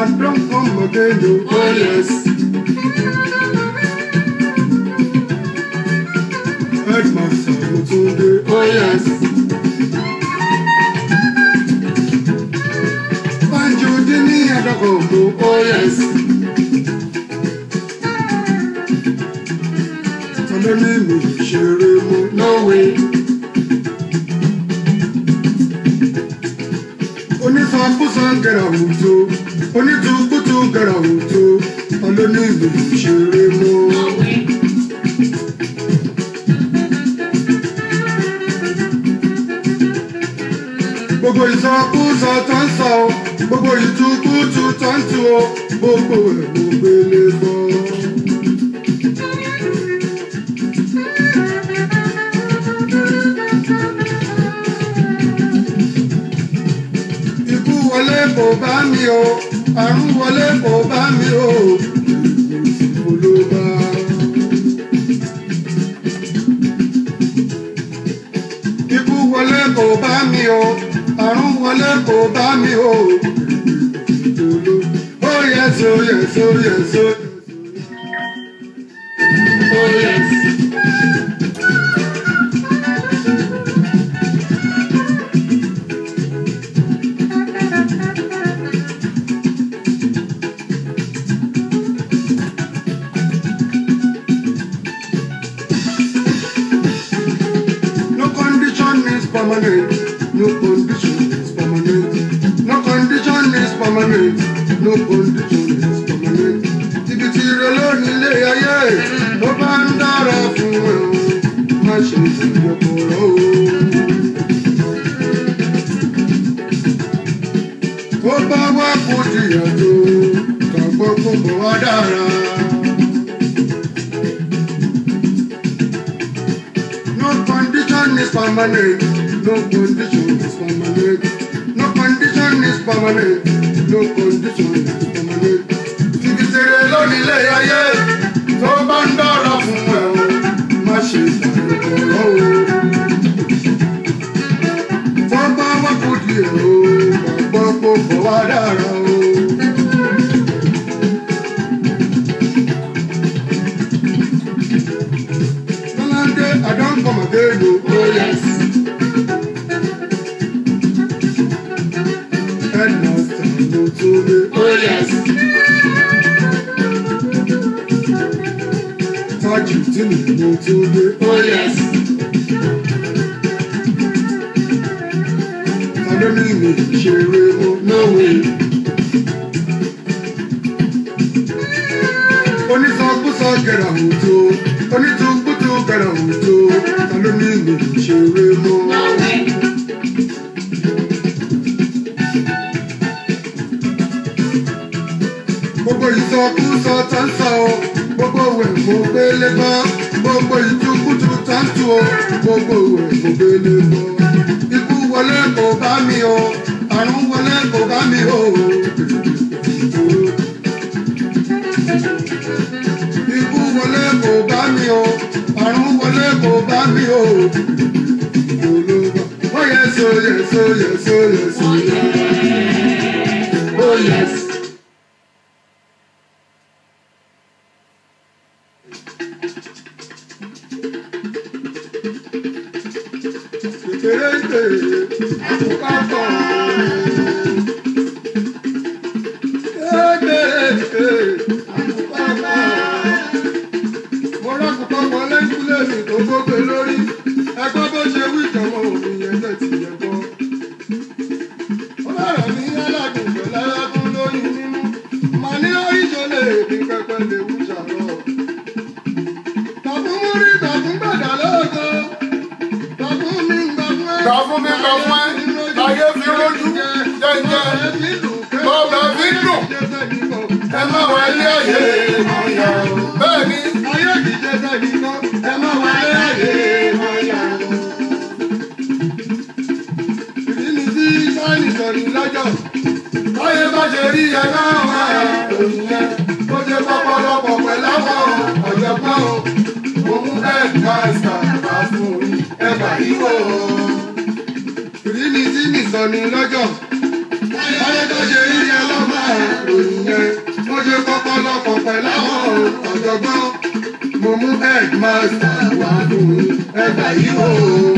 don't come again, oh yes. Headmaster Mutunde, oh yes. Banjo Dini Adokoko, oh yes. Tọ́lẹ́mí mi ṣeré mu, no way. Onífàkúsàn gẹ̀rà wùtó, onítùkútù gẹ̀rà wùtó, tọ́lẹ́mí mi ṣeré mu. Gbogbo ìsọkúsọ tó ń sọ o, gbogbo ìtukútu tó ń tu o, gbogbo ẹ̀ ló gbélé bọ́. Ikú wọlé kò bá mi o, àrùn wọlé kò bá mi o, ìbò ló bá. Ikú wọlé kò bá mi o, àrùn wọlé kò bá mi o, ìbò ló. Oh yes, oh yes, oh yes, oh yes. Oh yes. No condition is permanent. No condition is permanent. No condition is permanent. No condition is permanent. Ibi tí ìrọ̀lọ́ nílé ayé ló bá ń dára fún ẹ o. Má ṣe ìyọkọ̀rọ̀ o. Ó bá wá kú jìyà tó kàgbọ́ kó bọ̀ wá dára. No condition is permanent. No condition is permanent. No condition is permanent. No condition is permanent. Ibi tí ìrọ̀lọ́ nílé ayé tó bá ń dára fún ẹ o. Má ṣe ìyọkọ̀rọ̀ o. Tó bá wá kú jìyà o kàgbọ́ kó bọ̀ wá dára o. I don't come again, oh yes. Headmaster Mutunde, oh yes. Tajudeen Mutunde, oh yes. Tọ́lẹ́mí mi ṣeré mu, no way. Onísọkúsọ gẹ̀rà wùtó, onítùkútù gẹ̀rà wùtó, tọ́lẹ́mí mi ṣeré mu. Gbogbo ìsọkúsọ tó ń sọ o, gbogbo ìwẹ̀ mo gbélé bọ́, gbogbo ìtukútu tó ń tu o, gbogbo ìwẹ̀ mo gbélé bọ́. Ikú wọlé kò bá mi o, àrùn wọlé kò bá mi o. Ikú wọlé kò bá mi o, àrùn wọlé kò bá mi o. Oh yes, oh yes, oh yes, oh yes, oh yes. Oh yes. Mo rákùnkọ́ wọlé kúlé mi tó gbógbé lórí. Ẹgbọ́n bó ṣe wí ìjọba òfin yẹn lẹ̀ ti yẹ gbọ́. Ó bẹ̀rẹ̀ ní aládùn pẹ̀lú ẹkún lóyún nínú. Màá ní oríṣiríṣi èdè pẹpẹ lè wú ṣàrọ̀. Tọ̀fún mú rí tọ̀fún gbàdá lóòótọ́. Tọ̀fún mi ń gbà fún ẹ. Tọ̀fún mi gbà fún ẹ. Láyé fi rójú jẹ́jẹ́. Bọ́ọ̀bẹ fi dùn. Ẹ má wá ilé ayé ọ̀yà o. Bẹ́ẹ̀ni. Ayé kìí jẹ́ sẹ́yìn kan. Ẹ má wá ilé ayé ọ̀yà o. Ìdí ni tí sáyẹ̀nì sọ̀rọ̀ lọ́jọ́. Báyé bá ṣe rí ẹ náà wá òun yẹn. Ó ṣe pọ́pọ́lọpọ̀ pẹ̀lú àwọn ọ̀jọ̀gbọ́n o. Òun headmaster bá fún orí ẹgbà yíwò o. Ìdí ni tí mi sọ̀rọ̀ lọ́jọ́. Báyé bá ṣe rí ẹ lọ́wọ́ òun ṣe pọpọlọpọ pẹ̀lú àwọn ọ̀jọ̀gbọ́n mo mú headmaster wá fún ẹgbà yìí o.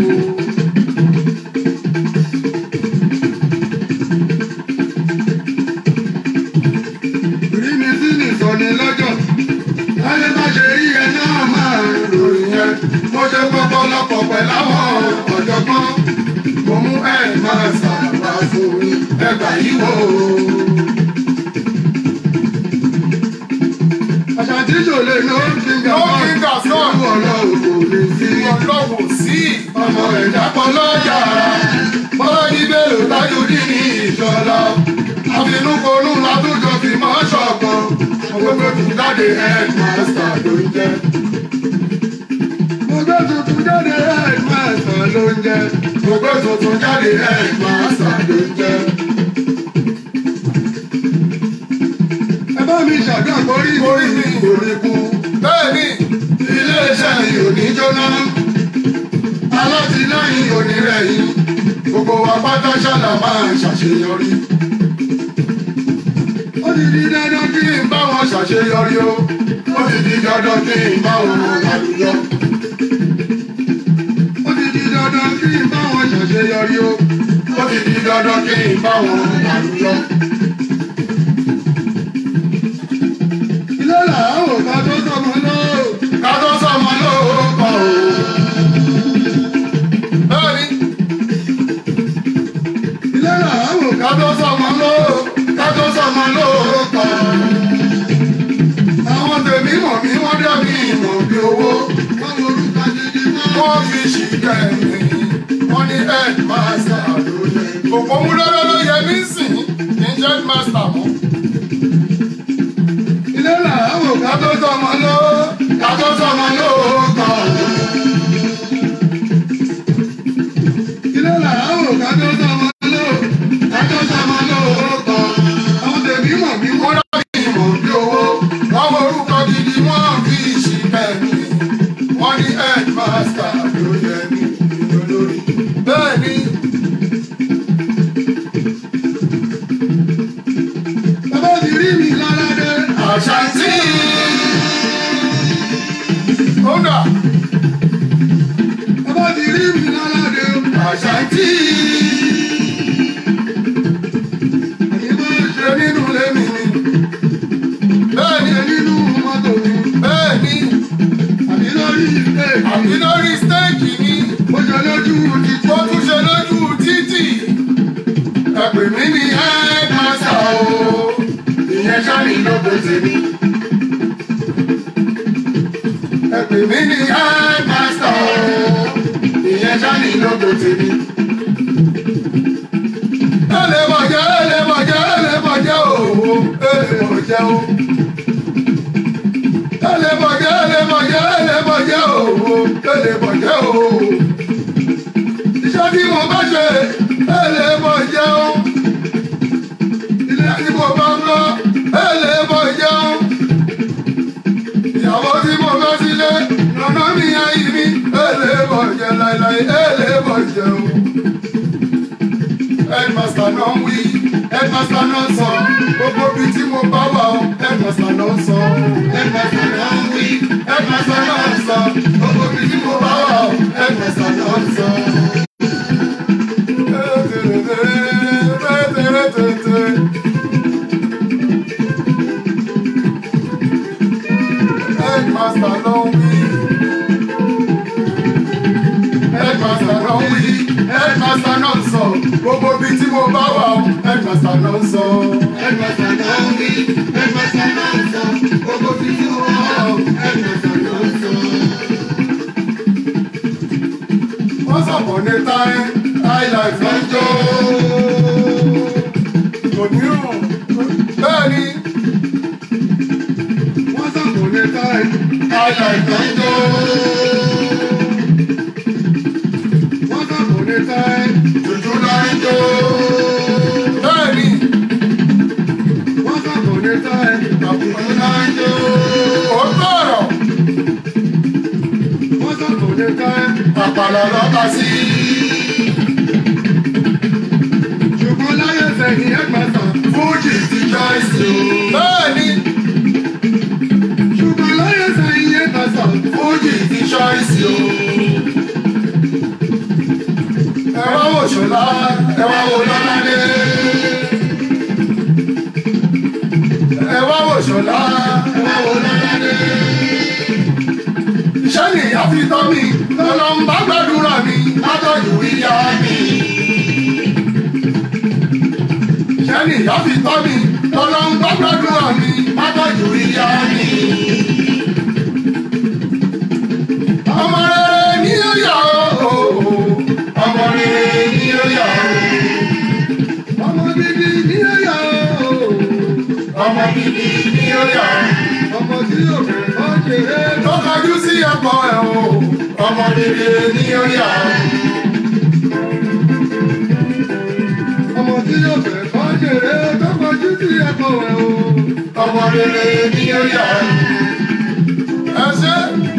rí mi sí nìsọ̀ni lọ́jọ́ láyé bá ṣe rí ẹ náà máa ròyìn yẹn mo ṣe pọpọlọpọ pẹ̀lú àwọn ọ̀jọ̀gbọ́n mo mú headmaster wá fún ẹgbà yìí o. Àṣàtìṣò lè ló kíngà sọ ìwọ ọlọ́wọ́ sí ọmọ ẹ̀dá kan lọ́jà bọ́lá ní bẹ́ẹ̀ lájú ní ìjọba àfinúkonú látújọ fi mọ́ ṣọ̀kan ọgbẹ́gbẹ́ tún jáde headmaster ló ń jẹ́. Ọgbẹ́ tuntun jáde headmaster ló ń jẹ́. Ọgbẹ́ tuntun jáde headmaster ló ń jẹ́. Mi ṣàdúrà kórí mi kò ní kú. Bẹ́ẹ̀ni, ilé-iṣẹ́ mi ò ní jóná. Alátìlẹ́yìn onírẹ̀yìn. Gbogbo wa pátá ṣàlà máa ṣàṣeyọrí. Ó ti di dandan kí n bá wọn ṣàṣeyọrí o. Ó ti di dandan kí n bá wọn lálùyọ. Ó ti di dandan kí n bá wọn ṣàṣeyọrí o. Ó ti di dandan kí n bá wọn lálùyọ. Ká tó sọmọ lóòkọ̀ o. Bẹ́ẹ̀ni, ilé làwọn ká tó sọmọ lóòkọ̀. Àwọn tèmi mọ̀ mí wọ́n dẹ̀ mí mọ̀ bí owó. Wọ́n fi ṣìkẹ́ mi, wọ́n ní headmaster ló yẹ. Òpó mú lọ́dọ́ ló yẹ mí sìn ní headmaster mọ́. Ilé làwọn ká tó sọmọ lóòkọ̀. Ilé làwọn ká tó sọmọ lóòkọ̀. Àwọn tèmi mọ̀ mí wọ́n dá mi mọ̀ bí owó. Wọ́n orúkọ gidi wọ́n fi ṣìkẹ́ mi. Wọ́n ní headmaster ló yẹ ní olórí. Bẹ́ẹ̀ni. Bàbá ti rí mi láládé. Àṣàntì. Kódà. Bàbá ti rí mi láládé. Àṣàntì. Èyí máa ń ṣe nínú ilé mi. Bẹ́ẹ̀ni nínú mọ́tò mi. Bẹ́ẹ̀ni. Àbí lórí stéèkì ni. Ó ṣe lójú títì. Ó tún ṣe lójú títì. Ẹ pè mí ní headmaster o. Ìyẹn ṣáàlì lóko tèmi. Ẹ pè mí ní headmaster o. Ìyẹn ṣáàlì lóko tèmi. Ẹlẹ́mọ̀jẹ́ o. Ẹlẹ́mọ̀jẹ́ o. Ẹlẹ́mọ̀jẹ́ o. Ẹlẹ́mọ̀jẹ́ o. Iṣẹ́ tí mo bá ṣe ẹlẹ́mọ̀jẹ́ o. Ilé tí mo bá ń lọ ẹlẹ́mọ̀jẹ́ o. Ìyàwó tí mo bá sílé lọ́nà mi ayé mi ẹlẹ́mọ̀jẹ́ láíláí ẹlẹ́mọ̀jẹ́ o. Headmaster náà ń wí, headmaster náà ń sọ, gbogbo bíi tí mo bá wà ó, headmaster náà ń sọ. Headmaster náà ń wí, headmaster náà ń sọ, gbogbo bíi tí mo bá wà ó, headmaster náà ń sọ. Headmaster náà ń wí, headmaster náà ń wí, headmaster náà ń sọ, gbogbo bíi tí mo bá wà ó, headmaster náà ń sọ. Headmaster náà ń wí, headmaster náà ń sọ, gbogbo bíi tí mo bá wà ó, headmaster náà ń sọ. Once upon a time, high life ló ń jó. Kò ní rùn, bẹ́ẹ̀ni. Once upon a time, high life ló ń jó. Once upon a time, jùjú ló ń jó. Bẹ́ẹ̀ni. Once upon a time, àbùkù ló ń jó. Ó tọ̀rọ̀. Once upon a time, àpàlọ́ lọ́ka sí. Ṣùgbọ́n láyé sẹ́yìn headmaster. Fújì ti jọ ìsìn o. Bẹ́ẹ̀ni. ráìsì o. Ẹ wá wò Ṣọlá, ẹ wá wò Lọ́ládé. Ẹ wá wò Ṣọlá, ẹ wá wò Lọ́ládé. Iṣẹ́ nìyá fi tọ́ mi, lọ́nà ń bá gbàdúrà mi, látọ̀jú ìyá mi. Iṣẹ́ nìyá fi tọ́ mi, lọ́nà ń bá gbàdúrà mi, látọ̀jú ìyá mi. Ọmọ rere ni ó yà ó, ọmọ rere ni ó yà ó. Ọmọ gidi ni ó yà ó, ọmọ gidi ni ó yà ó. Ọmọ tí yóò fẹ́ kọ́ jèrè tó kájú sí ẹ̀kọ́ ẹ̀ o, ọmọ rere ni ó yà ó. Ọmọ tí yóò fẹ́ kọ́ jèrè tó kájú sí ẹ̀kọ́ ẹ̀ o, ọmọ rere ni ó yà ó. Ẹ ṣé.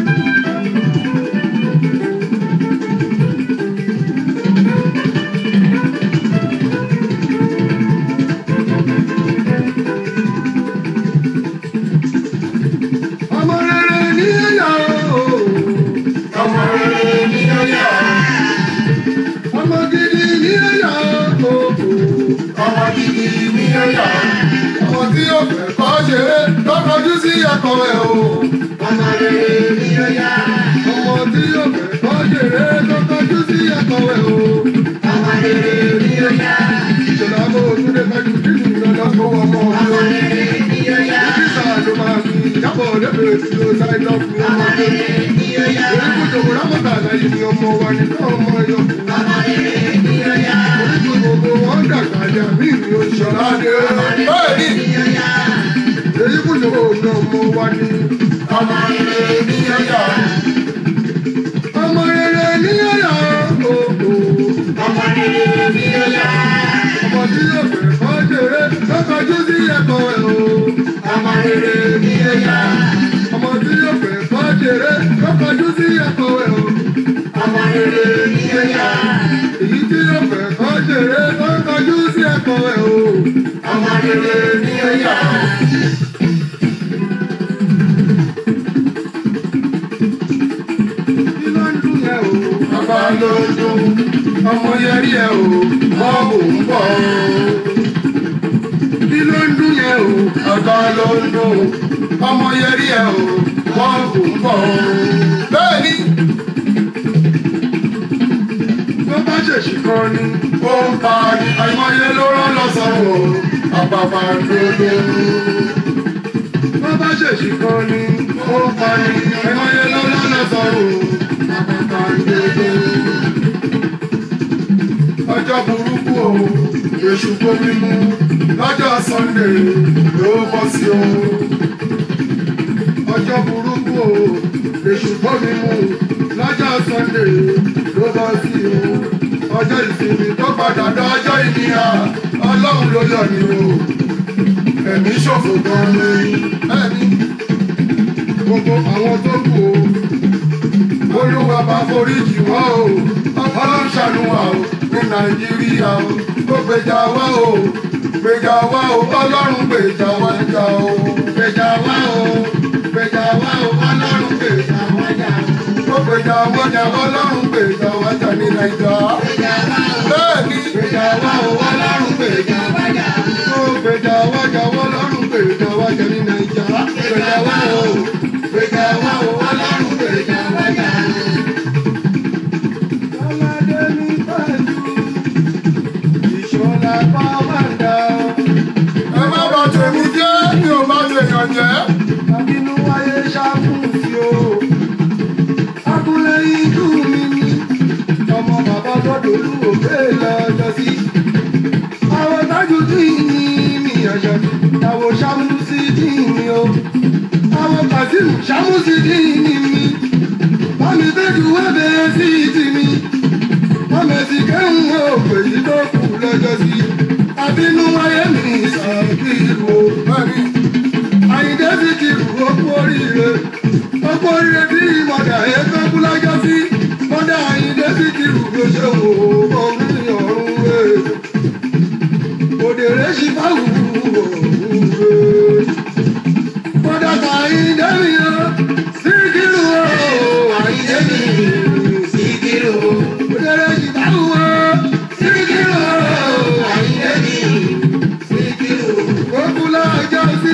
Ọmọ tí yóò fẹ́ kọ́ ṣeré lọ́kọ̀ọ́jú sí ẹ̀kọ́ ẹ̀ o. Ọmọ rere ni ó yá. Ọmọ tí yóò fẹ́ kọ́ ṣeré lọ́kọ̀ọ́jú sí ẹ̀kọ́ ẹ̀ o. Ọmọ rere ni ó yá. Ìṣẹ̀lẹ̀ àbò òtúndé kájú nínú ìrọ̀lẹ́ tó wọ ọmọ mi. Ọmọ rere ni ó yá. Ìṣà ló máa fi ìjábọ̀ lẹ́bẹ̀rẹ̀ tí ó sáré lọ fún ọmọ rere ni ó yá. Oríkùtò rámọ̀tà láyé ni ọmọ wa ní ká ọmọ yọ. Ọmọ rere ni ó yá. Oríkùtò gbogbo wọn dàgbà ní àmì ìrìn òṣèlá ni ó bẹ́ẹ̀ ni. Èyí kò lówó ní ọmọ wa ní. Ọmọ rere ní ọ̀yà. Ọmọ rere ní ọ̀yà. Ọmọ rere ní ọ̀yà. Ọmọ tí yóò fẹ́ kọ́ jèrè lọ́kọ̀ọ́jú sí ẹ̀kọ́ ẹ̀ o. Ọmọ rere ní ọ̀yà. Ọmọ tí yóò fẹ́ kọ́ jèrè lọ́kọ̀ọ́jú sí ẹ̀kọ́ ẹ̀ o. Ọmọ rere ní ọ̀yà. Èyí tí yóò fẹ́ kọ́ jèrè lọ́kọ̀ọ́jú sí ẹ̀kọ́ ẹ̀ o. Ọmọ rere ní ọ̀yà. Bàbá ló ń dún, ọmọ yẹrí ẹ o, bọ́ọ̀bù ń bọ̀ o. Kí ló ń dún yẹn o? Bàbá ló ń dún, ọmọ yẹrí ẹ o, bọ́ọ̀bù ń bọ̀ o. Bẹ́ẹ̀ni, tó bá ṣèṣì kan ni, ó ń pa ni, àìmọye ló rán lọ́sàn-án o, àpapà ń dodo. Tó bá ṣèṣì kan ni, ó ń pa ni, àìmọye ló rán lọ́sàn-án o. Ọjọ́ burúkú o, èṣù gbómi mú, lọ́jọ́ Sunday ló bọ́ sí o. Ọjọ́ burúkú o, èṣù gbómi mú, lọ́jọ́ Sunday ló bọ́ sí o. Ọjọ́ ìsinmi tó padà dá ọjọ́ ìníyà, Ọlọ́run ló yọ ni o. Ẹ̀mí ṣòfò gan ni, bẹ́ẹ̀ni, gbogbo àwọn tó kù o. Olúwa bá foríjì wọ́n o, Ọlọ́run ṣàánú wa o, ní Nàìjíríà o, ó gbèjà wá o, gbèjà wá o, Ọlọ́run gbèjà wá jà o. Gbèjà wá o, gbèjà wá o, Ọlọ́run gbèjà wá jà o. Ó gbèjà wá jà, Ọlọ́run gbèjà wá jà ní Nàìjíríà. Bẹ́ẹ̀ni, gbèjà wá o, Ọlọ́run gbèjà wá jà o. Ó gbèjà wá jà, Ọlọ́run gbèjà wá jà ní Nàìjíríà. Gbèjà wá o, gbèjà wá o, Ọlọ́run gbèjà wá jà o. Ẹ má bà tèmi jẹ́, mi ò bá tèèyàn jẹ́. Àbínú wáyé ṣàkóso o. Abúlé ikú mi ni ọmọ bàbá gbọ́dọ̀ olúwo bẹ́ẹ̀ lọ́jọ́ sí. Àwọn tájú tí ní mi ọ̀ṣọ́, àwọn ṣàmùsí tí ní o. Àwọn Kazeem ṣàmùsí tí ní mi. Bámi tẹ́jú wẹ́bẹ̀ẹ́ sí ti mi. Mọ̀mẹ́sì kẹ́hìn ó pèsè tó kù lọ́jọ́ sí. Àbínú wáyé mi ṣàkíyèwò bẹ́ẹ̀ni. Àyìndé sì ti rù ókú oríire. Ókú oríire tí mọ̀dà ẹ̀kọ́ kú lọ́jọ́ sí. Mọ̀dà Àyìndé sì ti rù bí ó ṣe wò ó ọ̀run ọ̀run rẹ̀. Òdèrè ṣì bá wù ọ̀run rẹ̀. Mọ̀dà Àyìndé mi yọ sí kírù ó. Àyìndé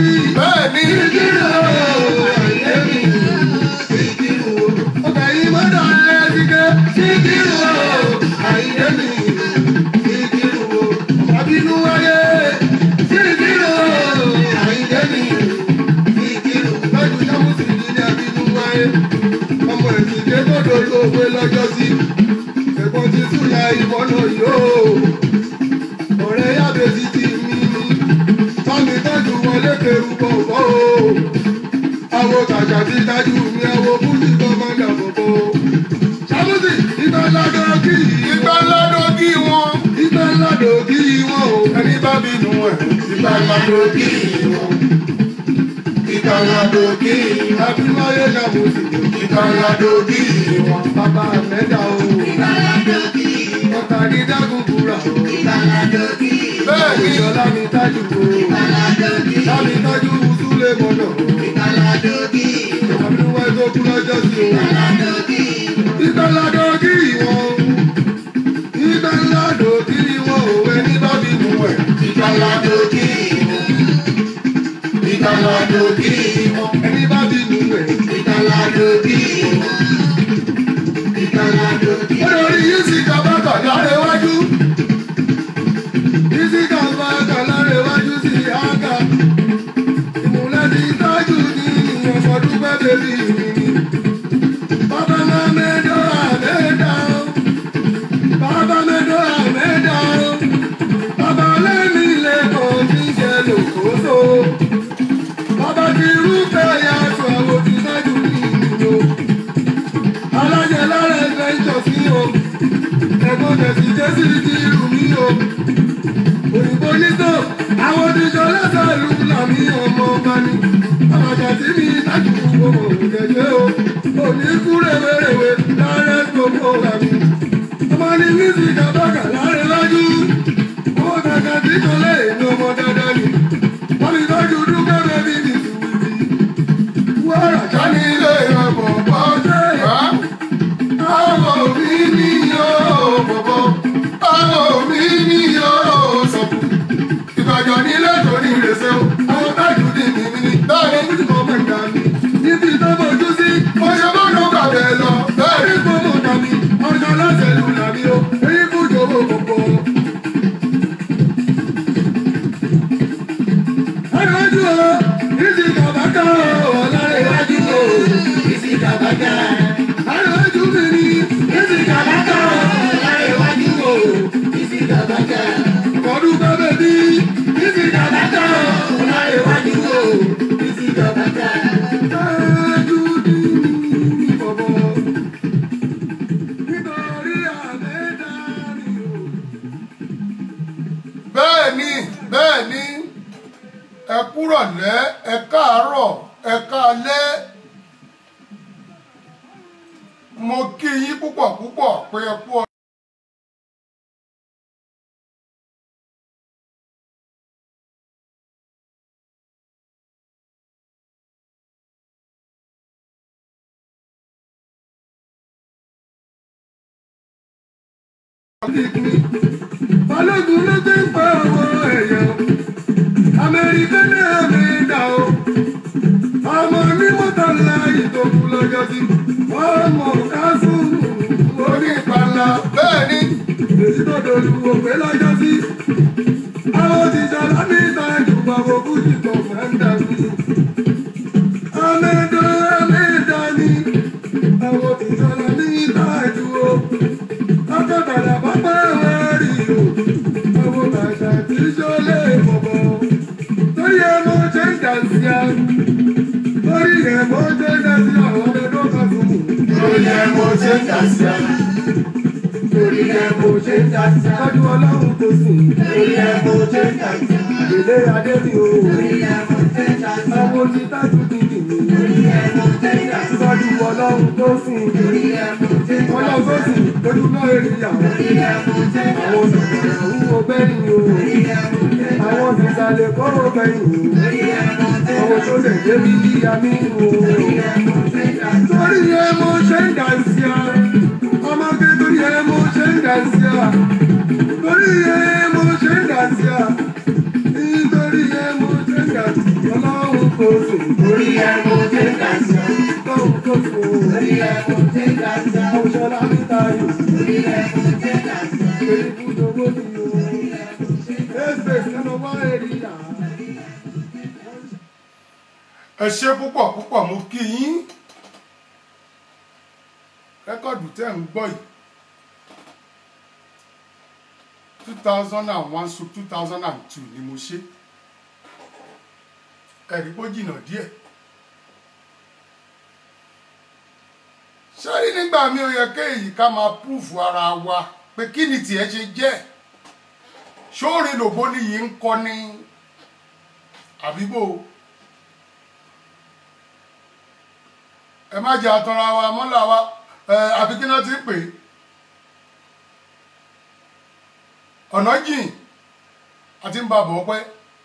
bẹ́ẹ̀ ni Síkírù Àyìndé mi Síkírù ọkọ̀ yìí mọ́tò ẹ̀ ti ké Síkírù Àyìndé mi Síkírù ọ̀bínú wáyé Síkírù Àyìndé mi Síkírù lọ́jọ́ sábùsì ní abínú wáyé ọmọ ìdílé gbọ́dọ̀ lóògbé lọ́jọ́ sí ẹ̀gbọ́n ti súnra ìbọnà yóò ọ̀rẹ́ yábẹ́sí ti mí fámi tọ́jú wọlé kẹrù bọ̀bọ̀ o àwo tàjà ti dájú mi àwo búlì kọ́mọ́dà bọ̀bọ̀ o sábùsì ìgbà ńládọ́ kí ìgbà ńládọ́ kí wọn ìgbà ńládọ́ kí wọn o ẹni bá bínú ẹ̀ ìgbà ńládọ́ kí wọn ìgbà ńládọ́ kí abímáyé sábùsì ìgbà ńládọ́ kí wọn bàbá mẹ́ta o ìgbà ńládọ́ kí ọ̀tà dídágún kúrà o ìgbà ńládọ́ kí bẹ́ẹ̀ ni ìjọba mi tájú o ìgbà ńládọ́ kí láti tájú súlé mọ́nà o ìgbà ńládọ́ kí àbíwá tó kú lọ́jọ́ sí o ìgbà ńládọ́ kí ìgbà ńládọ́ kí wọn ìgbà ńládọ́ kí wọn o ẹni bá bí mú ẹ̀ ìgbà ńládọ́ kí ìgbà ńládọ́ kí wọn ẹni bá bí mú ẹ̀ ìgbà ńládọ́ kí wọn ìgbà ńládọ́ kí wọn. olórí yìí sì kàbá kàdá rẹwájú yìí sì kàbá kàdá rẹwájú sí àgà ìmúlẹ̀ ti tájú ní ìyọ̀fọ̀dún pẹ́ bèbí mi ni. bàbá máa mẹ́dọ̀ àmẹ́dá o bàbá mẹ́dọ̀ àmẹ́dá o bàbá lẹ́mí lẹ́kọ̀ọ́ tí ń jẹ lòkóso bàbá ti rúfẹ́ yàtọ̀ àwọn ti tájú ní ìlú alájẹ lára ẹgbẹ́ ìjọsí o ẹ̀gbọ́n tẹ̀sí jésì ti rù mí o òyìnbó nítò àwọn oníṣọ́ lẹ́sàlú làmí ọmọ ọba ni àbàjá tí mi tájú ọmọ òjẹ̀jẹ̀ o òní kú rèwerèwe lára gbogbo làmí ọmọ ní mísíkà bàkà lára lájú ọmọ kàkà tí kò lè ní ọmọ dáadáa ni wọ́n mi tọ́jú dúpẹ́ bẹ́bí mi sùwìbí wọ́n rà ní ilé ìrọ̀bọ̀ bọ́jẹ́ àwọn òbí ní yóò bọ̀bọ̀ àwọn òbí ní yóò sọ̀kù ìbàjọ́ nílé tó ní ìrẹsẹ̀ o àwọn tájú ní mímí ní bẹ́ẹ̀ ni tí mo mọ̀ ìgbà mi níbi tó fojú sí mo ṣe mọ́nà gbàgbẹ́ lọ bẹ́ẹ̀ ni kò mọ̀ dàbí ọjọ́ lọ́sẹ̀ lù làbí o èyí kú jòwó gbogbo. Àríwájú o ìsì kàbákà o ọ̀làríwájú o ìsì kàbákà àríwájú mi ni ìsì kàbákà o ọ̀làríwájú o ìsì kàbákà ọdún bẹ́bẹ̀ bí ìsì kàbákà o ọ̀làríwájú o ìsì kàbákà àríwájú ní bọ̀bọ̀ nítorí àmẹ́dá ni o. bẹ́ẹ̀ ni ẹ kúrọ̀lẹ́ ẹ káàárọ̀ ẹ káalẹ́ mo kí yín púpọ̀ pé ẹ kú ọ. Balógun ló ti ń pa owó ẹ̀yẹ Amẹ́ríkà ní àmì ìdá o ọmọ ní mọ́tàlá ìtòkù lọ́jọ́ sí ọmọ kásù orí ìpàlà bẹ́ẹ̀ ni èyí tó dolú òpè lọ́jọ́ sí àwọn òṣìṣẹ́ lámì ìta ìjùbọ̀ òkú jìtọ̀ máa ń dàbí amẹ́dọ̀ amẹ́dá ni àwọn òṣìṣẹ́ lámì ìta ìjùbọ̀ akẹ́kọ̀ọ́ bàbá ẹ̀wọ̀n rí o àwọn bàtà tí sọ́lé bọ̀bọ̀ torí ẹ̀ mo ṣe ń dà sí a torí ẹ̀ mo ṣe ń dà sí àwọn ọmọdé kan fún mi. torí ẹ̀ mo ṣe ń dà sí a torí ẹ̀ mo ṣe ń dà sí a tọ́jú ọlọ́run tó sùn torí ẹ̀ mo ṣe ń dà sí a ìdílé adé mi o torí ẹ̀ mo ṣe ń dà sí a àwọn ti tájú kìkì mi torí ẹ̀ mo ṣe ń dà sí a tọ́jú ọlọ́run tó sùn torí ẹ̀ mo ṣe ń dà sí a ọlọ́run tó sùn lójú náà èrè yà torí ẹ̀ mo ṣe ń dà sí a àwọn òṣèlú ìwúwo bẹ́yìn o torí ẹ̀ mo ṣe ń dà sí a àwọn ìsàlẹ̀ kọ́rọ̀ bẹ́yìn o torí ẹ̀ mo ṣe ń dà sí a àwọn tó lè débi yíya mí o torí ẹ̀ mo ṣe ń dà sí a torí ẹ̀ mo ṣe ń dà sí a ọmọdé torí ẹ̀ mo ṣe ń dà sí a torí ẹ̀ mo ṣe ń dà sí a nítorí ẹ̀ mo ṣe ń dà sí a. Ọlọ́run kò sí. Orí ẹ̀kọ́ tẹ́ kàṣà. Ọlọ́run kò sí. Orí ẹ̀kọ́ tẹ́ kàṣà. Ọ̀ṣọ́lá níta yìí. Orí ẹ̀kọ́ tẹ́ kàṣà. Èyí kú dogo ni o. Ẹsẹ̀ sínú wá èrì yá. Ẹ ṣé púpọ̀ púpọ̀ mo kí yín. Rẹ́kọ̀dù tẹ́ ń gbọ́ yìí. 2001-2002 ni mo ṣe. Ẹ̀rí bó jìnnà díẹ̀. Ṣé rí nígbà mi ò yẹ kéèyì ká máa púùfù ara wa pé kí ni tiẹ̀ ṣe jẹ́? Ṣóòrin lòbó nìyí ń kọ́ ní àbíbò? Ẹ má jẹ́ àtọ̀ra wa mọ́là wa àbí kí náà ti pè é? Ọ̀nà jìn àti ń ba bọ̀ pẹ́.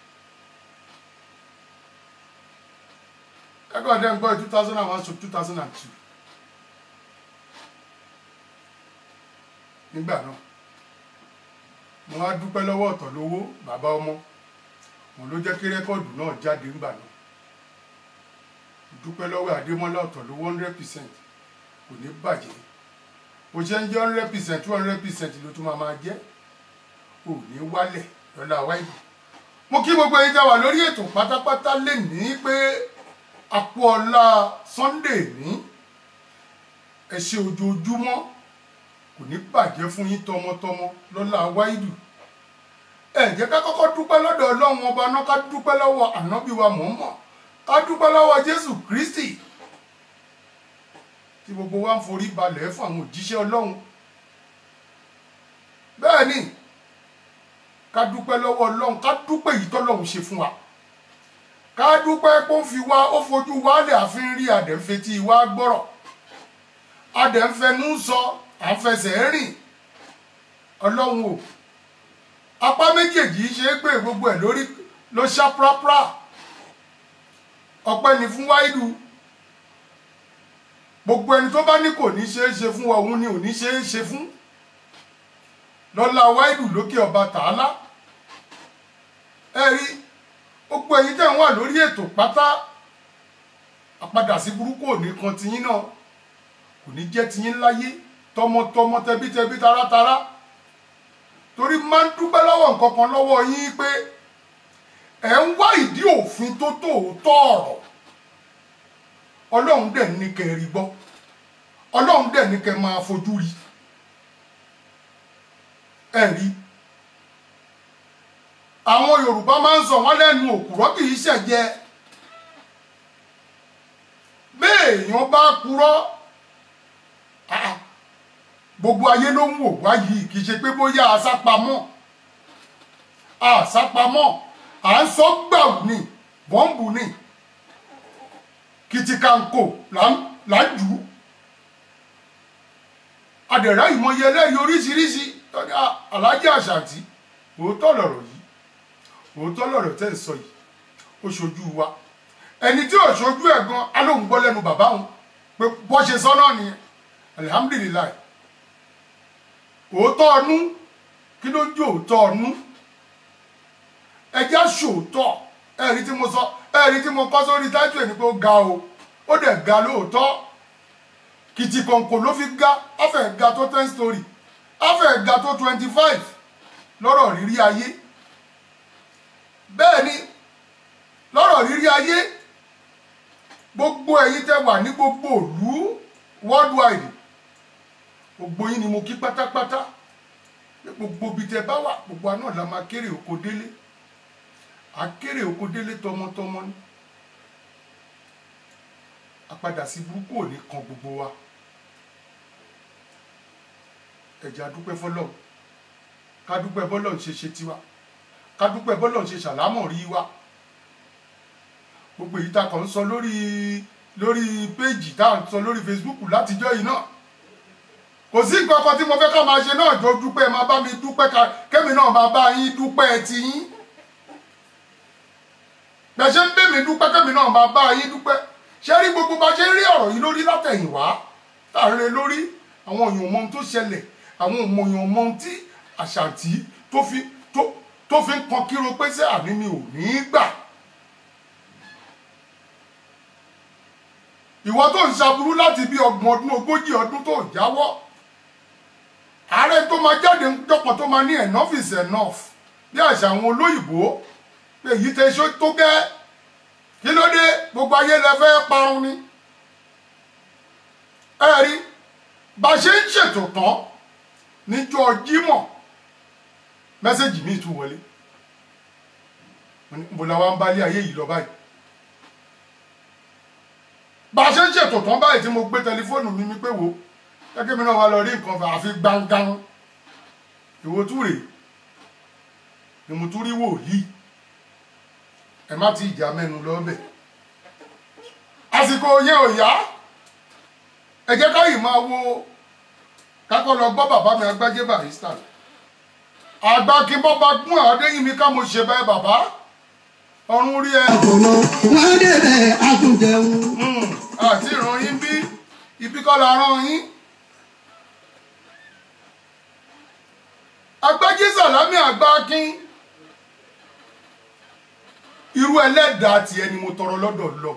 Ẹgbẹ́ ọ̀dẹ́ ń gbọ́ 2001-2002. Nígbà náà mo wá dúpẹ́ lọ́wọ́ ọ̀tọ̀ lówó bàbá ọmọ òun ló jẹ́ kí rẹ́kọ̀dù náà jáde ńgbà náà. Dúpẹ́ lọ́wọ́ Adémọ́lá ọ̀tọ̀ lówó 100% kò ní bàjẹ́. Bó ṣe ń jẹ́ 100% 200% ló tún máa jẹ́. Ò ní wálẹ̀ lọ́la wáìdì. Mo kí gbogbo ẹ̀yin tá wà lórí ètò pátápátá lè ní pé àpò ọ̀la Sunday ní ẹ ṣe ojoojúmọ́ kò ní bàjẹ́ fún yín tọmọtọmọ lọ́la wáìdì. Ẹ jẹ́ ká kọ́kọ́ dúpẹ́ lọ́dọ̀ Ọlọ́run ọba náà, ká dúpẹ́ lọ́wọ́ ànábì wa Mùhámádù, ká dúpẹ́ lọ́wọ́ Jésù Kristi tí gbogbo wa ń forí balẹ̀ fún àwọn òjíṣẹ́ Ọlọ́run. Bẹ́ẹ̀ ni ká dúpẹ́ lọ́wọ́ Ọlọ́run, ká dúpẹ́ èyí tọ́lọ́run ṣe fún wa, ká dúpẹ́ pé ó fi wá, ó fojú wálẹ̀ àfin rí àdẹ̀fetí wa gbọ́rọ̀, àdẹ̀fẹnú sọ àfẹsẹ̀ rìn. Ọlọ́run o, apá méjèèjì ṣe é gbé gbogbo ẹ̀ lórí ló ṣá prápra. Ọpẹ́ ni fún wáìdù. Gbogbo ẹni tó bá ní kò ní ṣe é ṣe fún wa, òun ni ò ní ṣe é ṣe fún. Lọ́la wáìdù lókè ọba tààlà. Ẹ rí gbogbo ẹ̀yin tẹ́ ń wà lórí ètò pátá, àpadà sí burúkú òní kan tiyín náà kò ní jẹ́ tiyín láyé, tọmọtọmọ tẹbítẹbí taratara. Torí máa ń dúpẹ́ lọ́wọ́ nǹkan kan lọ́wọ́ yín pé ẹ̀ ń wá ìdí òfin tó tòótọ́ ọ̀rọ̀. Ọlọ́run dẹ̀ ní kẹ́ rí gbọ́, Ọlọ́run dẹ̀ ní kẹ́ máa fojú rí. Ẹ rí àwọn Yorùbá máa ń sọ wọ́n lẹ́nu òkúrọ́ kì í ṣẹ̀jẹ̀. Béèyàn bá purọ́ gbogbo ayé ló ń wò wá yìí, kì í ṣe pé bóyá àsápamọ́ à ń sọ gbàù ní bọ́ǹbù ní kìtìkàǹkò là ń jù ú. Adẹ̀rá ìmọ̀ye ẹlẹ́rìí oríṣiríṣi Aláàjì Àṣàntí, òótọ́ lọ̀rọ̀ yìí, òótọ́ lọ̀rọ̀ tẹ́ ń sọ yìí, ó ṣojú wa. Ẹni tí ò ṣojú ẹ̀ gan alóhùn gbọ́ lẹ́nu bàbá òun pé bọ́ ṣe sọ náà nìyẹn. Alihamdulilayi. Òótọ́ ọnú, kí ló ń jẹ́ òótọ́ ọnú? Ẹjẹ́ ṣòótọ́. Ẹ̀rí tí mo sọ, ẹ̀rí tí mo kọ́ sórí tájú ẹ̀ ní pé ó ga o, ó dẹ̀ ga lóòótọ́. Kìtìkọ̀ǹkò ló fi ga, á fẹ́ ga tó 10 story, á fẹ́ ga tó 25 lọ́rọ̀ rírí ayé. Bẹ́ẹ̀ ni lọ́rọ̀ rírí ayé, gbogbo ẹ̀yin tẹ́ wà ní gbogbo ìlú worldwide, gbogbo yín ni mo kí pátápátá. Gbogbo ibi tẹ́ bá wà, gbogbo àná la máa kéré oko délé. Akéré oko délé tọmọtọmọ ni. Àpadà sí burúkú ò ní kan gbogbo wa. Ẹ jẹ́ a dúpẹ́ fọ́lọ́run, ká dúpẹ́ bọ́lọ́run ṣe tiwa, ká dúpẹ́ bọ́lọ́run ṣe ṣàlámọ̀ rí wa. Gbogbo èyí tá kàn ń sọ lórí péjì tá à ń sọ lórí Facebook látijọ́ yìí náà, kò sí nǹkan kan tí mo fẹ́ ká máa ṣe náà jọ dúpẹ́, máa bá mi dúpẹ́, kémi náà máa bá yín dúpẹ́ ti yín. Bẹ́ẹ̀ ṣe ń bẹ̀ mí dúpẹ́, kémi náà máa bá yín dúpẹ́. Ṣé rí gbogbo bá ṣe ń rí ọ̀rọ̀ yìí lórí látẹ̀yìnwá tá à ń re lórí, àwọn èèyàn mọ ohun tó ṣẹlẹ̀, àwọn èèyàn mọ ohun tí Àṣàntí tó fi ń kan kíro pé ṣé àní mi ò ní gbà. ìwọ tó ń ṣaburú láti bí 30 ọdún tó jáwọ́ ààrẹ tó máa jáde jọpọ̀ tó máa ní enough is enough bí àṣà àwọn olóyìnbó èyí tẹ ṣó tó gẹ́ kí ló dé gbogbo ayé lẹ fẹ́ parun ni ẹ rí bá ṣe ń ṣètò tán níjọ́ Jímọ̀ mẹ́sẹ̀jì míì tún wọlé bó la wá ń bá lé ayé yìí lọ báyìí bá ṣe ń ṣètò tán báyìí tí mo gbé tẹlifóònù mi pé wo gẹ́gẹ́ mi náà wá lọ rí nǹkan fà àfi gbangban ìwò tún rèé ni mo tún rí wòlíì ẹ má ti ìjà mẹ́nu lọ́bẹ̀ àsìkò yẹn ò yá ẹ jẹ́ káyìí máa wo kákọ́ lọ gbọ́ bàbá mi Agbájé Barrister àgbà kí bọ́ba gún Adéyìnmí ká mo ṣe bẹ́ẹ̀ bàbá ọ̀run rí ẹ. ọ̀pọ̀lọ wọ́n débẹ̀ àtúnjẹun. àti ìran yín bí ibi kọ́ la rán yín. Agbájé Sàlámì Àgbàkin irú ẹlẹ́dàá tiẹ̀ ni mo tọrọ lọ́dọ̀ lọ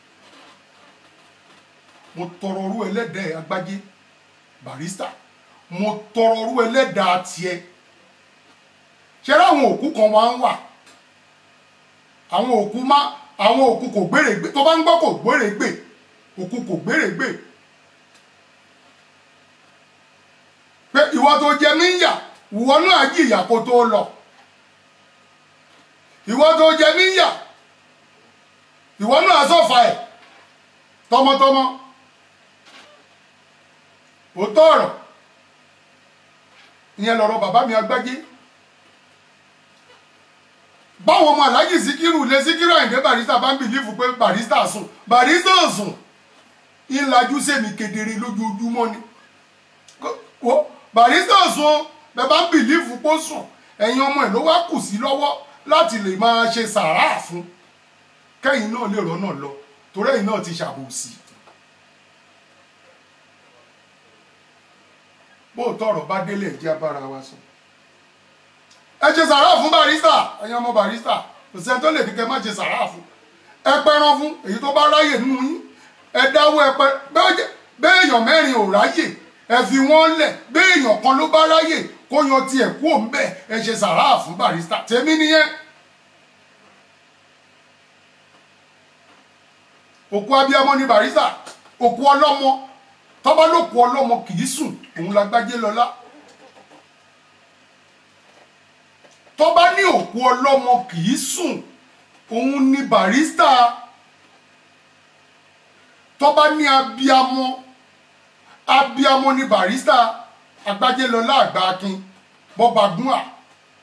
mo tọrọ irú ẹlẹ́dàá Agbájé Barrister mo tọrọ irú ẹlẹ́dàá tiẹ̀ ṣe láwọn òkú kan wá ń wà àwọn òkú kò gbèrègbè tó bá ń gbọ́ kò gbèrègbè òkú kò gbèrègbè pé ìwọ tó jẹ mí ń yà ìwọ náà jìyà kó tó lọ ìwọ tó jẹ mí ń yà ìwọ náà sọ̀fà ẹ̀ tọmọtọmọ òótọ́ ọ̀rọ̀ ìyẹn lọ̀rọ̀ bàbá mi Agbájé báwọn ọmọ Aláàjì Síkírù lé Síkírù Àyìndé Barrister bá ń bìlífù pé Barrister sùn Barrister ò sùn ìlàjú sèmi kedere lójoojúmọ́ ni Barrister sùn bẹ́ẹ̀ bá ń bìlífù pé ó sùn ẹ̀yin ọmọ ẹ̀ ló wá kù sí lọ́wọ́ láti lè máa ṣe sàárà fún kẹ́yìn náà lè rọ́nà lọ torí ẹ̀yin náà ti ṣàbòsí bóòtọ́ ọ̀rọ̀ bá délé ẹ̀jẹ̀ abára wa sọ ẹ ṣe sàárà fún Barrister ẹ̀yin ọmọ Barrister kò sẹ́ni tó lè ní kẹ́ má ṣe sàárà fún ẹ pẹran fún èyí tó bá ráyè nínú yín ẹ dáwọ́ ẹ pẹ bẹ́ẹ̀ èèyàn mẹ́rin ò ráyè ẹ fi wọ́n lẹ̀ bẹ́ẹ̀ èèyàn kan ló bá ráyè kó yan tiẹ̀ kú òun bẹ́ẹ̀ ẹ ṣe sàárà fún Barrister tèmi nìyẹn òkú abiyamọ ni Barrister òkú ọlọ́mọ tọ́ba lókú ọlọ́mọ kì í sùn òun l'Agbájé lọ́lá tọ́ba ní òkú ọlọ́mọ kì í sùn òun ni Barrister tọ́ba ní abiyamọ ni Barrister Agbájé lọ́lá Àgbàkin bọ́ba gún à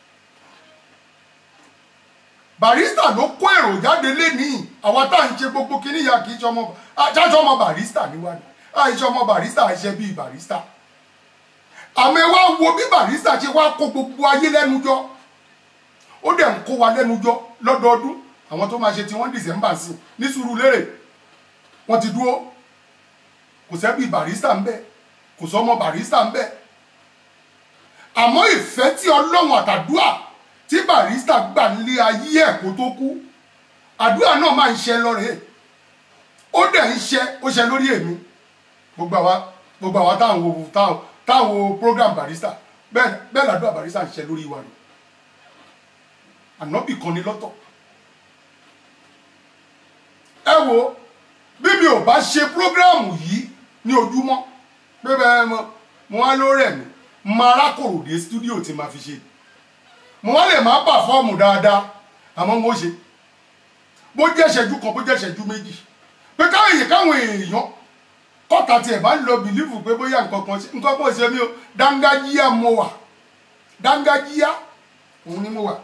Barrister ló kó èrò jáde lénìí àwa tá à ń ṣe gbogbo kíní ya kì í ṣọmọ ọmọ Barrister níwájú àìṣe ọmọ Barrister àìṣe bíi Barrister àmọ́ ẹ wá wo bí Barrister ṣe wá kó gbogbo ayé lẹ́nu jọ ó dẹ̀ ń kó wa lẹ́nu jọ lọ́dọọdún àwọn tó máa ṣe tí wọ́n December sí ní Sùúrùlérè wọ́n ti dúró kò sẹ́bí Barrister ń bẹ kò sọ́mọ Barrister ń bẹ àmọ́ ìfẹ́ tí Ọlọ́run àtàdúà tí Barrister gbà nílé ayé ẹ̀ kó tó kú àdúrà náà máa ń ṣe lọ́rẹ̀ẹ́ ó dẹ̀ ń ṣe ó ṣe lórí èmi gbogbo àwa táwọn wo program Barrister bẹ́ẹ̀ làdúrà Barrister ń ṣe lórí wa ni ànábì kan ní lọ́tọ̀ ẹ wo bí mi ò bá ṣe program yìí ní ojúmọ́ pé bẹ́ẹ̀ mo wá lórí ẹ̀mí máa rákòrò dé studio tí máa fi ṣe mo wá lè máa pàfọ́ọ̀mù dáadáa àmọ́ mo ṣe bó jẹ́ ìṣẹ́jú kan bó jẹ́ ìṣẹ́jú méjì pé káwọn èèyàn kọ́ta tiẹ̀ bá ń lọ bìlífù pé bóyá nǹkan kan ṣe mí o dángájíá mo wà dángájíá òun ni mo wà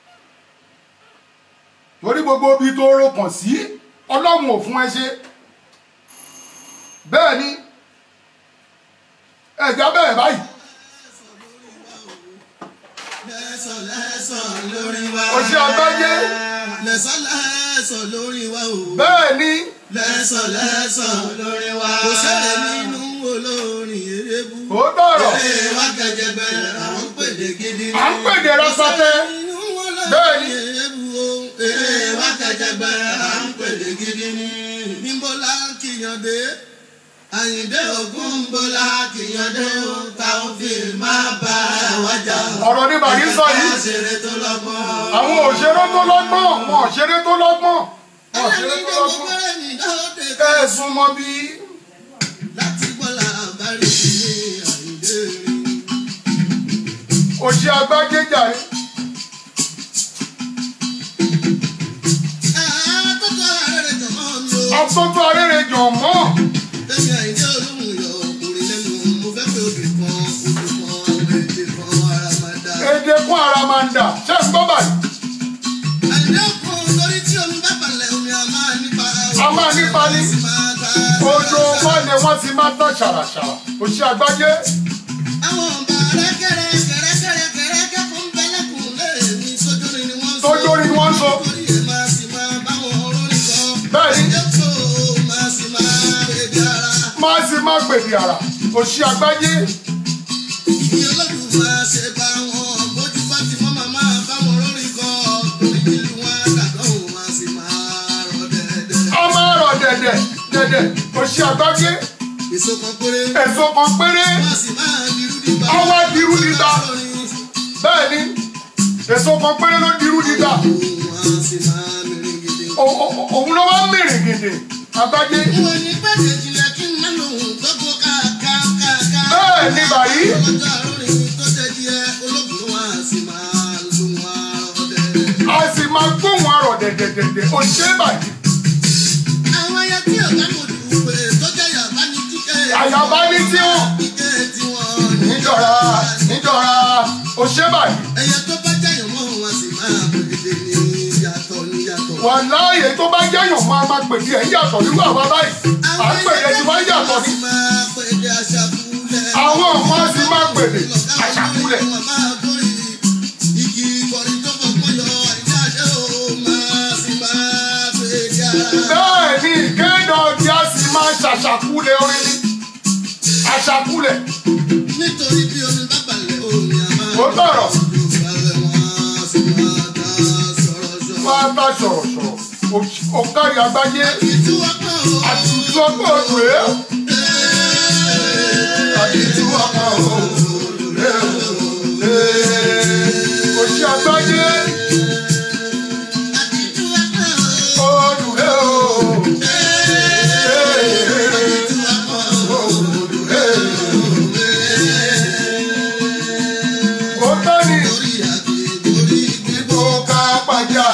torí gbogbo ibi tó rọkàn sí Ọlọ́run ò fún ẹ ṣe bẹ́ẹ̀ ni ẹ̀já bẹ́ẹ̀ báyìí. Òṣì Àgbájé. Lẹ́sọ̀ lórí wa o. Bẹ́ẹ̀ ni. Lẹ́sọ̀ lórí wa. Kò sẹ́lẹ̀ nínú olórin erébú. Ó tọ̀rọ̀. Eré wa gẹ̀jẹ̀gbẹ̀ àwọn pèdè gidi. À ń pèdè rẹpẹtẹ. Bẹ́ẹ̀ ni. Eré wa gẹ̀jẹ̀gbẹ̀ àwọn pèdè gidi ni. Níbo la kì í kìyànde Àyìndé Ògúnbọ́lá kìyànde táwọn fi máa bá wájà. ọ̀rọ̀ ní bàrí sọ yìí àwọn òṣèré tó lọ́gbọ́n wọn òṣèré tó lọ́gbọ́n wọn òṣèré tó lọ́gbọ́n ẹ̀sùn mọ́ bí. láti gbọ́lá àbárí ní Àyìndé rí. òṣì agbájéjà rẹ. Ọ̀tọ́tọ́ arére jọ̀ mọ́. Lẹ́yìn Àyìndé olóhùn yọ ọkùnrin lẹ́nu, mo fẹ́ pé obì kan, èdè kan àràmàǹdà. Èdè fún àràmàǹdà, ṣé ń gbọ́ báyìí? Àyìndé kan lórí tí omi bá balẹ̀ omi a máa nípa. A máa nípa ní. Ojo wọn ni wọ́n ti máa tán ṣàràṣàrà. Òṣì àgbájé. Àwọn ọ̀bà kẹ́rẹ́kẹ́rẹ́ kó ń bẹ́lẹ̀kùn lẹ́ẹ̀mí sójórin ni wọ́n ń sọ. Sójórin ni wọ́n ń sọ. Orí ẹ̀ máa sì máa báwọn olórin sọ. Bẹ́ẹ̀ni. Máa sì máa gbèdì àrà. Òṣì àgbájé. Ìdí olódùn máa ṣe bá wọn. Bójú bá ti mọ́ màmá báwọn olórin kọ. Torí ìlú wọn kàdánwò máa sì máa rọ̀ dẹ̀dẹ̀. A máa rọ̀ dẹ̀dẹ̀. Òṣì àgbájé. Èso kan péré. Èso kan péré. Wọ́n sì máa dirú dígbà. Ọwọ́ dirú dígbà. Bẹ́ẹ̀ni. Èso kan péré ló dirú dígbà. Wọ́n sì máa mìíràn gidi. Òun ló wá mìíràn gidi. Àgbájé. Wọ́n ní pàdé ìjìnlẹ̀ kí n má lòun gbogbo káàkáà. Bẹ́ẹ̀ ni bàrí. Ọlọ́jọ́ àròrìn tó jẹ́ díẹ̀ ológun wọn á sì máa lu wọn ọ̀dẹ̀. A sì máa gbóhùn àrọ̀ dẹ̀dẹ̀dẹ̀dẹ̀. Òṣì bàrí. Àwọn ẹyẹ tí ọ̀gá mọ̀ dùn pé tó jẹ́ yàrá ní kíkẹ́. Àyàbá ní tí wọ́n. Kíkẹ́ tí wọ́n. Níjọra. Òṣì bàrí. Ẹyẹ tó bá jẹ́yàn mọ́ wọn sì máa pèdè ní yàtọ̀. Wà láàyè tó bá jẹ́yàn máa pèdè ẹ̀ ń yàtọ̀ nínú àwa báyìí. À ń pèdè tí wọ́n yàtọ̀ ní. Àwọn ọmọ sì máa pèdè àṣàkúlẹ̀. Bẹ́ẹ̀ ni kéèdọ̀ ọdí á sì máa ṣàṣàkúlẹ̀ orin ní. Àṣàkúlẹ̀. Nítorí bí omi bá balẹ̀ omi a máa. Ó tọ̀rọ̀. Wọ́n á bá sọ̀rọ̀sọ̀rọ̀. Ọ̀kárí àgbáyé. Àtúntú ọkọ̀ òdù rẹ̀. Àtúntú ọkọ̀ òdù rẹ̀. Òṣì àgbáyé. Òdù rẹ̀ o. Ó tọ́ ni. Ìbò ká pàjá.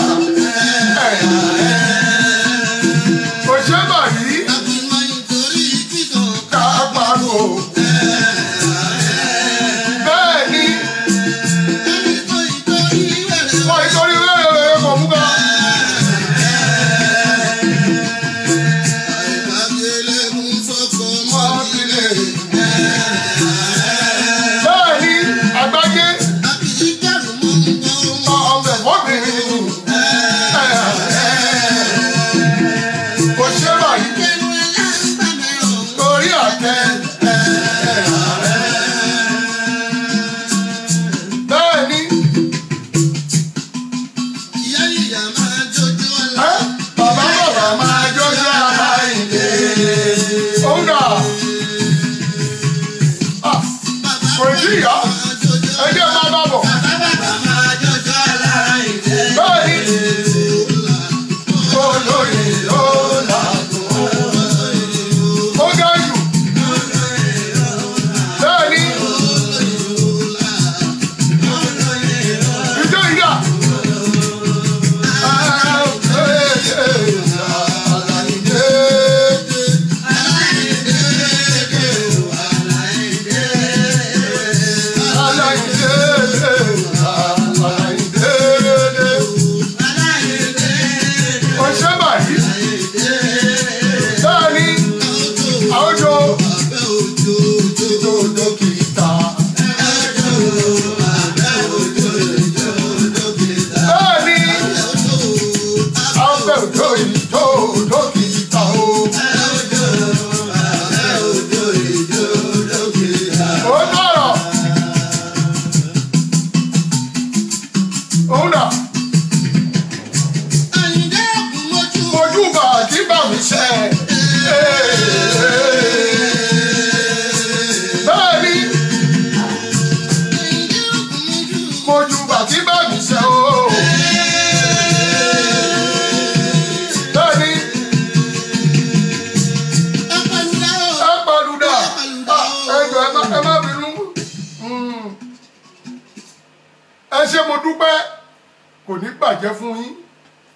Mojú bàtí bàmí sẹ́.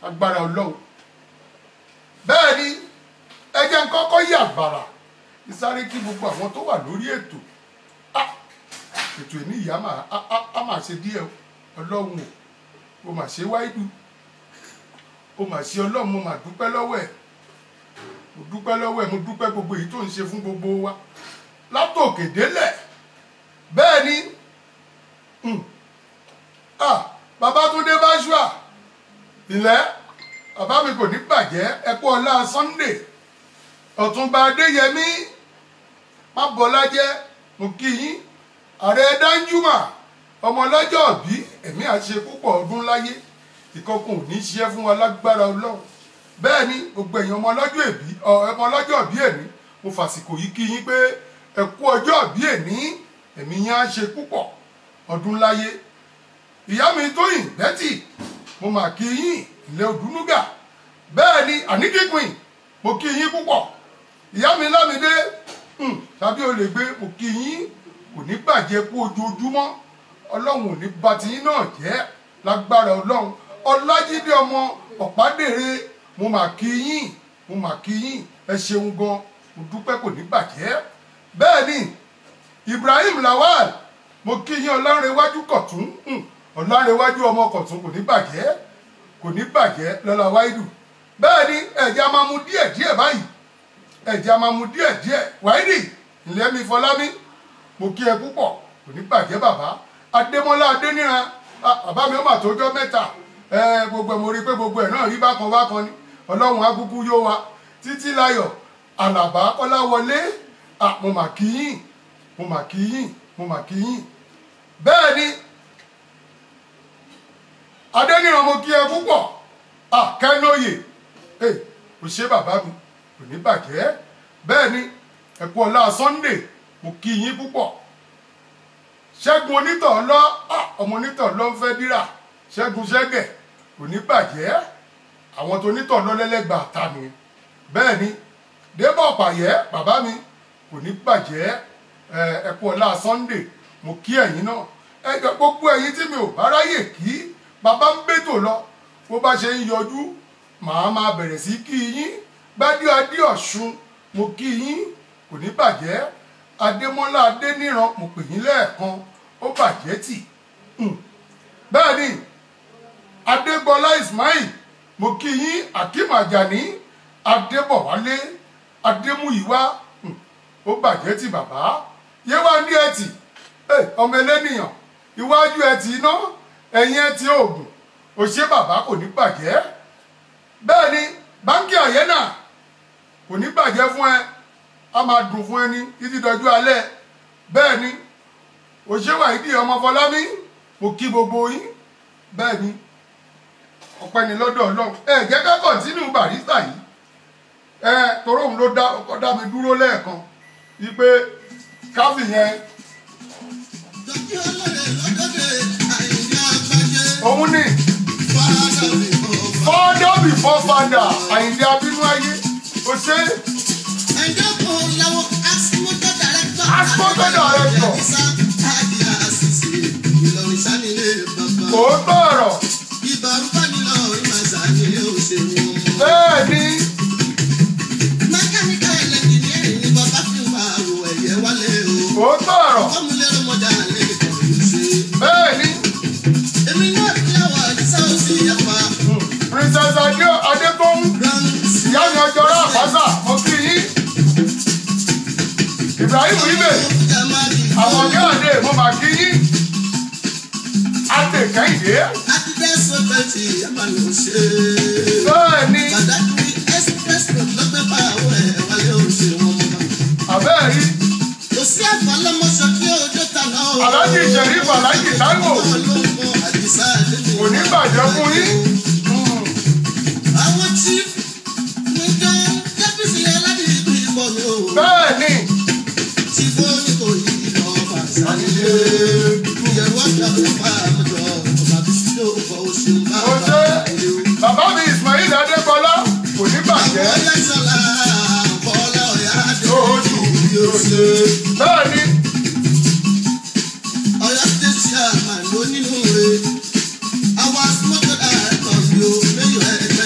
agbára Ọlọ́run. Bẹ́ẹ̀ ni ẹ jẹ́ n kọ́kọ́ yà bàrà ìsáré kí gbogbo àwọn tó wà lórí ètò ìní ìyá á máa ṣe díẹ̀ Ọlọ́run o mà ṣe Wáídù o mà ṣe Ọlọ́run mo mà dúpẹ́ lọ́wọ́ ẹ̀ mo dúpẹ́ lọ́wọ́ ẹ̀ mo dúpẹ́ gbogbo èyí tó ń ṣe fún gbogbo wa látòkè délẹ̀. Bẹ́ẹ̀ ni Babátúndé Báṣúà ilẹ̀ bàbá mi kò ní bàjẹ́ ẹ kú ọlá Sunday Ọ̀túnba Adéyẹmí Mábọ́lájẹ́ mo kí yín ààrẹ Danjuma ọmọ ọlọ́jọ́ òbí ẹ̀mí àṣẹ púpọ̀ ọdún láyé ìkọkùn ò ní ṣiṣẹ́ fún wa lágbára Ọlọ́run. Bẹ́ẹ̀ ni gbogbo èèyàn ọmọ ọlọ́jọ́ òbí ẹ̀ní mo fàsìkò yìí kí yín pé ẹ kú ọjọ́ òbí ẹ̀ní ẹ̀mí yín á ṣe púpọ̀ ọdún láyé. Ìyá mi Tóyìn Bẹ́tì mo mà kí yín ilé Odùnúgà. Bẹ́ẹ̀ ni àníkíkùn mo kí yín púpọ̀. Ìyá mi Lámidé tàbí olè gbé mo kí yín kò ní bàjẹ́ kú ojoojúmọ́ Ọlọ́run ò ní bà tiyín náà jẹ́ lágbára Ọlọ́run. Ọlájídé ọmọ Ọ̀pádèrè mo mà kí yín ẹ ṣeun gan mo dúpẹ́ kò ní bàjẹ́. Bẹ́ẹ̀ ni Ibrahim Lawal mo kí yín Ọlárẹ̀wájú Kọ̀tún Ọlárẹ̀wájú ọmọ Kọ̀tún kò ní bàjẹ́ lọ́la Wáídù. Bẹ́ẹ̀ ni ẹ̀jẹ̀ a máa mu díẹ̀díẹ̀ báyìí Wáídì ilẹ̀ mi Fọlámi mo kí ẹ púpọ̀ kò ní bàjẹ́ bàbá. Adémọ́lá Adéníran bàbá mi ó mà tójọ́ mẹ́ta gbogbo ẹ̀ mo rí pé gbogbo ẹ̀ náà rí bákan ni Ọlọ́run akúkú yó wa. Títílayọ̀ Àlàbá Kọ́láwọlé mo mà kí yín. Bẹ́ẹ̀ ni Adéníran mo kí ẹ púpọ̀ Kẹ́nóyè kò ṣe bàbá mi kò ní bàjẹ́. Bẹ́ẹ̀ ni ẹ kú ọlá Sunday mo kí yín púpọ̀. Ṣẹ́gun Onítọ̀ọ́lọ́ ọmọ Onítọ̀ọ́lọ́ ń fẹ́ dírà Ṣẹ́gun Ṣẹ́gẹ̀ kò ní bàjẹ́ àwọn tó Onítọ̀ọ́lọ́ lẹ́lẹ́gbàá ta ni. Bẹ́ẹ̀ ni Débọ̀ Pàyẹ́ bàbá mi kò ní bàjẹ́ ẹ kú ọlá Sunday mo kí ẹ̀yin náà. Ẹjọ́ gbogbo ẹ̀yin tí mi ò bá ráyè kí bàbá ń bètò lọ bó bá ṣe ń yọjú màá máa bẹ̀rẹ̀ sí kí yín. Gbádé Adéọ̀ṣun mo kí yín kò ní bàjẹ́. Adémọ́lá Adéníran mo pè yín lẹ́ẹ̀kan ó bàjẹ́ tì. Bẹ́ẹ̀ ni Adégbọlá Ismail mo kí yín Akeem Ajani Adébọ̀wálé Adémúyìwá ó bàjẹ́ tì bàbá. Yéwándé Ẹtì ọmọ ẹlẹ́nìyàn iwájú ẹtì iná ẹ̀yìn ẹtì oògùn òṣè bàbá kò ní bàjẹ́. Bẹ́ẹ̀ ni Báńkì Àyẹ́nà kò ní bàjẹ́ fún ẹ a máa dùn fún ẹni títí dọjú alẹ́. Bẹ́ẹ̀ ni òṣè Wáídì ọmọ Fọlámi mo kí gbogbo yín. Bẹ́ẹ̀ ni ọpẹ́ ni lọ́dọ̀ Ọlọ́run. Jẹ́ ká kọ̀ntínú Barrister yìí torí òun ló dá mi dúró lẹ́ẹ̀kan wípé káfí yẹn òun ni father before father Àyìndé Abínúayé ó ṣe asmoto director òótọ́ ọ̀rọ̀ bẹ́ẹ̀ ni òótọ́ ọ̀rọ̀ bẹ́ẹ̀ ni Princess Adétóun ìyá mi Ọjọ́rọ̀ Àpáṣà mo kí yín. Ibrahim Ibe àwọn ọ̀gá àdé mo mà kí yín. Adé Kẹ́hìndé. Bẹ́ẹ̀ ni àbẹ́ẹ̀rí Aláàjì Ṣẹ̀rífù Aláàjì Táíwò kò ní bàjẹ́ fún yín. Bẹ́ẹ̀ ni bàbá mi Ismail Adégbọlá kò ní bàjẹ́. Bẹ́ẹ̀ ni Ọ̀yọ́ state chairman ló nínú rẹ̀ àwọn asọ́mọ́tò ààrẹ kan bí o méjì ẹ̀ẹ́dẹ́.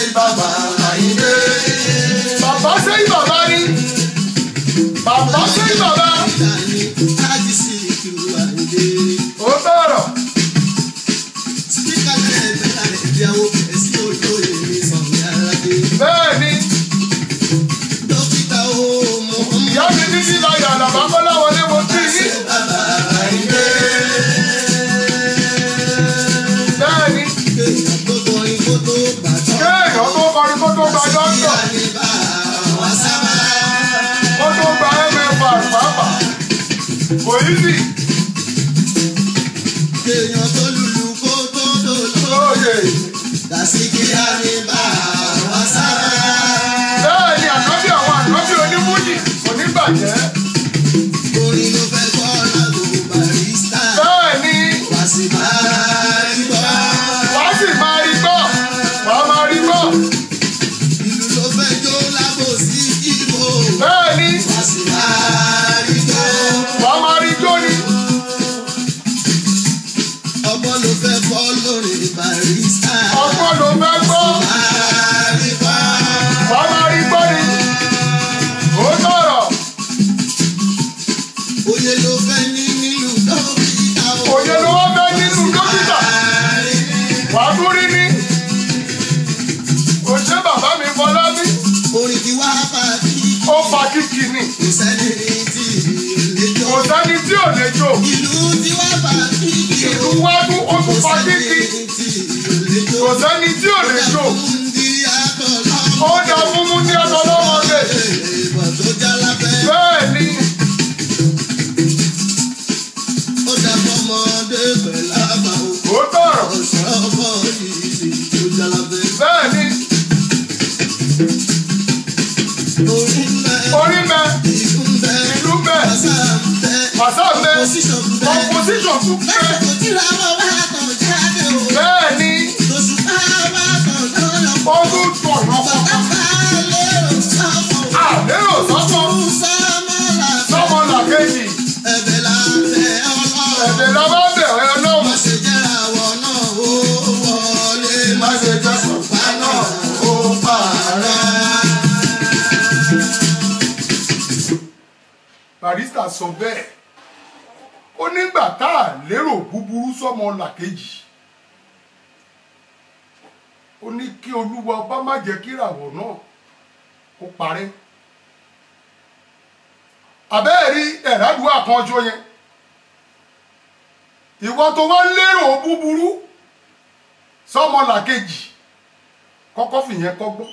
bàbá Àyìndé. bàbá sẹ́yìn bàbá ni bàbá sẹ́yìn bàbá. Ájí sí ìkìlú Àyìndé. ó bẹ̀rọ̀. Spíkà lẹ́ẹ̀mẹ́ta rẹ̀ ìyàwó bẹ̀rẹ̀ sí ojú èmi Sànní Aládé. bẹ́ẹ̀ ni Dókítà ó mọ̀ ọ́n. ìyá mi ní sílá yàrá bàbá láwọlé mo tí ì ní. Bàbá Àyìndé. bẹ́ẹ̀ ni Kéèyàn tó kọrin kó tó gbàjọ́. kéèyàn tó kọrin kó tó gba dọ́ńtọ̀ kó tó gba mfa pàápàá kò yí sí. Kéèyàn tó lùlù kó tó dòdò. lóye Dàsíkì àníbà wá sábà. bẹ́ẹ̀ ni ànábì àwọn ànábì onímújì kò ní bàjẹ́. Orin ló fẹ́ kọ́ lágbo barista. bẹ́ẹ̀ ni Wá sí máa ń gbọ́. wàá sì máa rí gbọ́ wàá máa rí gbọ́. Ìlú ló fẹ́ jó lágbo sí ìbò. bẹ́ẹ̀ ni Wá sí máa ń gbọ́. wàá máa rí jó ni. Ọgbọ́n ló fẹ́ kọ́ lórí barista. ọgbọ́n ló fẹ́ gbọ́ Máa ń gbọ́. wàá máa rí gbọ́ ni. ó sọ̀rọ̀ Oyè ló fẹ́ ní nílùú dókítà. òye ló wá fẹ́ nínú dókítà wàá tún rí ní. kò ṣe bàbá mi fọlá ní. Orin ti wá bá kí. ó fa kíkì ni Kò sẹ́ni tí lè jó. kò sẹ́ni tí ò lè jó. Ìlú ti wá bá kí. ìlú wá tún ó tún fa kíkì kò sẹ́ni tí ò lè jó. ó dà fún mú ní ọ̀dọ̀ lọ́wọ́dé. bẹ́ẹ̀ ni ó tọ̀rọ̀ bẹ́ẹ̀ ni orí mẹ́ ìlú mẹ́ pàṣẹ mẹ́ opposition tún mẹ́. bẹ́ẹ̀ ni ó tún tọ̀ lọ́kọ̀. àlérò sọ́kọ̀ sọ́mọ làkejì ẹ̀bẹ̀ la bá bẹ̀rẹ̀ náà. má ṣe jẹ́ sọ̀pá náà ó pààrọ̀. Barrister sọ bẹ́ẹ̀ ó nígbà tá a lérò búburú sọ́mọ làkejì ó ní kí olúwa ọba má jẹ́ kí ìràwọ̀ náà kó parẹ́. àbẹ́ẹ̀rí ẹ̀rádùá kan ọjọ́ yẹn ìwọ tó wá lérò búburú sọ́mọ làkejì kọ́kọ́ fìyẹn kọ́gbọ́n.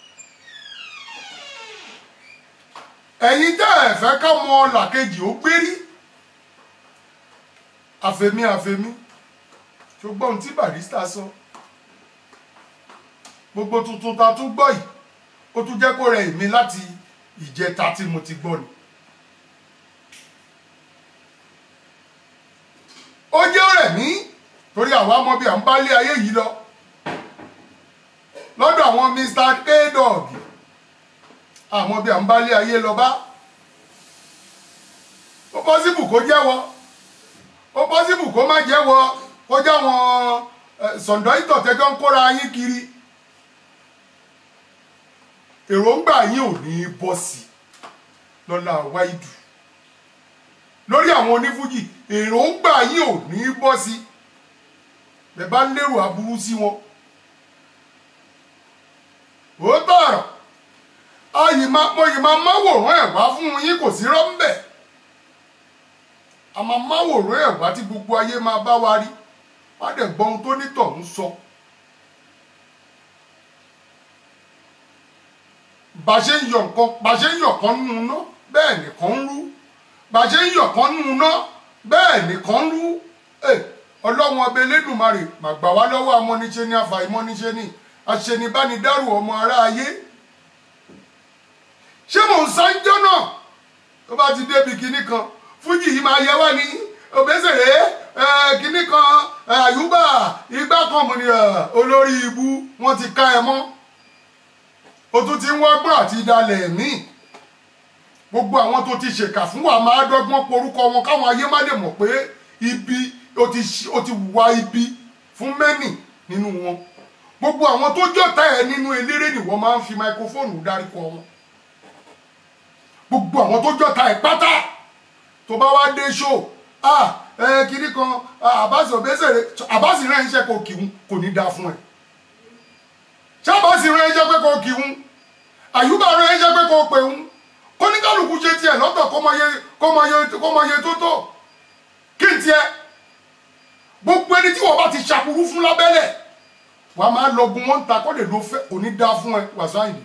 ẹ̀yin tẹ́ ẹ̀ fẹ́ ká mọ làkejì ó gbérí àfẹ̀mí ṣùgbọ́n ohun tí Barrister sọ gbogbo tuntun ta tún gbọ́ yìí ó tún jẹ́ kó rẹ èmi láti ìjẹta tí mo ti gbọ́ ni. ó jẹ́ ọ̀rẹ́ mi torí àwa mọ bí à ń bá lé ayé yìí lọ lọ́dọ̀ àwọn Mr. K-Dog àmọ́ bí à ń bá lé ayé lọ bá ó pọ́sibù kó jẹ́wọ́ ó pọ́sibù kó má jẹ́wọ́ ó jẹ́ àwọn sọ̀ndọ́ ìtọ̀tẹ́jọ́ ń kóra yín kiri èròǹgbà yín ò ní bọ́ sí lọ́la wáìdù lórí àwọn onífújì èròǹgbà yín ò ní bọ́ sí bẹ́ẹ̀ bá lérò aburú sí wọn ó tọ̀rọ̀ mo yìí máa máwòrán ẹ̀ wá fún yín kò sí rọ́ńbẹ̀ a máa máwòrán ẹ̀ wá tí gbogbo ayé máa bá wa rí wá dẹ̀ gbọ́ ohun tó nítọ̀hún sọ. bá ṣe ń yọ̀ kan nínú ná bẹ́ẹ̀ nìkan ń rú bá ṣe ń yọ̀ kan nínú ná bẹ́ẹ̀ nìkan ń rú ọlọ́run ọba Elédùmarè mà gbà wá lọ́wọ́ amọ́niṣe ní àfàìmọ́niṣe ní àṣenibánidárò ọmọ ará ayé. ṣé mò ń sáńjọ́ náà tó bá ti débi kinní kan fújì yìí máa yẹ wá ní Òbésèré kinní kan Àyùbá igbá kan mọ̀ ní olórí ibú wọ́n ti ká ẹ mọ́ o tún ti ń wọ́gbọ́n àti ìdálẹ̀ míì gbogbo àwọn tó ti ṣèkà fún wa máa dọ́gbọ́n porúkọ wọn káwọn ayé má lè mọ̀ pé ibi o ti wùwà ibi fún mẹ́nì nínú wọn gbogbo àwọn tó jọ̀tá ẹ nínú eléré ni wọ́n máa ń fi máikrófóònù dárúkọ wọn gbogbo àwọn tó jọ̀tá ẹ pátá tó bá wá dé ṣó kiri kan àbáṣe òbẹ́sẹ̀rẹ̀ àbáṣe rẹ̀ ń ṣe kò kìhun kò ní dáa fún ẹ ṣé àbáṣe rẹ̀ ń ṣe pé kò kìhun àyùbá rẹ̀ ń ṣe pé kò pè ń kóníkàlùkù ṣe tiẹ̀ lọ́tọ̀ kó mọ iye tó tó kí n tiẹ̀ gbogbo ẹni tí wọ́n bá ti ṣàkúrú fún lábẹ́lẹ̀ wà á máa lọgun wọn ta kó lè lo fẹ́ kò ní dáa fún ẹ Wasiu Ayinde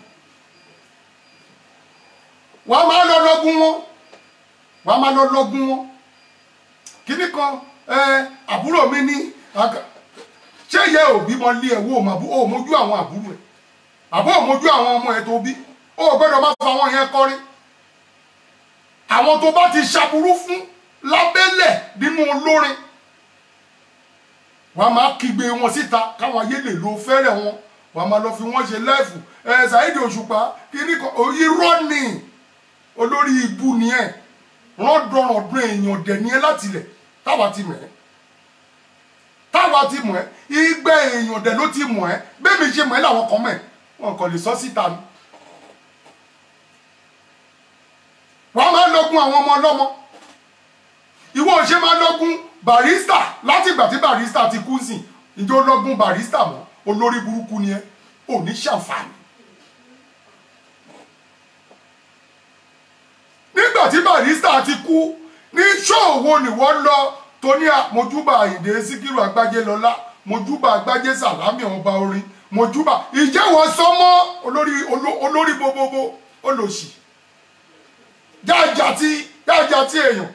wà á máa lọ lọgun wọn wà á máa lọ lọgun wọn kíní kan àbúrò mi ní ṣé ìyá òbí mọ lé ẹwọ ò mójú àwọn àbúrò ẹ àbọ̀ ò mójú àwọn ọmọ ẹ tó bí ó gbọ́dọ̀ má fa àwọn yẹn kọrin àwọn tó bá ti ṣàbúrú fún lábẹ́lẹ̀ nínú olórin wọ́n máa kígbe wọn síta káwọn ayé lè lo fẹ́rẹ̀ wọn wọ́n máa lọ fi wọ́n ṣe láìfù Saheed Òṣùpá kíní kan irọ́ ni olórí ibu ni ẹ̀ rọ́dọ̀rọ̀dún èèyàn dẹ̀ ni ẹ láti ilẹ̀ táwa ti mọ̀ ẹ́ ìgbẹ́ èèyàn dẹ̀ ló ti mọ̀ ẹ́ bẹ́ẹ̀ mi ṣe mọ̀ ẹ́ làwọn kan mọ̀ ẹ́ wọn kàn lè sọ síta ni wọ́n máa lọ́gùn àwọn ọmọ ọlọ́mọ ìwọ ò ṣe máa lọ́gùn Barrister láti ìgbà tí Barrister ti kú sí ìjọ lọ́gùn Barrister mọ́ olórí burúkú ni ẹ ò ní ṣàǹfààní nígbà tí Barrister ti kú ní ṣòwò ni wọ́n lọ tó ní mojúbà Àyìndé Síkírù Àgbájé lọ́lá mojúbà Àgbájé Sàlámì ọba orin mojúbà ìjẹ́wọ́ sọmọ́ olórí bobobo olòṣì jájà tí èèyàn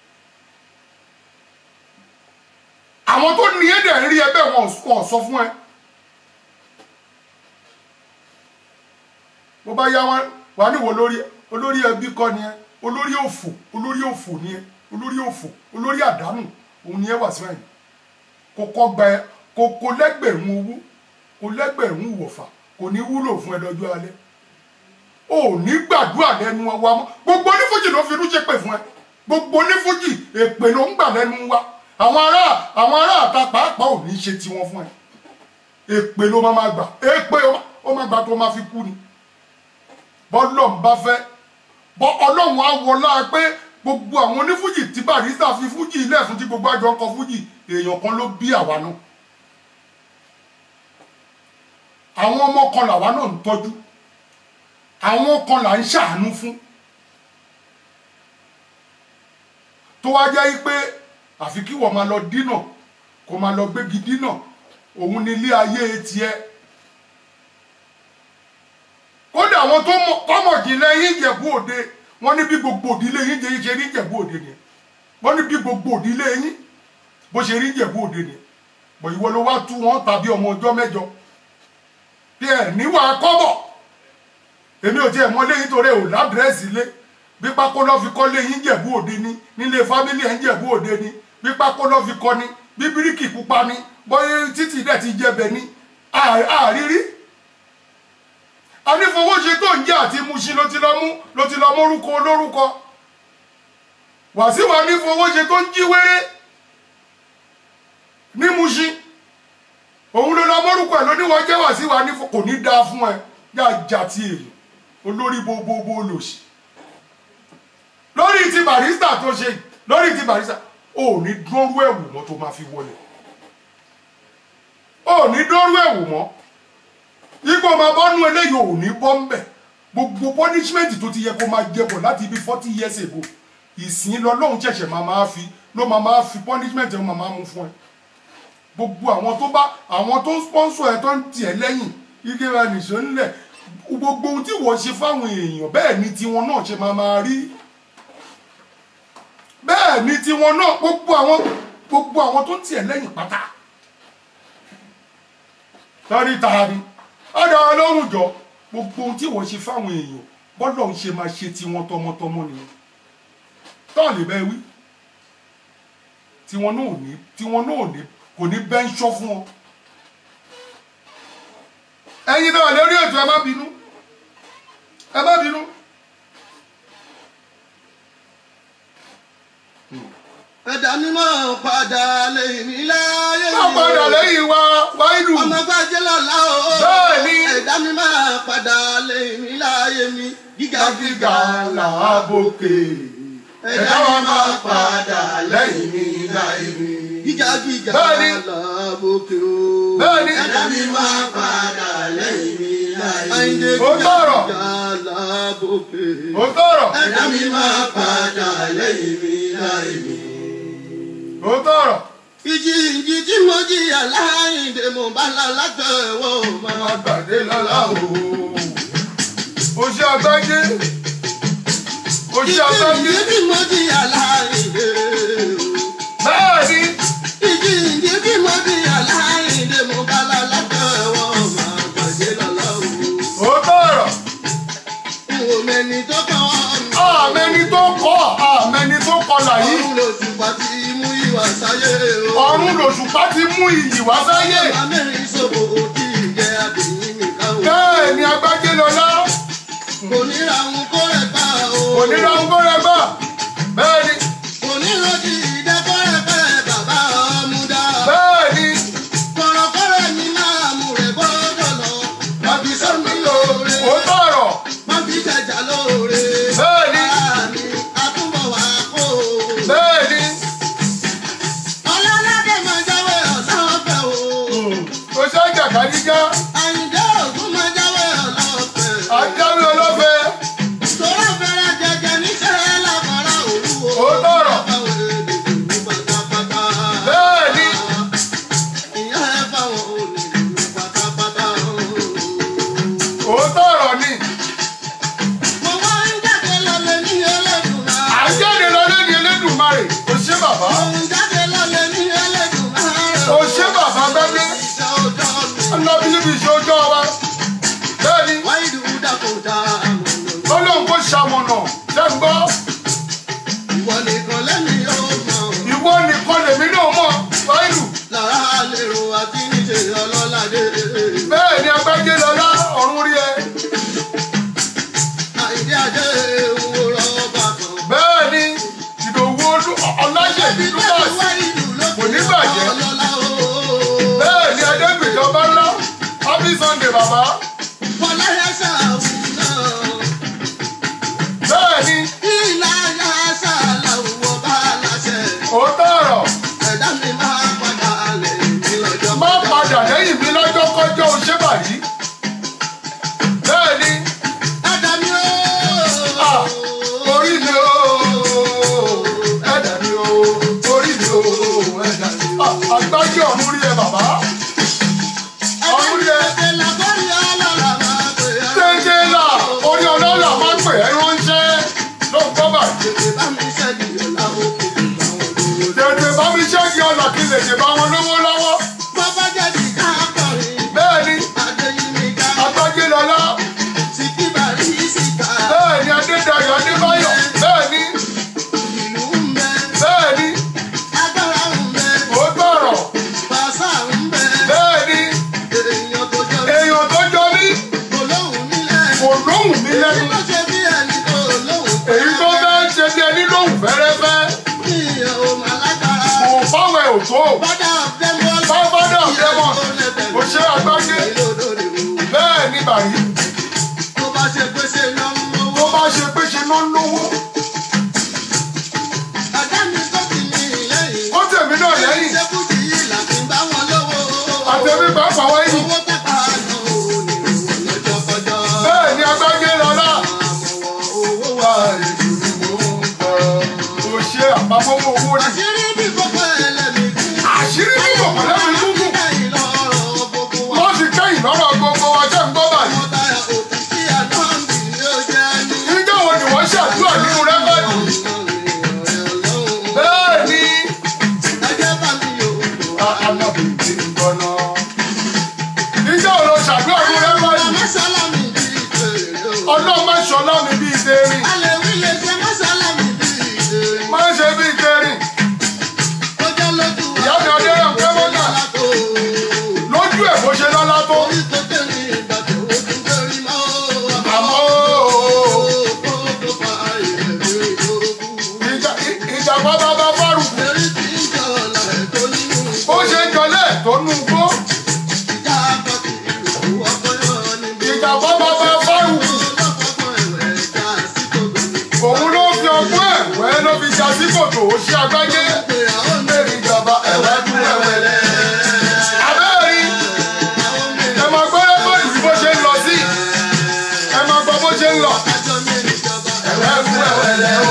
àwọn tó ní èdè rí ẹbẹ wọn sọ fún ẹ bó bá yá wà níwò olórí ẹbí kọ́ ni ẹ olórí òfò ni ẹ olórí àdánù òun ni ẹ Wasiu Ayinde kò lẹ́gbẹ̀rún owó kò lẹ́gbẹ̀rún ìwọ̀fà kò ní wúlò fún ẹ lọ́jọ́ alẹ́ ò ní gbàdúrà lẹ́nu wa mọ́ gbogbo onífújì ló fi inú ṣe pè fún ẹ gbogbo onífújì èpè ló ń gbà lẹ́nu wa àwọn ará àta pàápàá ò ní ṣe tiwọn fún ẹ èpè ló máa gbà èpè ó máa gbà tó máa fi kú ni bọ́lọ́n bá fẹ́ bọ́ ọlọ́run á wọlá pé gbogbo àwọn onífújì tí Barrister fi fújì ilé ẹ̀fún tí gbogbo àjọ ọkọ̀ fújì èèyàn kan ló bí àwa náà àwọn ọmọ kan làwa náà ń tọ́jú àwọn kan là ń ṣàánú fún tó wá jẹ́ pé àfi kí wọ́n máa lọ dínà kó máa lọ gbégi dínà òun ní ilé ayé tiẹ̀ kódà àwọn tó mọ̀ jìnlẹ̀ yín Ìjẹ̀bú Òde wọ́n ní bí gbogbo òdílé yín ṣe rí Ìjẹ̀bú Òde ni wọ́n ní bí gbogbo òdílé yín bó ṣe rí Ìjẹ̀bú Òde ni bọ̀ ìwọ ló wá tú wọn tàbí ọmọ ọjọ́ mẹ́jọ bí ẹ̀ níwà kọ́bọ̀ èmi ò tiẹ̀ mọ léyìn torí ò ládírẹ́sì lé bí pákó lọ́ fi kọ́ léyìn Ìjẹ̀bú Òde ni nílé fámílì ẹ̀ ń Ìjẹ̀bú Òde ni bí pákó lọ́ fi kọ́ ni bí bíríkì pupa ni bóyá títì dẹ̀ ti jẹbẹ̀ ni àrírí anífowóṣe tó ń jẹ́ àti Mushin ló ti lọ mórúkọ olórúkọ Wasiu anífowóṣe tó ń jí wéré ní Mushin òun ló lọ mórúkọ ẹ̀ lóníwọ̀ jẹ́ Wasiu anífowóṣe kò ní dáa fún ẹ yájà tí èyí olórí gbogbo olòṣì lórí ti Barrister tó ṣe lórí ti Barrister ò ní dúró ẹ̀wù mọ́ tó máa fi wọlé ò ní dúró ẹ̀wù mọ́ ipò máa bọ́ nú eléyìí ò ní bọ́ ń bẹ̀ gbogbo punishment tó ti yẹ kó máa jẹbọ̀ láti bí 40 years ago ìsìn lọ́lọ́run ṣẹ̀ṣẹ̀ máa fi punishment ẹ̀ máa mú fún ẹ gbogbo àwọn tó sponsor ẹ tó ń tiẹ̀ lẹ́yìn ike ra nìṣó ńlẹ̀ gbogbo ohun tí wọ́n ṣe fáwọn èèyàn bẹ́ẹ̀ ni tiwọn náà ṣe máa rí bẹ́ẹ̀ ni tiwọn náà gbogbo àwọn tó ń tiẹ̀ lẹ́yìn pátá tọ́rí tààrí ọ̀dọ̀ ọlọ́run jọ gbogbo ohun tí wọ́n ṣe fáwọn èèyàn bọ́lọ̀ ń ṣe máa ṣe tiwọn tọmọtọmọ nìyẹn tọ́ lè bẹ́ẹ̀ wí tiwọn náà ò ní kò ní bẹ́ńṣọ́ fún ọ ẹ̀yin náà lórí ètò ẹ má bínú ẹ̀dá mímọ́ padà lẹ́yìn mi láyé mi. Má padà lẹ́yìn wa Wáídù. Ọmọ gbájẹ́ lọ́la o. Bẹ́ẹ̀ni. Ẹ̀dá mímọ́ padà lẹ́yìn mi láyé mi. Gíga Gíga làbókè. Ẹ̀dá wa máa padà lẹ́yìn mi láyé mi. Gíga Bẹ́ẹ̀ni. làbókè o. Bẹ́ẹ̀ni. Ẹ̀dá mímọ́ padà lẹ́yìn mi láyé mi. Àyìndé Ó tọrọ. gíga làbókè. Ó tọrọ. Ẹ̀dá mímọ́ padà lẹ́yìn mi láyé mi. Ó tọrọ. Ìjì tí mo jìyà láyìndé mo bá la látẹ̀wọ́ máa. Má gbàdé lọ́la o. O ṣe àgbájé. O ṣe àgbájé. Ìjì tí mo jìyà láyìndé o. Bẹ́ẹ̀ni. Ìjì tí mo jìyà láyìndé mo bá la látẹ̀wọ́ máa gbàdé lọ́la o. Ó tọrọ. Wo mẹ́ni tó kọ́ mi. Àmẹ́ni tó kọ́ àmẹ́ni tó kọlà yìí. Ọ̀run lòṣùpá ti mú ìwà sáyé o. Ọ̀run lòṣùpá ti mú iyì wá sáyé. Ọmọ mẹ́rin ṣòfò kí ìjẹ́ àbẹ̀yìn nìkan o. Bẹ́ẹ̀ni agbájé lọ́lá. Kò ní ra ohun kó rẹ̀ pa o. Onírà ń kó rẹ gbà. Bẹ́ẹ̀ni. Kò ní rọ́ọ̀dì ìdẹ́kọ̀rẹ́fẹ́ bàbá ọmúdá. Bẹ́ẹ̀ni. Kọ̀rọ̀kọ̀rọ̀ mi máa mú rẹ̀ gbọ́dọ̀ lọ. Bàbí sọ́mi lóore. Ó tọrọ. Bàbí jẹjà lóore. Bẹ́ẹ̀ni. Àmì àtúbọ̀ wà kó. Bẹ́ẹ̀ni. Ọlọ́ládé máa jáwé ọlọ́pẹ̀ o. O ṣe àjàkadíjá. Àyìndé ògún máa jáwé ọlọ́pẹ̀. Ajáwé ọlọ́fẹ́. Tòró fẹ́rẹ̀ jẹjẹ níṣẹ́ lábàárà òru o. Ó tọrọ. Báwo lè lè lù pátápátá? Bẹ́ẹ̀ni. Ìyá ẹ báwọn ò lè lù pátápátá o. Ó tọrọ ni. Mo wá ń jáde lọ́lẹ̀ ní Ẹlẹ́dùmarè. Àjáde lọlé ní Elédùmarè. O ṣé bàbá. Mo ń jáde lọ́lẹ̀ ní Ẹlẹ́dùmarè. O ṣé bàbá gbẹ́gbẹ́. Iṣẹ́ ọjọ́ mi. Ọlọ́bí níbi ìṣe ọjọ́ wa. Bẹ́ẹ̀ni. Wáìdù dàkúdà mọ̀nà. Ọlọ́run kò ṣamọ̀nà. Ṣé ń gbọ́? Ìwọ nìkan lẹ́mi yóò mọ̀. Ìwọ nìkan lèmi náà mọ̀. Wáìdù. Lára lèrò àti níṣe ọlọ́ládé. Bẹ́ẹ̀ni agbájé lọ́lá ọ̀run rí ẹ. Àìdí ajé òwúrọ̀ ọba kan. Bẹ́ẹ̀ni. Ìdòwú ọláṣẹ́bí Lúkàsì. Kò ní bàjẹ́. Ọlọ́lá o. Bẹ́ẹ̀ni Adégbèjọba ńlá. Happy Sunday bàbá. Fọláyà ṣàwù náà. Bẹ́ẹ̀ni. Ìlàyà ṣàlàwọ̀ bá láṣẹ. Ó tọrọ. Ẹ̀dá mi máa padà lẹ́yìn lọ́jọ́. Má padà lẹ́yìn mi lọ́jọ́ kọjọ́ o ṣé bàyí. Bẹ́ẹ̀ni. Ẹ̀dá mi ó. Ah, orí mi o. Ẹ̀dá mi o. Orí mi o. Ẹ̀dá mi o. Àgbájé ọ̀run rí ẹ bàbá. Ọ̀run rí ẹ. Ẹ̀dá mi lábọ́rí ọlọ́lá máa pè é. Tẹ́jẹ́ là orí ọlọ́lá máa ń pè é ránṣẹ́. Ló ń gbọ́ báyìí. Tètè bá mi ṣẹ́gi ọ̀la òkè ìgbàwọ̀n lówó. Tètè bá mi ṣẹ́gi ọ̀nà kí lè dè bá wọn lówó lọ́wọ́. Bọ́bá jẹ̀bi ká kọrin. Bẹ́ẹ̀ni. Adéyínmíká. Àgbájé lọ́lá. Síkíbàrí síkà. Bẹ́ẹ̀ni Adédayọ̀ Adébáyọ̀. Bẹ́ẹ̀ni. Ìlú ń bẹ. Bẹ́ẹ̀ni. Agbára ń bẹ. Ó tọrọ. Pàṣà ń bẹ. Bẹ́ẹ̀ni. Èèyàn tó jọ mí. Èèyàn tó jọ mí. Kò lóhùn nílẹ̀. Kò lóhùn mí Èyí lẹ́nu. tó ṣe bí ẹni tó lóhùn. Èyí tó fẹ́ ṣe bí ẹni lóhùn fẹ́rẹ́fẹ́. Ìyẹn ò mà lágbára. Kò fáwọn ẹ̀ ò tó. Father of Demon. Father of Demon. Kò ṣe àgbájé. Bẹ́ẹ̀ni bàyí. Tó bá ṣe pé ṣe lọ ń Tó lówó. bá ṣe pé ṣe ló ń lówó. Àdá mi tó ti ní lẹ́yìn. Ó tèmi náà lẹ́yìn. Ṣé Fújì yìí là fi ń bá wọn lówó? Àtẹ̀mí pàápàá wáyé. Owó tẹ́pà náà ò ní ìròyìn lọ́jọ́ kọjọ́. Bẹ́ẹ̀ni agbájé lọ́lá. Àmọ̀wọ̀ owó wa ètò ni mò ń bọ̀. Kò ṣe àpamọ́wọ́ owó ni. Àṣírí bí gbogbo ẹlẹ́mìí kú. Àṣírí bí gbogbo ẹlẹ́mìí kú. Kẹ́yìn lọ́rọ̀ gbogbo wa. Wọ́n ti kẹ́yìn lọ́rọ̀ gbogbo wa jẹ́ ń gbọ́ báyìí. Ọmọ táyà òkú kí àná mi yóò jẹ́ ní. Níjọ́ wo ni wọ́n ṣàdúrà nínú rẹ́kọ̀dù òṣì àgbájé mẹ́rin ìjọba ẹ̀wẹ́ kú ẹ̀wẹ̀lẹ́. abẹ́rẹ́ ẹ máa gbọ́ bọ́ọ̀lù bí bó ṣe ń lọ sí ẹ máa gbọ́ bó ṣe ń lọ ẹ̀wẹ́ kú ẹ̀wẹ̀lẹ́ o.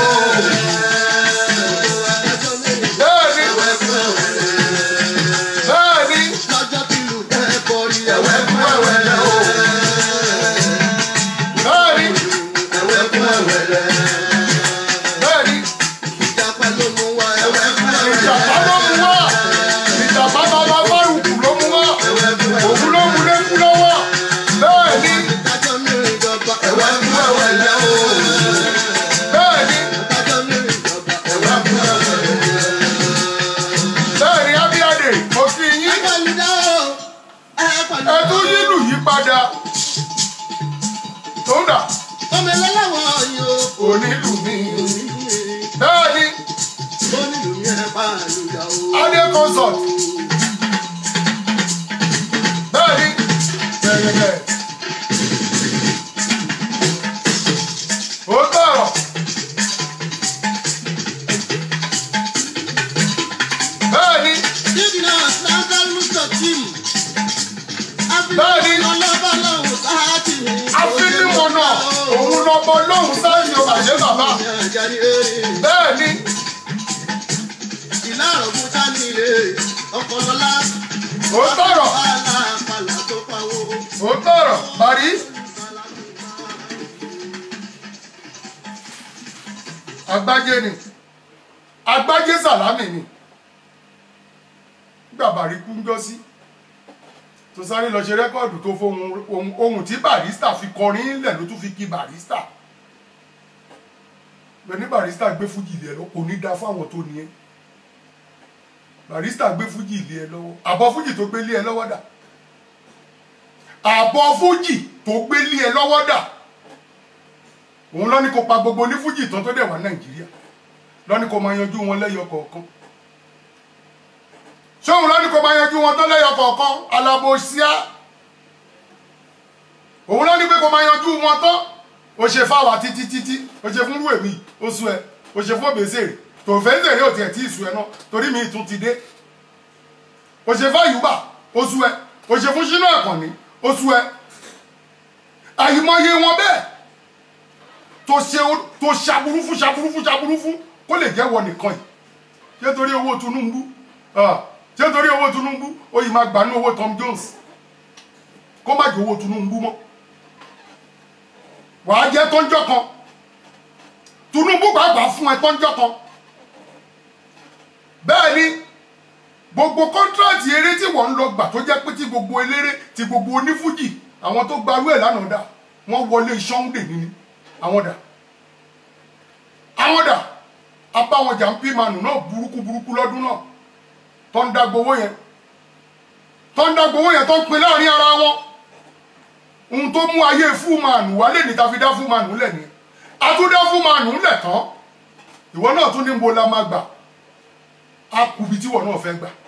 Onílù mi bẹ́ẹ̀ni onílù mi ẹ̀ bá lùyà o. Adé consult bẹ́ẹ̀ni bẹ́ẹ̀ni ó tọrọ bẹ́ẹ̀ni bẹ́ẹ̀ni afinimọ̀nà òun lọ́bọ lóhùn sáyé o àṣẹ bàbá bẹ́ẹ̀ ni. ìlà ọ̀gbun ta ní ilé ọ̀pọ̀lọ́lá. ó tọrọ ó tọrọ bàrí. Agbájé ni Agbájé Sàlámì ni nígbà Bàrí kú ń jọ sí tó sáré lọ ṣe rẹ́kọ̀dù tó fohùn ohun tí Barrister fi kọrin ńlẹ̀ ló tún fi kí Barrister bẹ́ẹ̀ ni Barrister gbé fújì ilé ẹ lọ kò ní da fáwọn tó ní ẹ Barrister gbé fújì ilé ẹ lọ́wọ́ àbọ̀ fújì tó gbé lé ẹ lọ́wọ́ dà àbọ̀ fújì tó gbé lé ẹ lọ́wọ́ dà òun lọ ní kó pa gbogbo ní fújì tán tó dẹ̀ wá Nàìjíríà lọ ní kó máa yanjú wọn lẹ́yọ kọ̀ọ̀kan ṣóhun lọ ní kó máa yanjú wọn tó lẹ́yọ kọ̀ọ̀kan alábòsíá òun lọ ní pé kó máa yanjú wọn tán ó ṣe fáwa títí ó ṣe fún rúwèmí ó sú ẹ ó ṣe fún òbèsèrè tó fẹ́ ń tèrè òtí ẹ̀ tí ì sú ẹ náà torí mi tún ti dé ó ṣe fáyùbá ó sú ẹ ó ṣe fún Ṣínà Àkànní ó sú ẹ àyìmọye wọn bẹ́ẹ̀ tó ṣàbúrú fún kó lè jẹ́ wọ nìkan yìí ṣé torí owó Tinubu ṣé torí owó Tinubu ó yìí máa gbà ní owó Tom Jones kó má jẹ́ owó Tinubu mọ́ wàá jẹ́ tọ́njọ́ kan Tinubu pàápàá fún ẹ tọ́njọ́ kan bẹ́ẹ̀ ni gbogbo kọ́ńtíráàtì eré tí wọ́n ń lọ gbà tó jẹ́ pé tí gbogbo eléré tí gbogbo onífújì àwọn tó gbarú ẹ̀ lánàá dà wọ́n wọlé Ṣọ́ndé nínú àwọn dà abáwọn jà ń pí mànù náà burúkú lọ́dún náà tó ń dá gbowó yẹn tó ń pin láàrin ara wọn ohun tó mú ayé Fúmànù wálé ní ta fi dá Fúmànù lẹ̀ ni a tún dá Fúmànù lẹ̀ tán ìwọ náà tún ní mo la máa gbà á kùbi tí ìwọ náà fẹ́ gbà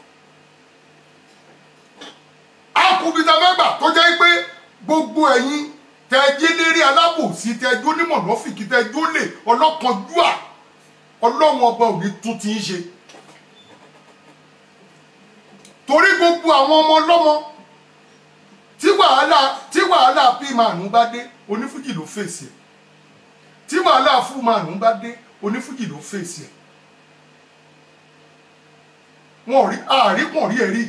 á kùbi tá fẹ́ gbà tó jẹ́ pé gbogbo ẹ̀yin tẹ́jú lérí alábòsí tẹ́jú onímọ̀lọ́fìkì tẹ́jú lè ọlọ́kanjúà ọlọ́run ọba òní tún ti ń ṣe torí gbogbo àwọn ọmọ ọlọ́mọ tí wàhálà P-Man bá dé onífújì ló fèsì ẹ̀ tí wàhálà Fúmànù bá dé onífújì ló fèsì ẹ̀ wọn rí àríkùn rí ẹ̀rí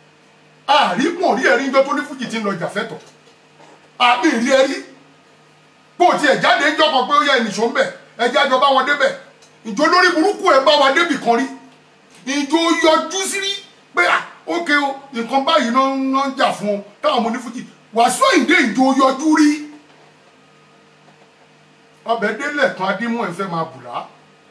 níjọ́ tó onífújì ti ń lọ jàfẹ́tọ̀ àbí ìrí ẹ̀rí bó tiẹ̀ jáde ń jọkọ̀ pé ó yẹ ìnìṣó ń bẹ̀ ẹjẹ́ àjọ bá wọn débẹ̀ ìjọ lórí burúkú ẹ̀ bá wa débì kan rí ìjọ yọjú sí rí pé ókè o nǹkan báyìí náà ń jà fún ọ táwọn ọmọ onífújì Wàsíù Àyìndé ìjọ yọjú rí ọbẹ̀ délẹ̀ kan adímú ẹ̀ fẹ́ máa bùrá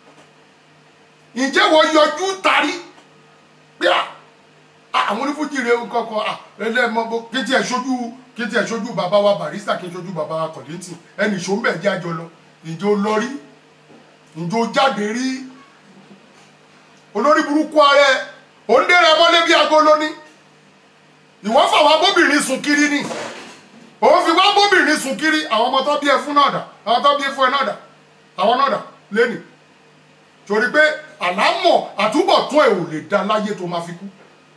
ǹjẹ́ wọ́n yọjú tarí pé àwọn onífújì rẹ̀ kọ̀ọ̀kan ẹlẹ́mọ kí tí ẹ̀ ṣojú bàbá wa Barrister kí n ṣojú bàbá wa Kollington ẹnì ṣó ń bẹ̀ jẹ́ àjọ lọ ìjọ lọ rí ìjọ jáde rí olórí burúkú ààrẹ òǹdẹ̀rẹ̀ mọ́lé bí agolo ní ìwọ́n fà wá bóbìnrin sùn kiri ni òun fi wá bóbìnrin sùn kiri àwọn ọmọ tó bí ẹ fún náà dà àwọn tó bí ẹ fún ẹ náà dà àwọn náà dà lẹ́nì torí pé àlámọ̀ àtúbọ̀tún ẹ̀ ò lè dá láyé tó máa fi kú.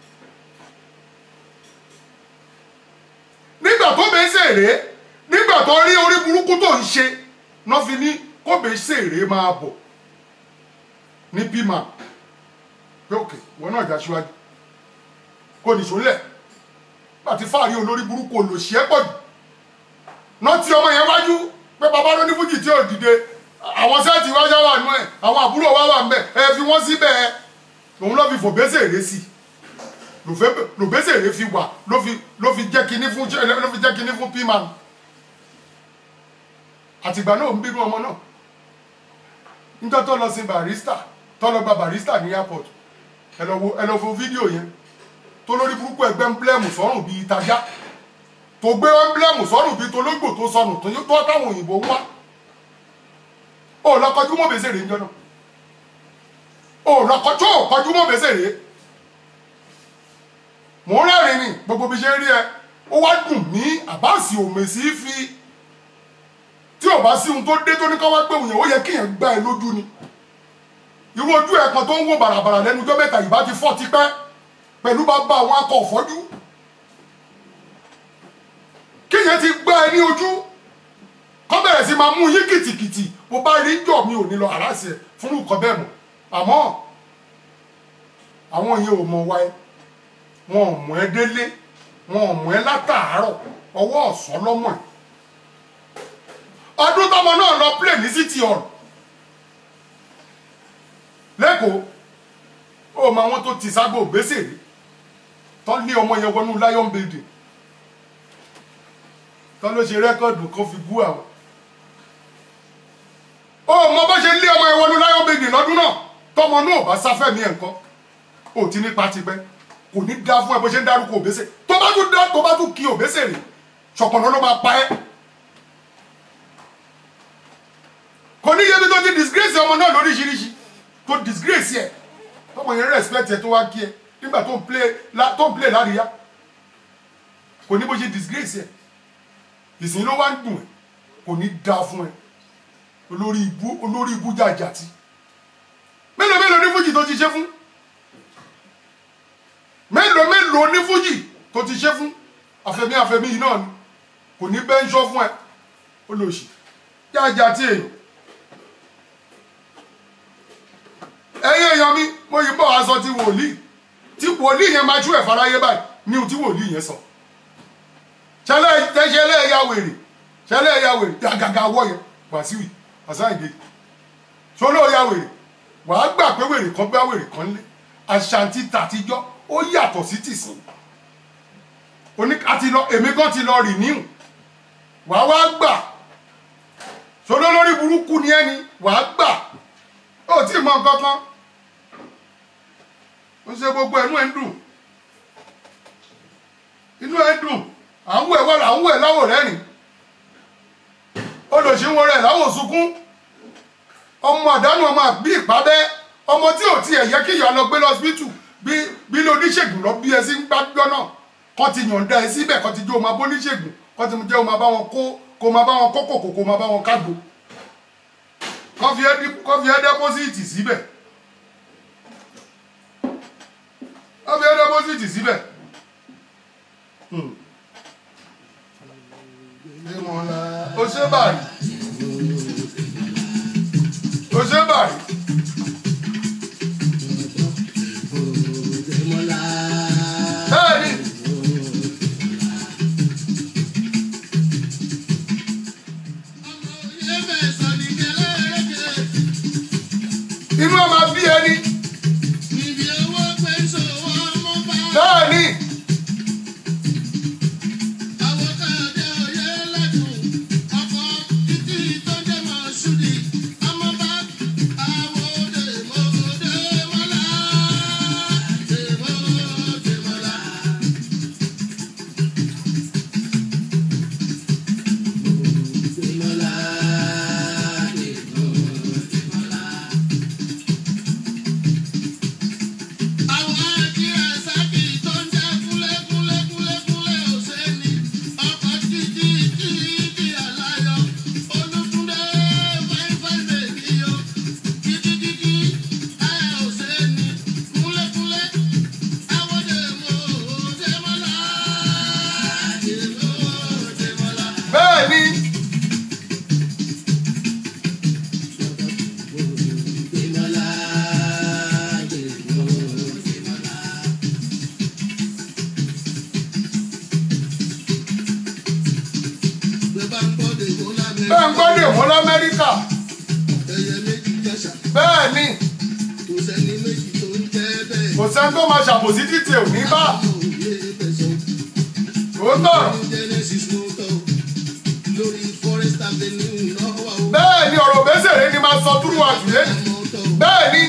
nígbà tó bẹ́ẹ̀ ṣèrè nígbà tó rí orí burúkú tó ń ṣe náà fi ní kó bẹ́ẹ̀ ṣèrè máa bọ̀ ní bímà pé òkè wọn náà já síwájú kò ní sólẹ̀ láti fáàrí olórí burúkú olòṣì ẹ̀ pọ̀ jù náà tí ọmọ yẹn wájú pé bàbá ló ní fújì tí ò dìde àwọn sẹ́ẹ̀tì wájà wà nú ẹ̀ àwọn àbúrò wa wà ń bẹ̀ ẹ fi wọ́n síbẹ̀ òun ló fi fòbésèrè sí lòbésèrè fi wà ló fi jẹ́ kinní fún pman àtìgbà náà ń bínú ọmọ náà níjọ́ tó lọ sí barista tó lọ gba barista ní airport ẹ lọ wo fídíò yẹn tó lórí burúkú ẹgbẹ́ ńblẹ́mù sọ́rùn bíi tajá tó gbé ńblẹ́mù sọ́rùn bíi tológbò tó sọnù tó táwọn òyìnbó wá ó lọ kọjú mọ́ bèsèrè níjọ́ náà ó lọ kọjú mọ́ bèsèrè mò ń rẹ́rìn ni gbogbo bí ṣe rí ẹ ó wá dùn mí àbáàsì òmèsì fi tí ò bá sí ohun tó dé tó ní ká wá pé òun yẹn ó yẹ kéèyàn gbá ẹ lójú ni irú ojú ẹ kan tó ń wò bàràbàrà lẹ́nu ọjọ́ mẹ́ta ìbá ti fọ́ tipẹ́ pẹ̀lú bàbá àwọn akọ ọ̀fọ́jú kéèyàn ti gbá ẹ ní ojú kọ́ bẹ̀rẹ̀ sí máa mú yín kìtìkìtì mo bá rí jọ mi ò ní lọ àrásì ẹ fún nǹkan bẹ́ẹ̀ mọ́ àmọ́ àwọn yẹn ò mọ̀ wá ẹ wọn ò mọ̀ ẹ délé wọn ò mọ̀ ẹ látàárọ̀ ọwọ́ ọ̀sán lọ́mọ̀ ẹ ọdún tọmọ náà lọ play ní city hall lẹ́kọ̀ọ́ ó mọ àwọn tó ti ságbó gbèsèrè tó ní ọmọ yẹn wọnú lion building tó ló ṣe rẹ́kọ̀dù kan fi bú àwọn ó mọ bó ṣe lé ọmọ yẹn wọnú lion building lọ́dún náà tọmọ náà bá sáfẹ́ mi ẹ̀ nǹkan ó ti ní pati pẹ́ kò ní dá fún ẹ bó ṣe ń dárúkọ òbésè tó bá tún kí òbésèrè ṣọ̀pọ̀nà ló máa pa ẹ́ kò ní yẹbi tó ti disgrace ọmọ náà lóríṣiríṣi tó disgrace ẹ tọmọ yẹn respect ẹ tó wá kí ẹ nígbà tó ń play láríyá kò ní bó ṣe disgrace ẹ ìsìn ló wá ń dùn ẹ kò ní dá fún ẹ olórí ibú jàjàtì mélòó ní fújì tó ti ṣe fún mélòó ní fújì tó ti ṣe fún àfẹ̀mí yìí náà ni kò ní bẹ́ ń ṣọ́ fún ẹ olóṣì jàjàtì èèyàn. ẹ̀yin èèyàn mi mo yìí bọ̀ wá sọ ti wòlíì yẹn máa tú ẹ̀ faráyé báyìí ní ohun tí wòlíì yẹn sọ ṣẹlẹ̀ ẹ̀yà wèrè gàgàgà wọ̀ yẹn Wàsíù Àsáyìndé ṣọlọ́ ẹ̀yà wèrè wàá gbà pé wèrè kan bá wèrè kan lé àṣàǹtì tàtijọ́ ó yàtọ̀ sí tìsín èmi kan ti lọ rì níhùn wàá wá gbà ṣọlọ́ lórí burúkú ni ẹni wàá gbà ó tí mọ nǹkan kan ó ṣe gbogbo ẹnu ẹ ń dùn inú ẹ ń dùn à ń wẹ̀ wọ́n à ń wẹ̀ láwò rẹ́rìn olùsíwọ́n rẹ̀ láwò sunkún ọmọ àdánù ọmọ àbí ìpàdé ọmọ tí ò tiẹ̀ yẹ kí ìyá lọ gbé lọ́sibítù bí lóníṣègùn lọ bí ẹ sí ń gbájọ́ náà kọ́ ti yọ̀ǹda ẹ síbẹ̀ kọ́ ti jẹ́ o máa bó níṣègùn kọ́ ti jẹ́ o máa bá wọn kó máa bá wọn kó kòkò kó máa bá wọn kágbó kọ́ fi ẹ́ dẹ́pọ́sìtì síbẹ̀ ó ṣe báyìí bẹ́ẹ̀ni inú ọmọ bí ẹni bẹ́ẹ̀ni. bẹ́ẹ̀ ń gbọ́dọ̀ èwo l'Amẹ́ríkà. bẹ́ẹ̀ ni kò sẹ́ni tó máa ṣàbòsí títí ò ní bá. òótọ́ bẹ́ẹ̀ ni ọ̀rọ̀ Òbésèré ni máa sọ túrú àtúlẹ̀. bẹ́ẹ̀ ni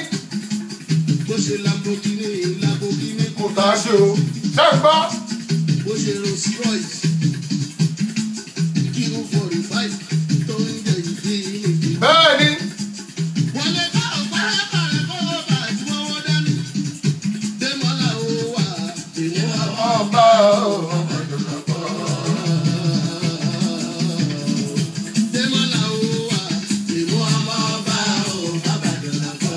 kò tá a ṣe o ṣé ń gbọ́. bó ṣe Rolls Royce kí ó 45 tó ń jẹ ìdí ìdí. bẹ́ẹ̀ ni wọ́n lè bá ọ̀pára bàrẹ̀ fọwọ́ bá tí wọ́n wọ́n dání. Démọ́lá ó wà èèyàn ọba Démọ́lá ó wà èèyàn ọmọ ọba ó bàbàdàn lápá.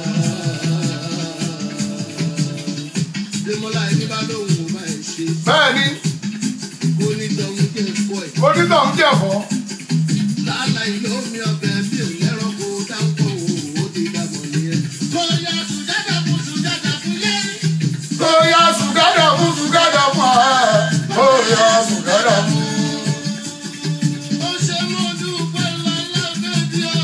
Démọ́lá ẹni bá lóhùn ó máa ń ṣe. bẹ́ẹ̀ ni onítọ̀ ń jẹ̀fọ́. Lálá ìlú omi ọbẹ̀ bí ò lẹ́rọ̀ kó dáńkọ̀ òwò ó ti dàbọ̀ nìyẹn. Kó yá sùgádà fún yé. kó yá sùgádà fún ẹ. kó yá sùgádà fún. Ó ṣe mọ́ dúpẹ́ lọ́lá bẹ́bí o.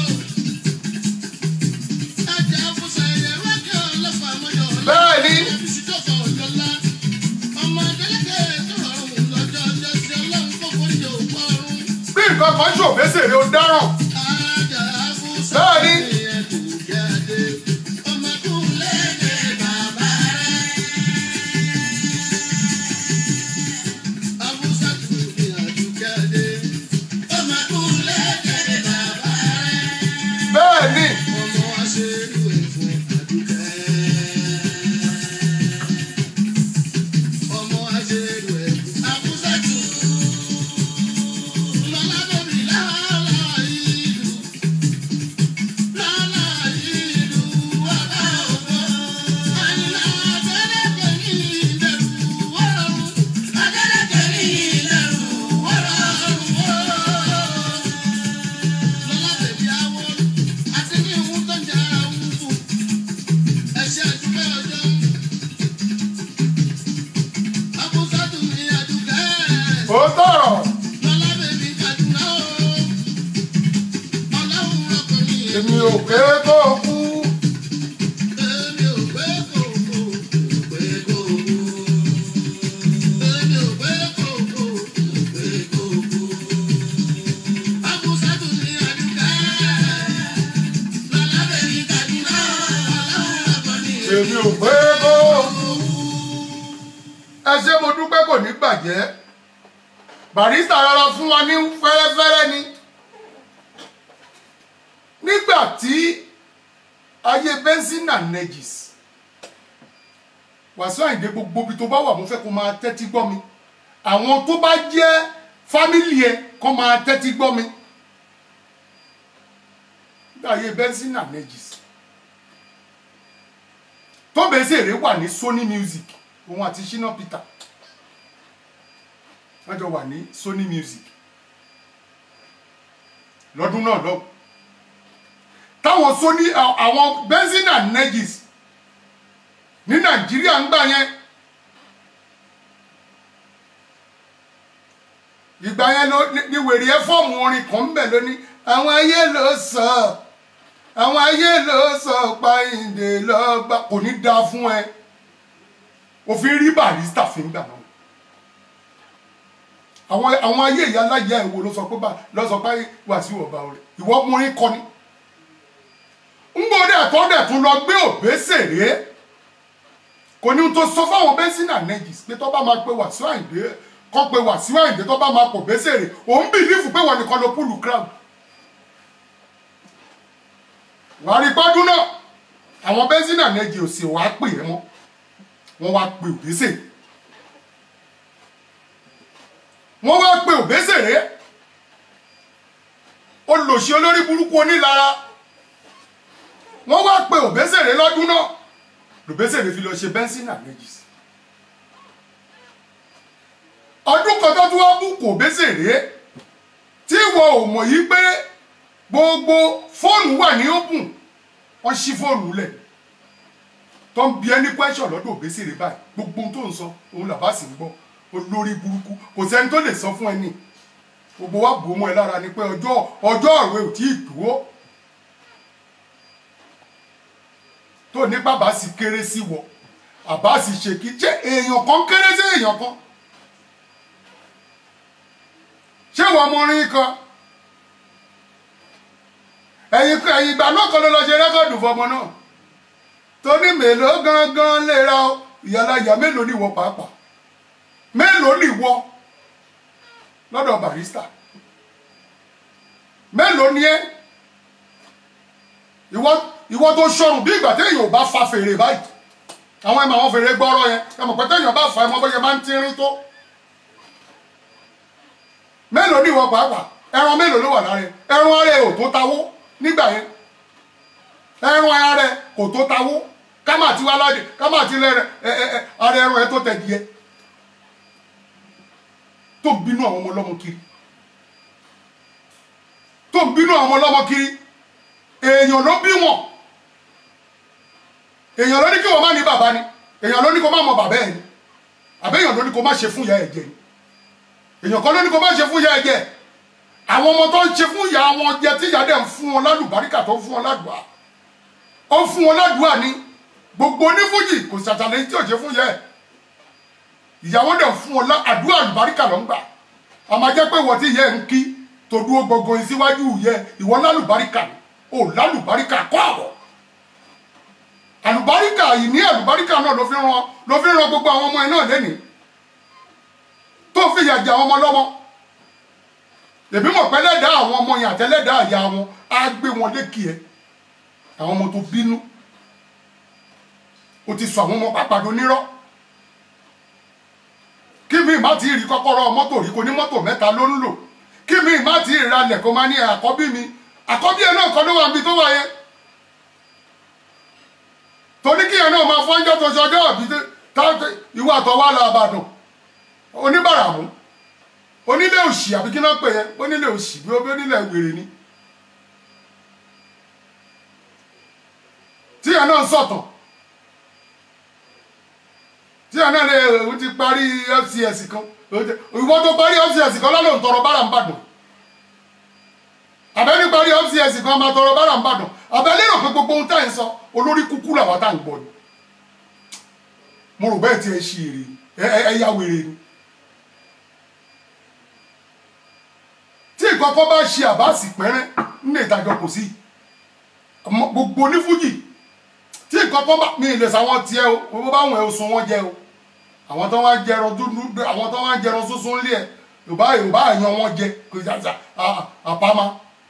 Ẹ̀jẹ̀ àbúṣe ẹ̀yẹ wákẹ́ ọlọ́pàá mọ́jọ́ ọ̀la. bẹ́ẹ̀ ni Ẹbí sì tọ́kọ̀ ọ̀jọ́lá. Ọmọ Adélèké tó rọrùn lọ́jọ́ ọjọ́ sí ọlọ́run kókó ní òkú ọ̀run. bí nǹkan kan ṣe Òbésèré ó dáràn. bẹ́ẹ̀ ni bẹ́ẹ̀ ni ó tọrọ. èmi ò pé kó kú. èmi ò pé kó kú. ẹ ṣé mo dúpẹ́ kò ní bàjẹ́. Barrister rárá fún wa ní fẹ́rẹ́fẹ́rẹ́ ni. nígbà tí ayé Benson and Negis Wasiu Ayinde gbogbo ibi tó bá wà mo fẹ́ kó máa tẹ́tí gbọ́ mi. àwọn tó bá jẹ́ fámìlì ẹ kó máa tẹ́tí gbọ́ mi. nígbà ayé Benson and Negis tó Òbésèré wà ní Sony Music òun àti Shina Peter wọ́n jọ wà ní Sony Music lọ́dún náà lọ́wọ́ táwọn Sony àwọn Benson and Negis ní Nàìjíríà ń gbà yẹn ìgbà yẹn ló ní wèrè ẹ fọ́ọ̀mù orin kan ń bẹ̀ lóní àwọn ayé ló sọ àwọn ayé ló sọ Páyìndé lọ́gbà kò ní dáa fún ẹ òfin rí Barrister fi ń gbà náà àwọn ayé ìyá aláyà ìwò ló sọ pé Wasiu ọba rẹ ìwọ ọkùnrin kọ ni ń gbọ́dọ̀ ẹ̀tọ́ dẹ̀ tún lọ gbé Òbésèré kò ní tó sọ fáwọn Benson and Negis pé tó bá máa pe Wasiu Ayinde kọ́ pe Wasiu Ayinde tó bá máa pò Òbésèré òun bìlífù pé wọ́n nìkan ló púlù crown wàá rí pọ́dún náà àwọn Benson and Negis ò sì wá pè é mọ́ wọ́n wá pe Òbésèré wọ́n wá pe Òbésèré olòṣì olórí burúkú onílara wọ́n wá pe Òbésèré lọ́dún náà Òbésèré fi lọ ṣe Benson and Negis ọdún kan tó tún wá bú kò Òbésèré tí wọ́n ò mọ̀ yí pé gbogbo fóònù wà ní open wọ́n ṣí fóònù lẹ̀ tó ń bi ẹni question lọ́dọ̀ Òbésèré báyìí gbogbo ohun tó ń sọ òun làbá sì ń gbọ́ olórí burúkú kò sẹ́ni tó lè sọ fún ẹni gbogbo wa bò mọ́ ẹ lára ni pé ọjọ́ ọ̀rẹ́ ò tí ì dúró tó ní bàbá sì kéré sí wọ àbá sì ṣe kí ṣé èèyàn kan kéré sí èèyàn kan ṣé wọ́n mọ orin kan ẹ̀yìn ìgbà náà kan ló lọ ṣe rẹ́kọ̀dù fọmọ náà tó ní mélòó gangan lè ra ìyálàyà mélòó ni ìwọ pàápàá mélòó ni ìwọ lọ́dọ̀ Barrister mélòó ni ẹ́ ìwọ tó ṣọrùn bí ìgbà téèyàn ò bá fa fèrè báyìí àwọn ẹ̀mọ̀ àwọn fèrè gbọ́rọ̀ yẹn ẹ̀mọ̀ pé téèyàn bá fa ẹ̀mọ̀ bóyá máa ń tírín tó mélòó ni ìwọ pàápàá ẹran mélòó ló wà lára ẹ ẹran ara ẹ ò tó tawó nígbà yẹn ẹran ara ẹ kò tó tawó ká má ti wá ládé ká má ti lẹ́rẹ̀ ara ẹran ẹ tó tẹ̀ díẹ̀ tó ń bínú àwọn ọmọ ọlọ́mọ kiri tó ń bínú àwọn ọmọ ọlọ́mọ kiri èèyàn ló bí wọn èèyàn ló ní kí wọn má ní bàbá ni èèyàn ló ní kó má mọ bàbá ẹ ni àbẹ́yàn ló ní kó má ṣe fún ìyá ẹ jẹ ni èèyàn kan ló ní kó má ṣe fún ìyá ẹ jẹ àwọn ọmọ tó ń ṣe fún ìyá wọn jẹ tí ìyá dẹ̀ ń fún wọn lálùbáríkà tó ń fún wọn ládùúà ó ń fún wọn ládùúà ní gbogbo onífújì kò ṣàtàlẹ́ tí ò ṣe fún ìyá ẹ ìyàwó dẹ̀ fún wọn àdúrà àlùbáríkà ló ń gbà a máa jẹ́ pé ìwọ tí ìyá ẹ ń kí tó dúró gbọgbọ síwájú ìyá ìwọ lálùbáríkà ò lálùbáríkà kọ́ àwọ̀ àlùbáríkà yìí ní àlùbáríkà náà ló fi ran gbogbo àwọn ọmọ ẹ náà lẹ́nìí tó fi ìyà jẹ àwọn ọmọ lọ́mọ èmi mọ̀ pé lẹ́dàá àwọn ọmọ yẹn àtẹ́lẹ́dàá àyà wọn á gbé wọn lékì ẹ àwọn ọmọ tó bínú ó ti sọ àwọn ọmọ pàpàdé nírọ́ kí mi má ti rí kọ́kọ́rọ́ mọ́tò rí kò ní mọ́tò mẹ́ta ló ń lò kí mi má ti rí ralẹ̀ kó má ní àkọ́bí mi àkọ́bí ẹ̀ náà kọ́ ló wà níbi tó wà yẹn torí kí ẹ̀ náà máa fọ́njọ́ tó ṣọjọ́ ọ̀bí ìwà àtọwà la àbàdàn oníbàràmú onílé òṣì àbí kí náà pè yẹn onílé òṣì bí onílé wèrè ni tí ẹ̀ náà sọ̀tàn tí ẹ̀ náà lè ti parí FCS kan ìwọ tó parí FCS kan lọ́nà tọrọ bára ń bàdàn àbẹ́ni parí FCS kan máa tọrọ bára ń bàdàn àbẹ́lẹ́ rò pé gbogbo ohun tá à ń sọ olórí kúkú làwọn tá à ń gbọ́ ni mo rò bẹ́ẹ̀ tí ẹ ṣe èrè ẹ̀yà wèrè ni tí ìkọ̀kọ̀ bá ṣe àbáàsì pẹ́rẹ́ nílé ìtajọ kò sí gbogbo onífújì tí ìkọ̀kọ̀ bá mi ìlẹ̀ sáwọn tiẹ̀ o gbogbo bá wọn ẹ̀ oṣù wọn jẹ o àwọn tó wá jẹran dúdú àwọn tó wá jẹran súnsún lé ẹ yorùbá àyàn wọn jẹ kò jàjà àpamọ́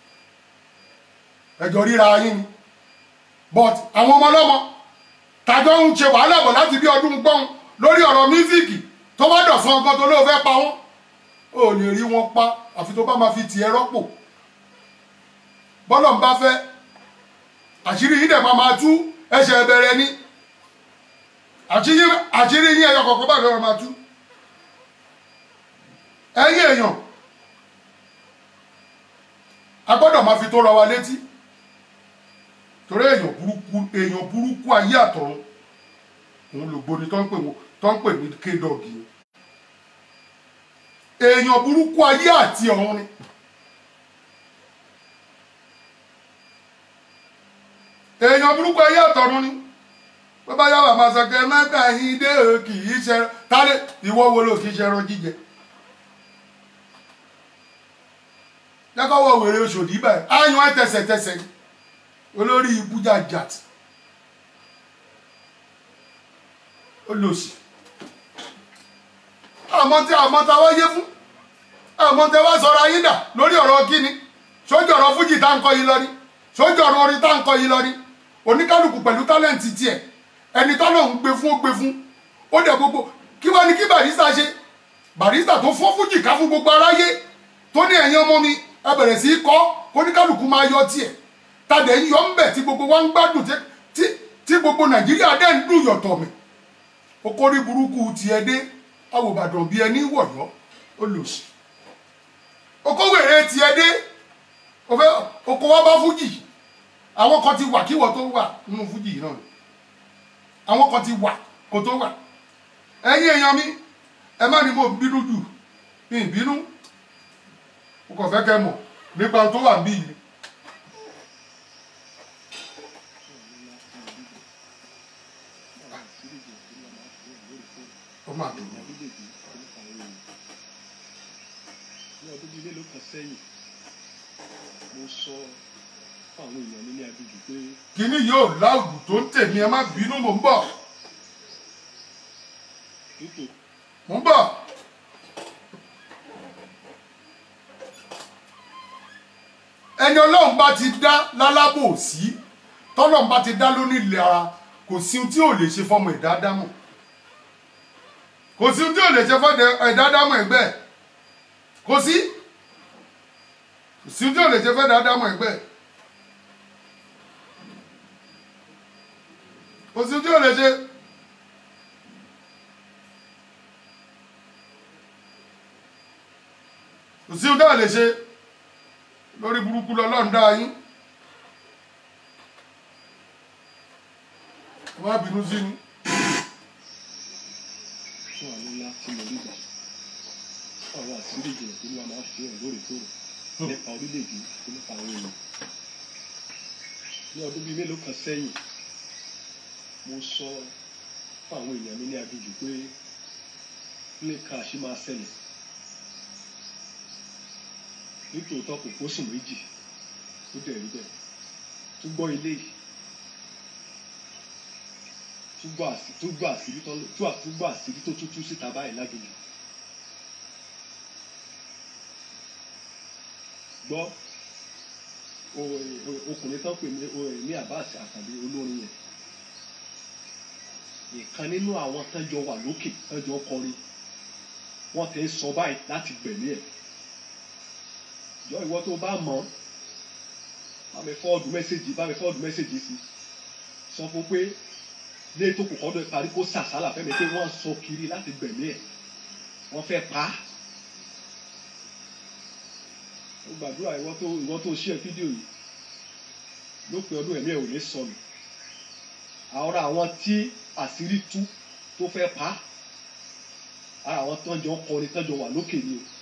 ẹjọ ríra yín ni but àwọn ọmọ ọlọ́mọ tàjọ ń ṣe wàhálà bọ̀ láti bí ọdún gbọ́n lórí ọ̀rọ̀ mísíkì tó bá dọ̀sán ọgọ́ tó lóò fẹ́ pa wọ́n ó lè rí wọn pa àfi tó bá máa fi tiẹ̀ rọ́pò bọ́lọ̀ ń bá fẹ́ àṣírí yìí dẹ̀ máa tú ẹsẹ̀ bẹ̀rẹ̀ ni àṣírí yín ẹyọ kọ̀ọ̀kan bá fẹ́ máa tú ẹ̀yin èèyàn a gbọ́dọ̀ máa fi tó ra wa létí torí èèyàn burúkú ayé àtọ̀run òun lògbó ni tó ń pè ní kédọ̀gì èèyàn burúkú ayé àti ọ̀run ni èèyàn burúkú ayé àtọ̀run ni bó bá yàwó àmà sọ pé mẹ́ta yìí dé kì í ṣe tálẹ̀ ìwọ wo ló kì í ṣe ẹran jíjẹ lẹ́kọ̀ọ́ wèrè Òṣòdì báyìí áyàn ẹ̀ tẹ̀sẹ̀tẹ̀sẹ̀ olórí ibùjà jàt olóṣì àmọ́ tí a wáyé fún àmọ́ tí a wá sọ̀rọ̀ ayé dà lórí ọ̀rọ̀ kíni sójú ọ̀rọ̀ fújì tá ń kọ́ yìí lọ ni sójú ọ̀rọ̀ orin tá ń kọ́ yìí lọ ni oníkálukú pẹ̀lú tálẹ̀ǹtì tiẹ̀ ẹni tọ́lọ̀ ń gbé fún ó gbé fún ó dẹ̀ gbogbo kí wá ní kí Barrister ṣe Barrister tó fún fújì ká fún gbogbo aráyé tó ní ẹ̀yin ọmọ mi ẹ bẹ̀rẹ̀ sí í kọ́ oníkálukú máa yọ tiẹ̀ tàdé ń yọ ń bẹ̀ tí gbogbo wa ń gbádùn tí gbogbo Nàìjíríà dẹ̀ ń dùn yọ̀tọ̀ mi okórí burúkú tiẹ̀ dé àwòbàdàn bíi ẹni wọ̀yọ́ olùsì okòwèrè tiẹ̀ dé oko wa bá fújì àwọn kan ti wà kíwọ tó wà nínú fújì náà àwọn kan ti wà kó tó wà ẹ̀yin èèyàn mi ẹ má ní mo bínú jù ní ìbínú mo kàn fẹ́ kẹ́ mọ̀ nípa tó wà níbí yìí. ó máa dùn mí. ní ọdún bíi mélòó kan sẹ́yìn mo sọ fún àwọn èèyàn nílé agbègbè pé. kíní yóò láòdù tó ń tèmi ẹ má bínú mò ń bọ̀. mò ń bọ̀. ẹni ọlọ́run bá ti dá lálábòsí tọ́lọ́run bá ti dá lónílẹ̀ ara kò sí ohun tí ò lè ṣe fọmọ ẹ̀dá dámọ̀ kò sí ohun tí ò lè ṣe fọmọ ẹ̀dá dámọ̀ ẹgbẹ́ kò sí ohun tí ò lè ṣe fọmọ ẹ̀dá dámọ̀ ẹgbẹ́ kò sí ohun tí ò lè ṣe. kò sí ohun tí ò lè ṣe lórí burúkú lọ́lọ́run dá yín má bínú sí ni. fún àwọn ńlá tí mo rí gbà àwọn àṣírí ìjìnlẹ̀ tó ní wa máa fi hàn lóòrèkóòrè nípa orílẹ̀-èdè tó nípa àwọn èèyàn. ní ọdún bíi mélòó kan sẹ́yìn mo sọ fún àwọn èèyàn mi ní agbègbè pé plane crash máa ṣẹlẹ̀ nítòótọ́ kò pósùn méjì tó dẹ̀ rí bẹ́ẹ̀ tó gbọ́ ilé yìí tó gbọ́ àṣírí tó tútú síta báyìí lágbègbè gbọ́ ọkùnrin tán pè ní Abbas Àkàndé olórin yẹn ìkan nínú àwọn tánjọ wà lókè tánjọ kọrin wọ́n ti ń sọ báyìí láti gbẹ̀mí ẹ̀ jọ ìwọ tó bá mọ̀ bá mi fọ́ọ̀dù mẹ́sẹ̀gì sí sọ fún pé lé tó kù kọ́dọ̀ parí kó sàsálà fẹ́mi pé wọ́n sọ kiri láti gbẹ̀mí ẹ̀ wọ́n fẹ́ pa á. ó gbàdúrà ìwọ tó ṣí ẹ fídíò yìí lópin ọdún ẹ̀mí ẹ̀ ò ní sọnù àwọn tí àṣírí tú tó fẹ́ pa á ara àwọn tọ́jọ́ kọrin tọ́jọ́ wà lókè ni o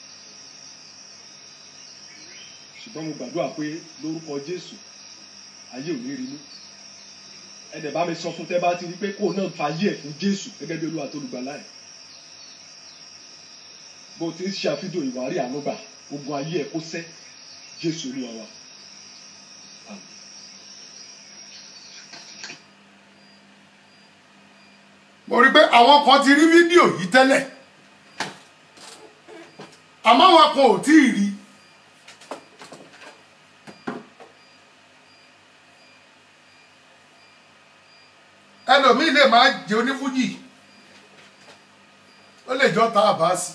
ṣùgbọ́n mo gbàdúrà pé lórúkọ Jésù ayé ò ní rí mú ẹ̀dẹ̀ bá mi sọ fún tẹ́ bá ti rí pé kó náà fa ayé ẹ̀ fún Jésù gẹ́gẹ́ bí Olúwa tó lùgbàlà ẹ̀ bó ti ń ṣe àfihàn ìwárí ànúgbà ogun ayé ẹ̀ kó sẹ́ Jésù Olúwa wa. mo rí pé àwọn kan ti rí fídíò yìí tẹ́lẹ̀ àmọ́ àwọn kan ò tí ì rí. ẹlòmíì lè máa jẹ onífújì ó lè jọ ta Abbas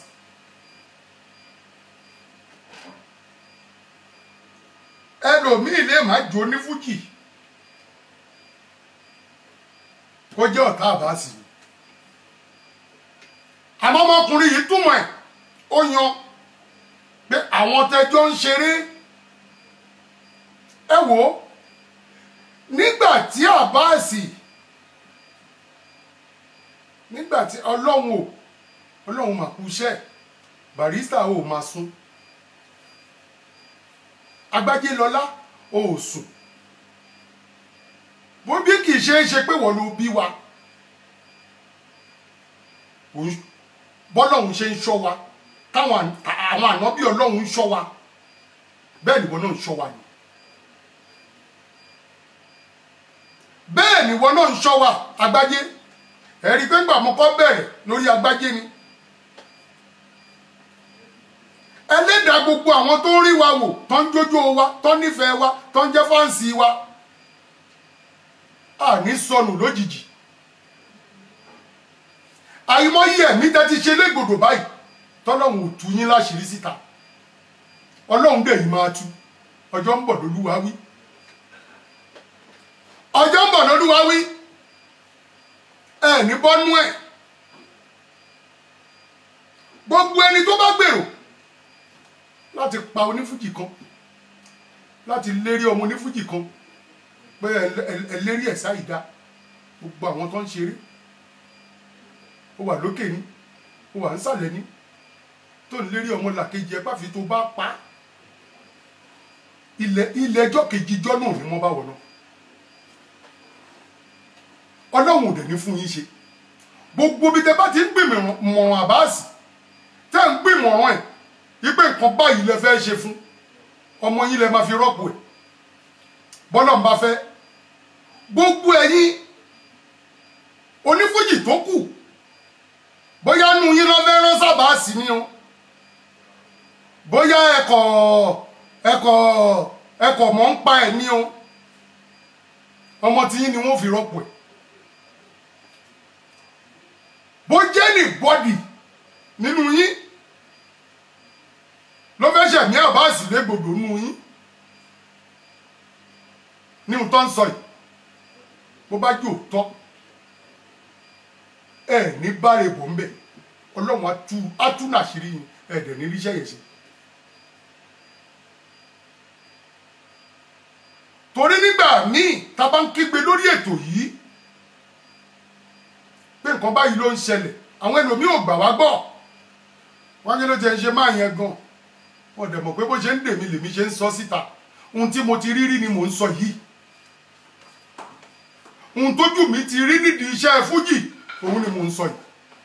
ẹlòmíì lè máa jẹ onífújì kó jẹ́ ọ̀tá Abbas àmọ́ ọmọkùnrin yìí túmọ̀ ẹ̀ ó yan pé àwọn tẹjọ́ ń ṣeré ẹ wò ó nígbà tí Abbas nígbàtí ọlọ́run mà kú iṣẹ́ Barrister ò máa sùn Agbájélọlá ò sùn bó bí kì í ṣe pé wọ́n ló bí wa bọ́lọ́run ṣe ń ṣọ́ wa táwọn ànábì ọlọ́run ń ṣọ́ wa bẹ́ẹ̀ ni wọ́n náà ń ṣọ́ wa ni bẹ́ẹ̀ ni wọ́n náà ń ṣọ́ wa Agbájé ẹ̀rí pé ńgbà mo kọ́ bẹ̀rẹ̀ lórí Agbájé ni ẹlẹ́dàá gbogbo àwọn tó ń rí wa wò tó ń jójó wa tó ń nífẹ̀ẹ́ wa tó ń jẹ́ fáǹsì wa àní sọnù lójijì àìmọye ẹ̀mí tẹ́ ti ṣe légbodò báyìí tọ́lọ́run ò tú yín láṣìírí síta ọlọ́run dẹ̀ yìí máa tú ọjọ́ ń bọ̀ lólúwa wí ọjọ́ ń bọ̀ lólúwa wí ẹ ní bọ́nú ẹ̀ gbogbo ẹni tó bá gbèrò láti pa onífújì kan láti lérí ọmọ onífújì kan pé ẹlẹ́rí ẹ̀ sáìdá gbogbo àwọn tó ń ṣeré ó wà lókè ní ó wà nísàlẹ̀ ní tó ń lérí ọmọ làkejì ẹ pàfi tó bá pa ilẹ̀ ẹjọ́ kejì ijọ́ náà ni wọ́n bá wọ̀ náà ọlọ́run ò dẹ̀ ní fún yín ṣe gbogbo bí tẹ bá ti ń gbìmọ̀ mọ̀ àbáàsì tẹ́ ń gbìmọ̀ ọ̀rọ̀ ẹ̀ wípé nǹkan báyìí lẹ fẹ́ ṣe fún ọmọ yín lẹ máa fi rọ́pò ẹ̀ bọ́lọ̀ ń bá fẹ́ gbogbo ẹ̀yin onífújì tó kù bóyá nu yín lọ fẹ́ rán sábàásì ni o bóyá ẹ̀kọ́ mọ̀ ń pa ẹ̀ ní o ọmọ tí yín ni wọ́n fi rọ́pò ẹ̀ bó jẹ́ ní bọ́dì nínú yín ló fẹ́ ṣẹ̀mí àbáàsì légbodò nínú yín ní ohun tó ń sọ yìí bó bá jò tọ́ ẹ ní báre bò ń bẹ̀ ọlọ́run atúnàṣírí yín ẹ̀dẹ̀ ní iṣẹ́ yẹn ṣe. torí nígbà míì tá a bá ń kígbe lórí ètò yìí pé nǹkan báyìí ló ń ṣẹlẹ̀ àwọn ẹlòmíì ò gbà wá gbọ́ wọ́n kí ló ti ń ṣe máa yẹn gan wọ́n dẹ̀ mọ̀ pé bó ṣe ń dèmi lèmi ṣe ń sọ síta ohun tí mo ti rí rí ni mò ń sọ yìí ohun tójú mi ti rí nídìí iṣẹ́ fújì òun ni mò ń sọ yìí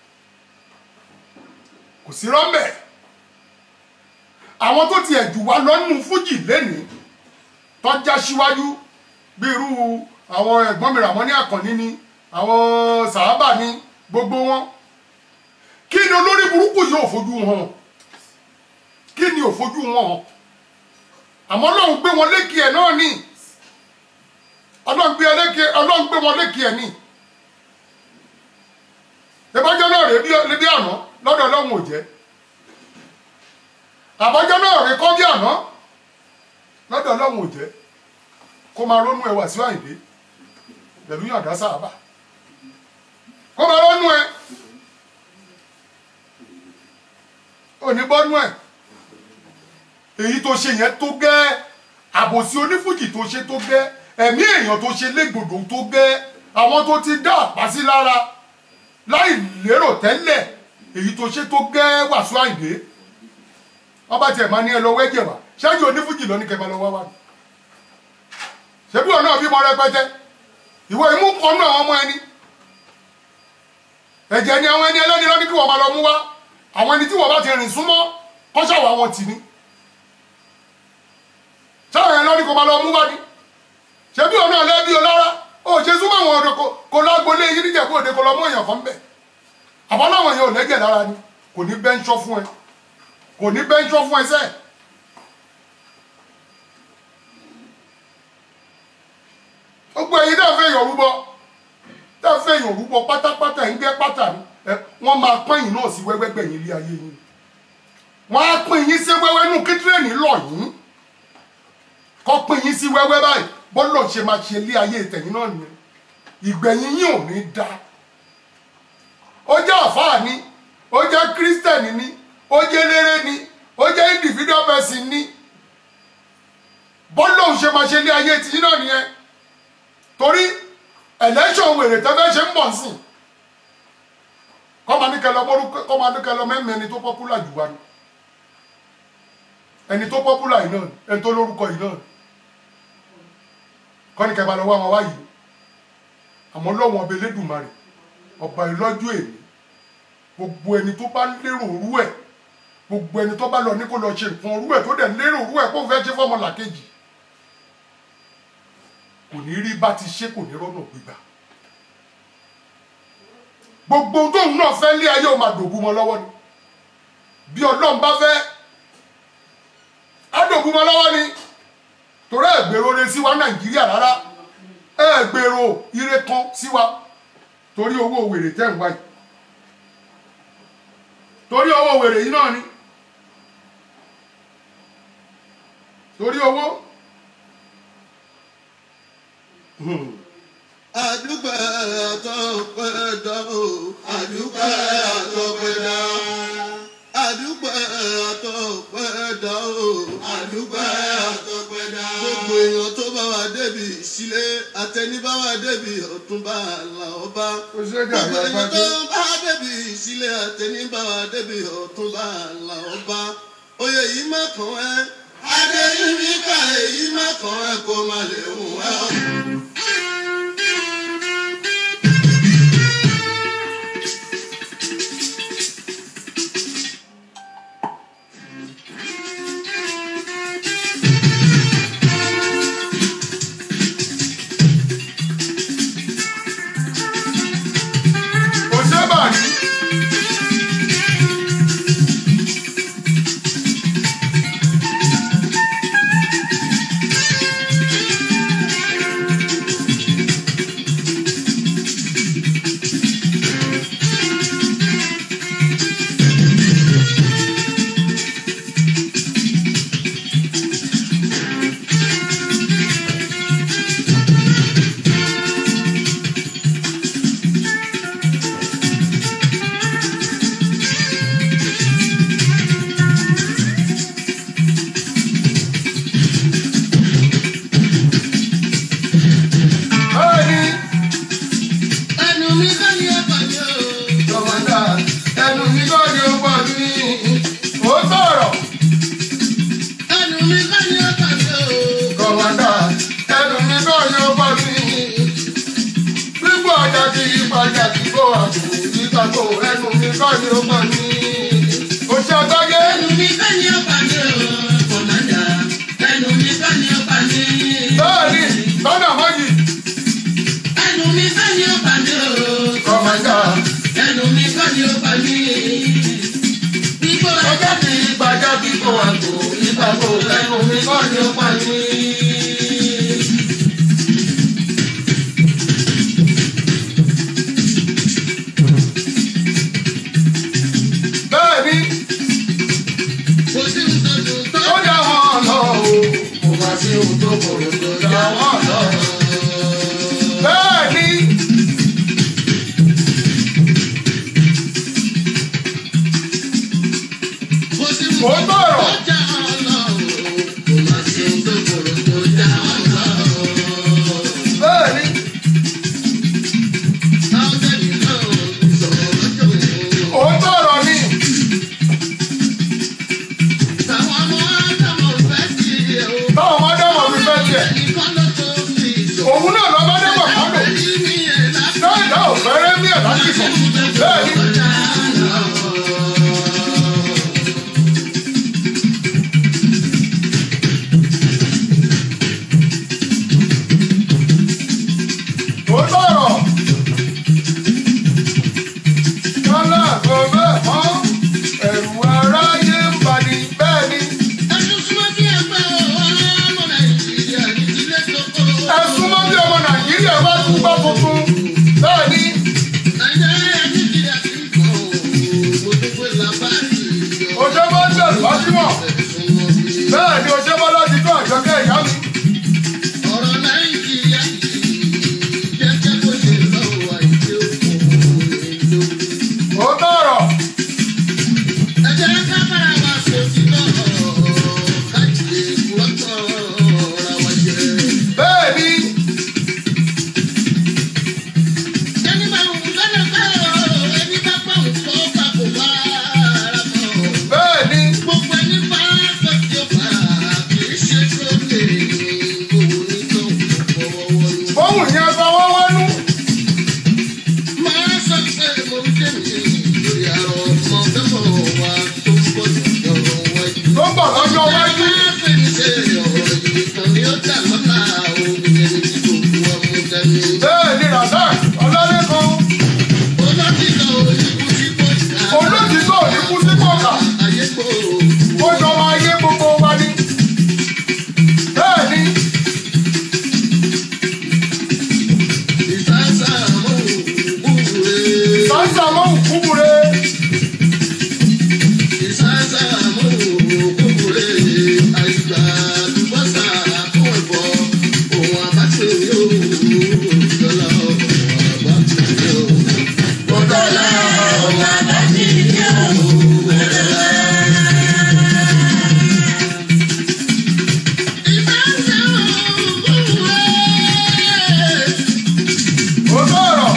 kò sí rọ́mbẹ̀ àwọn tó tiẹ̀ jù wá lọ́nù fújì lénìí tọ́já síwájú bí irú àwọn ẹ̀gbọ́n mi Ràmọ́ní Àkànní ni àwọn Sàhábà ni gbogbo wọn kí ni olórí burúkú yìí ò fojú hàn kí ni ò fojú wọn hàn àmọ́ Ọlọ́run gbé wọn lékè ẹ̀ náà ní Ọlọ́run gbé wọn lékè ẹ̀ ní ìbájọ́ náà rèé bí àná lọ́dọ̀ Ọlọ́run ò jẹ́ àbájọ́ náà rèé kọ́ bí àná lọ́dọ̀ Ọlọ́run ò jẹ́ kó máa ronú ẹ Wàsíù Àyìndé pẹ̀lú Yàndá Sàhábà kó máa ronú ẹ oníbọ́nú ẹ èyí tó ṣe yẹn tó gẹ́ àbòsí onífújì tó ṣe tó gẹ́ ẹ̀mí èèyàn tó ṣe légbodò tó gẹ́ àwọn tó ti dá àpá sí lára láì lérò tẹ́lẹ̀ èyí tó ṣe tó gẹ́ Wàsíù Àyìndé wọ́n bá tiẹ̀ máa ní ẹ lọ wẹ́jẹ̀ wá ṣáájú onífújì lọ ní kẹfà lọ wá wá ní ṣebí ọ̀nà bímọ rẹpẹtẹ ìwọ imú kọnú àwọn ọmọ ẹni ẹ̀jẹ̀ ni àwọn ẹni ẹlẹ́ni lọ́ní kí wọ́n máa lọ mú wá àwọn ẹni tí wọ́n bá ti rìn súnmọ́ kọ́ṣàwọ̀ àwọn tì ní ṣáà yẹn lọ́ní kó máa lọ mú wá ní ṣebí ọ̀nà lẹ́bí ọlára ó ṣe súnmọ́ àwọn ọ̀dọ́ kó lágbólé yín níjẹ̀kú òde kó lọ mú èèyàn kan bẹ̀ àbọ̀ láwọn èèyàn ò lẹ́jẹ̀ lára ni kò ní bẹ́ńṣọ́ fún ẹ kò ní bẹ́ńṣọ́ fún ẹ sẹ́ẹ̀. gbogbo ẹ̀yin náà fẹ́ yàn rúbọ tá a fẹ́ yàn rúbọ pátápátá ń gbẹ́ pátá ni wọ́n máa pín yín náà sí wẹ́wẹ́ gbẹ̀yìn ilé ayé yín wọ́n á pín yín sí wẹ́wẹ́ nù kí tírẹ̀nì lọ yín kọ́ pín yín sí wẹ́wẹ́ báyìí bọ́lọ̀ ṣe máa ṣe ilé ayé tẹ̀yìn náà nìyẹn ìgbẹ̀yìn yín ò ní dá ó jẹ́ àfáà ni ó jẹ́ kírísítẹ̀nì ni ó jẹ́ eléré ni ó jẹ́ individual person ni bọ́lọ̀ ṣe máa ṣe ilé ayé tẹ̀yìn náà nìyẹn torí election wèrè tẹ́fẹ́ ṣe ń bọ̀ sí kọ́ máa ní kẹlọ mẹ́mẹ́ ẹni tó popular jù wá ní ẹni tó popular yìí náà ẹni tó lórúkọ yìí náà kọ́ ní kẹfà lọ́wọ́ àwọn wáyìí àmọ́ lọ́wọ́ ọba Elédùmarè ọba ìlọ́jú èmi gbogbo ẹni tó bá lérò orú ẹ̀ gbogbo ẹni tó bá lọ ní kó lọ ṣe nǹkan orú ẹ̀ tó dẹ̀ lérò orú ẹ̀ kó fẹ́ ṣe fọ́mọ làkejì kò ní rí bá ti ṣe kò ní rọ́nà gbígbà gbogbo tóun náà fẹ́ lé ayé òun máa dògú mọ́ lọ́wọ́ ni bí Ọlọ́run bá fẹ́ á dògú mọ́ lọ́wọ́ ni torí ẹ̀gbèrò re sí wa Nàìjíríà rárá ẹ̀gbèrò ire kan sí wa torí owó wèrè tẹ́ ń wáyé torí owó wèrè yìí náà ni torí owó. Àdúpẹ́ àtọpẹ́dá o, àdúpẹ́ àtọpẹ́dá. Àdúpẹ́ àtọpẹ́dá o, àdúpẹ́ àtọpẹ́dá. Gbogbo èèyàn tó bá wa débi ìsílé, àtẹni bá wa débi Ọ̀túnba Àlàọba. Gbogbo èèyàn tó bá wa débi ìsílé, àtẹni bá wa débi Ọ̀túnba Àlàọba. Oyè yìí má kàn ẹ́, Adéyínká èyí kọ̀mọ̀dà ẹnu mi náà yóò pa mí. Bíbọ̀ ọjà kì í padà kí bó àbò ìtàkó ẹnu mi náà yóò pa mí. Oṣù àgbáyé. Ẹnu mi bá ní ọ̀pá mi o, kọ̀mọ̀dà. Ẹnu mi bá ní ọ̀pá mi. Bẹ́ẹ̀ni, lọ́nà mọ́jì. Ẹnu mi bá ní ọ̀pá mi o, Kọ̀mọ̀dà. ẹnu mi bá ní ọ̀pá mi. Bíbọ̀ ọjà kì í padà kí bó àbò ìtàkó ẹnu mi bá ní ọ̀pá mi. Bẹ́ẹ̀ni, Kò sí nǹkan tó ó dá wọn lọ o. Kò má sí ohun tó kòrò tó dá wọn lọ. Bẹ́ẹ̀ni, kò sí ó tọ̀rọ̀. ọjà ọlọ́run. Kò má sí ohun tó kòrò tó dá wọn lọ. Bẹ́ẹ̀ni, ó tọ̀rọ̀ ni. Táwọn ọmọdé mọ̀ fi fẹ́ tiẹ̀. Òun náà lọ́mọdé mọ̀ kọ́ lò. Dáìdá ò fẹ́rẹ́ mí ẹ̀ láti sọ. Bẹ́ẹ̀ni, ó tọ̀rọ̀. Kọ́lá kò bẹ́ẹ̀ mọ́. Ẹ̀rù aráyé ń bani. Bẹ́ẹ̀ni, ẹ súnmọ́ bí ọmọ Nàìjíríà bá tún gbọ́ tuntun. Bẹ́ẹ̀ni, òjò bá ń tẹ̀lé Fátímọ̀. Bẹ́ẹ̀ni, òjò bá láti tún Àjọkẹ́ ìyá mi. Ọ̀rọ̀ Nàìjíríà jẹ́jẹ́ bó ṣe lọ́wọ́ àìsí òkú ìlú. Ó tọ̀rọ̀. Ẹ jẹ́ ká bára wa sòtì náà káàkiri lọ́tọ̀ ọ̀rọ̀ wa jẹ́. Bẹ́ẹ̀ni, Ẹni máa ń lọ́nà báyọ̀ ẹni bá pọ̀ nǹkan bá kò bá ara mọ̀. bẹ́ẹ̀ni, Gbogbo ẹni bá sọ̀tì ọ̀pá kì í ṣe tó lè owó nítorí fọwọ́wọ́ ni. bóun yẹn fọwọ́ wọnú. Máa sọ pé mo ń tẹ̀lé lórí àrọ̀ ọmọ fẹ́mọ̀ wa tó ń bọ̀ lọ́rọ̀ wájú. Tó ń bọ̀ lọ́jọ́ wájú. Bẹ́ẹ̀ni, Razak Ọlálékan. Olótìtọ́ ò ní kú sí kọ̀ọ̀kà. Ó jọ máa yé gbogbo wa ni. Bẹ́ẹ̀ni, sáńsà mọ́ òkúbure. Ó sọ̀rọ̀.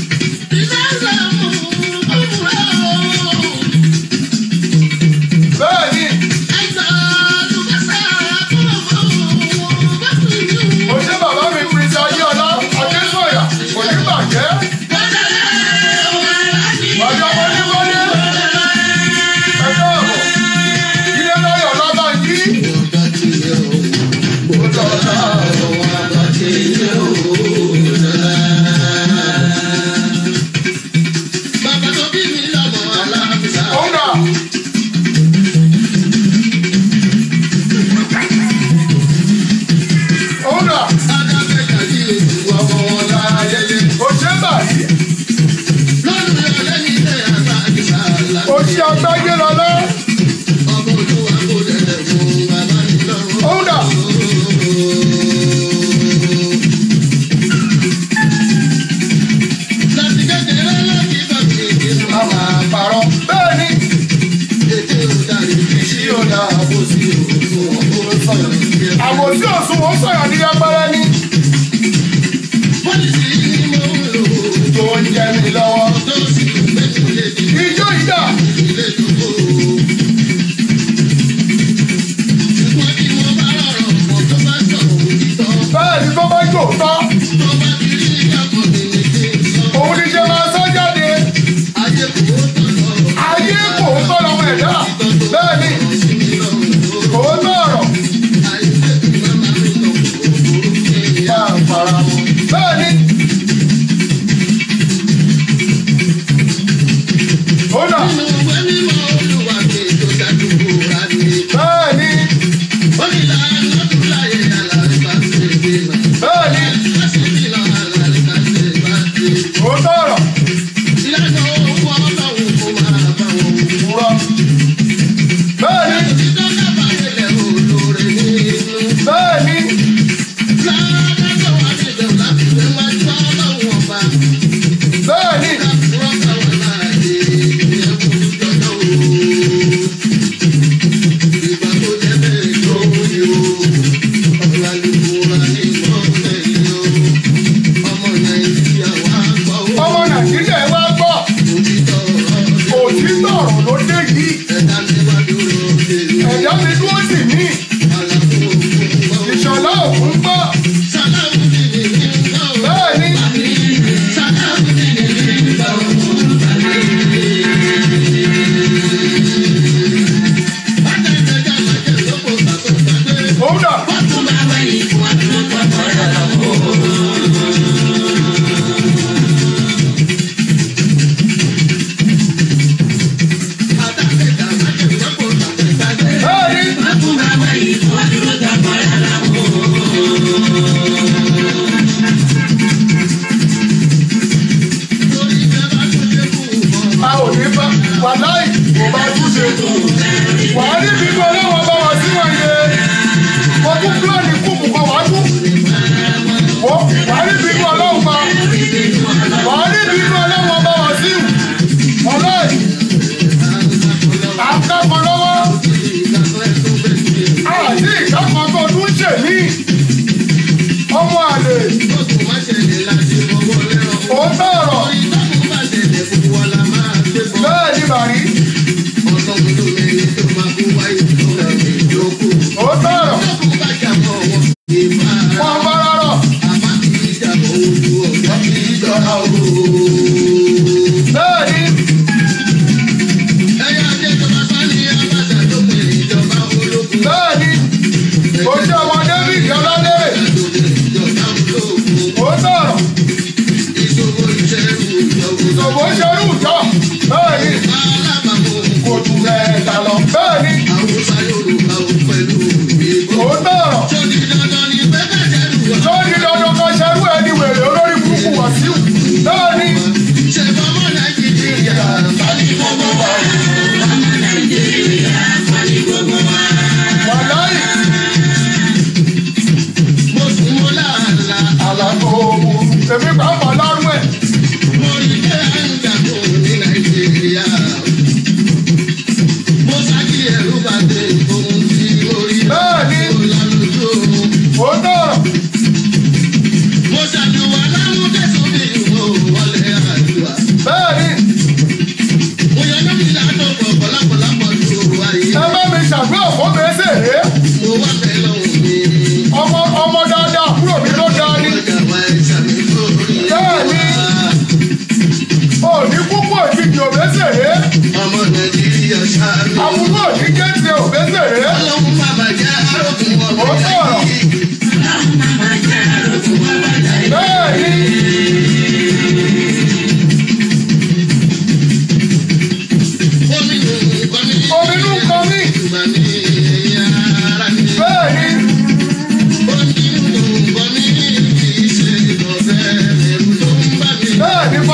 Bẹ́ẹ̀ni, ó ṣe bàbá mi Prince Ayéọlá Adésọ̀yà kò ní bàjẹ́. Ọjọ́ mo ní wọlé. Ẹjọ́ ọ̀bọ̀. Ilé láyọ̀ lábá yí. Ó dọ̀la. Bàbá tó bí mi lọ́mọ aláàbùsà. Òun dà. Òun dà. Adábẹ́jà ní ètò ọmọ wọn láyẹyẹ. Ó ṣe báyìí. Lọ́dún yọ lẹ́yìn ilé àgbà ìgbà là. Ó ṣe àgbáyé lọ́lá. Ọmọ olúwa kò dẹ̀dẹ̀ fún bàbá mi lọ́rùn. Òun dà. Láti kékeré láti bá mi nínú A máa parọ́. Bẹ́ẹ̀ni, ètò ìdarí kí ó dá àbòsí àbòsí òsùn wọn sọ̀rọ̀ ní agbára ní. pọ́lìsì ni mo ń lò. Tó ń jẹ mi lọ́wọ́. Tó sì ń gbé mi léjì Ijó ìdá. ilé ìdókò. Ṣùgbọ́n bí mo bá rọrùn mọ́ tó bá sọ̀rọ̀ lóòótọ́ òun ní ṣe máa sọ jáde ayé kò tọ́ lọ́mọ ẹ̀dá bẹ́ẹ̀ ni kò tọ́ ọ̀rọ̀ bẹ́ẹ̀ ni ó nà bẹ́ẹ̀ ni ó tọ́ ọ̀rọ̀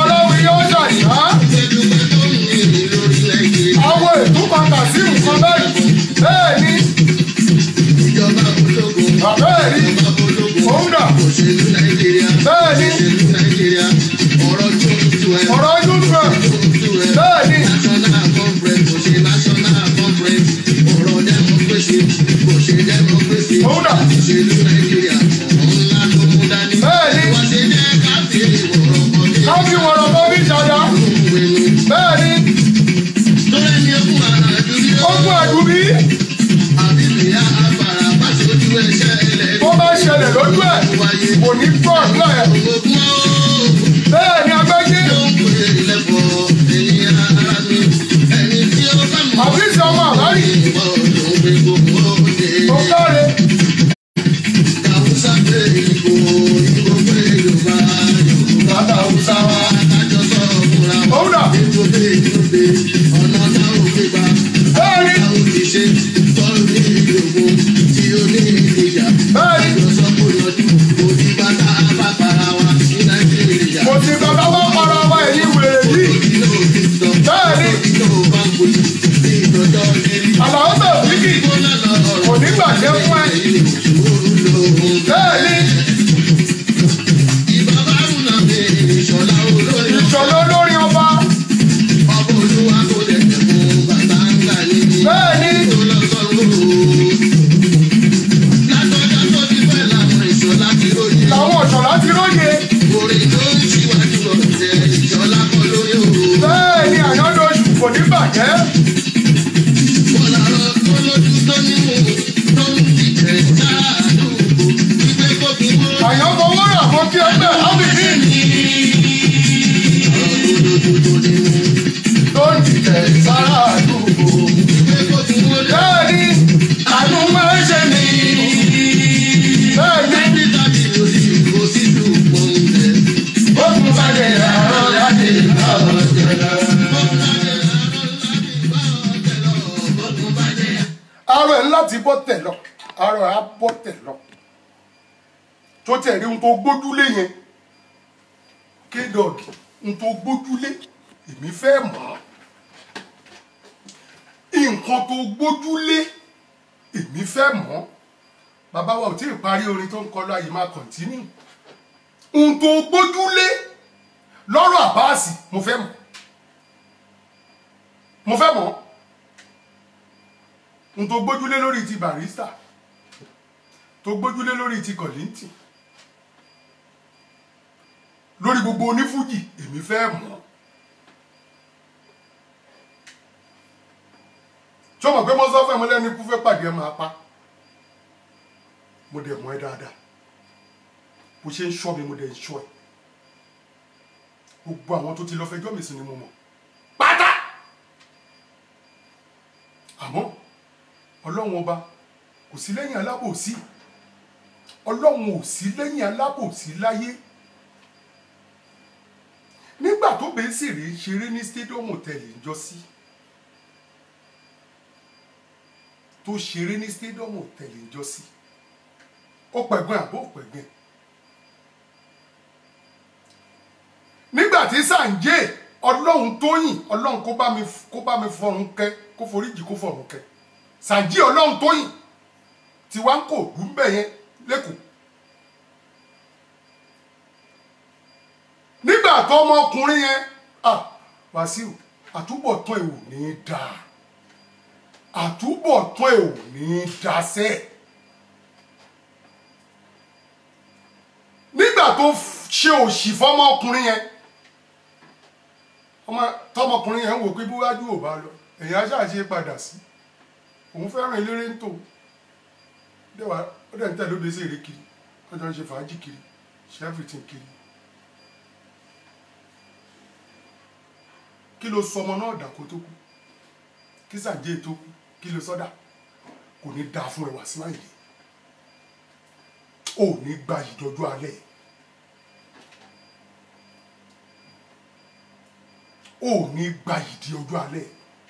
Àwọn ètò kan kà sí nǹkan bẹ́ẹ̀. kò ní gbọ́ ọ̀dọ́ ẹ̀. Bẹ́ẹ̀ ni agbẹ́jì. Àbísí ọmọ àbárí. Ó káre. Bàbá Hausa wa. Òwúrọ̀. Bẹ́ẹ̀ mo ti bàbá bá para wa èyí wèrè yìí. Bẹ́ẹ̀ ni àlàó tó bíkì kò ní gbàjẹ́ fún ẹ. Bẹ́ẹ̀ ni ìṣọ̀lá olórin ọba. Bẹ́ẹ̀ ni làwọn ọ̀ṣọ̀lá ti róye. Bẹ́ẹ̀ ni àyándóṣù kò ní bàjẹ́. Àyànfọwọ́ rà mọ́ kí ẹgbẹ́ ábìdí. Tó ń dìtẹ̀ sára àdúgbò. Bẹ́ẹ̀ ni àánú máa ń ṣe mí. Bẹ́ẹ̀ ni ó tún bá dé àárọ̀ láti ìgbà ọ̀jẹ̀lá. Arọ ẹ̀ láti bọ́ tẹ̀ lọ, arọ ẹ̀ á bọ́ tẹ̀ lọ. Tó tẹ̀ rí ohun tó gbójúlé yẹn, K-Dog, ohun tó gbójúlé, èmi fẹ́ mọ̀ ọ́. Nǹkan tó gbójúlé, èmi fẹ́ mọ̀ ọ́. Bàbá wa ò tí ì parí orin tó ń kọ lọ, àyè máa kọ̀ntínú. Ohun tó gbójúlé lọ́rọ̀ Àbáàsì, mo fẹ́ mọ̀. Mo fẹ́ mọ̀. Ohun tó gbójúlé lórí ti Barrister, tó gbójúlé lórí ti Kollington, lórí gbogbo onífújì, èmi fẹ́ mọ̀. Tí ó mọ̀ pé mo sọ fún ẹ mo lẹ́ni kú fẹ́ pàdé ẹ máa pa. Mo dẹ̀ mọ̀ ẹ́ dáadáa. Bó ṣe ń ṣọ́ mi mo dẹ̀ ń ṣọ́ ẹ. Gbogbo àwọn tó ti lọ fẹjọ́ mi sí ni mo mọ̀. Pátá! Àmọ́ Ọlọ́run ọba kò sí lẹ́yìn alábòsí. Ọlọ́run ò sí lẹ́yìn alábòsí láyé. Nígbà tó bẹ́ẹ̀ sì rí ṣeré ní Stadium Hotel ìjọsí. Tó ṣeré ní Stadium Hotel ìjọsí. Ó pẹ̀gbọ́n àbó pẹ̀gbọ́n. Nígbà tí Sànjé Ọlọ́run Tóyìn, Ọlọ́run kó bá mi fọ̀run kẹ́, kó foríjì kó fọ̀run kẹ́. Sànjé Ọlọ́run Tóyìn tí wá ń kò dùn bẹ́ẹ̀ yẹn lẹ́kọ̀ọ́. Nígbà tó ọmọkùnrin yẹn, Wàsíù, àtúbọ̀tán ẹ̀ ò ní dáa. Àtúbọ̀tán ẹ̀ ò ní dáṣẹ́. Nígbà tó ṣe òṣì fọ́mọkùnrin yẹn, tọmọkùnrin yẹn wò pé búwájú ò bá lọ, èyàn aṣáàṣe padà sí. Òun fẹ́ràn eléré ń tò. Ó dẹ̀ ń tẹ̀lé òde sí èrè kiri, ọjọ́ ń ṣe fàájì kiri, ṣe everything kiri. Kí ló sọ ọmọ náà dà kó tó kú? Kí Sànjé tó kú? Kí ló sọ́dà? Kò ní dáa fún ẹ Wasiu Ayinde. Ò ní gba ìdọ́jú alẹ́. Ò ní gba ìdí ọjọ́ alẹ́.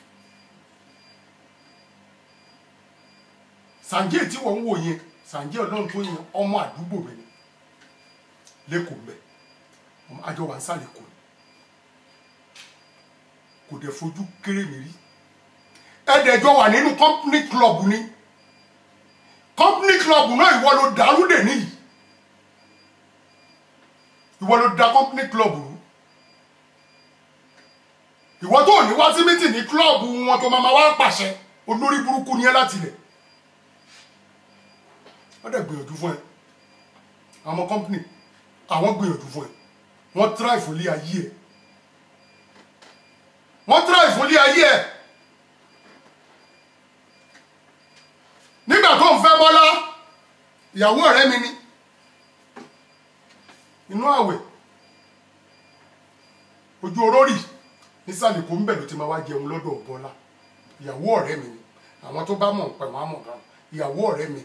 Sànjé tí wọ́n ń wò yẹn, Sànjé Ọlọ́run tó yẹn, ọmọ àdúgbò mi ni. Lẹ́kọ̀ọ́ mẹ́. Àjọ wà ń sálẹ̀ kò ní. Kò dẹ̀ fojú kéré mi rí. Ẹ̀dẹ̀jọ wà nínú company club ni. Company club náà ìwọ ló dàrú dè níyì. Ìwọ ló da company club rú. Ìwọ tó ní wá sí meeting ní club wọn tó máa wá pàṣẹ, olórí burúkú ni ẹ láti ilẹ̀. Wọ́n dẹ̀ gbìyànjú fún ẹ. Àwọn company, àwọn gbìyànjú fún ẹ. Wọ́n try fún ilé ayé ẹ. Wọ́n try fún ilé ayé ẹ. Nígbà tó ń fẹ́ Bọ́lá, ìyàwó ọ̀rẹ́ mi ni. nínú àwẹ̀ ojú orórì nísàlẹ̀ kò ń bẹ̀ ló ti máa wá jẹun lọ́dọ̀ Bọ́lá ìyàwó ọ̀rẹ́ mi ni àwọn tó bá mọ̀ ń pẹ̀ wọ́n á mọ̀ gan ìyàwó ọ̀rẹ́ mi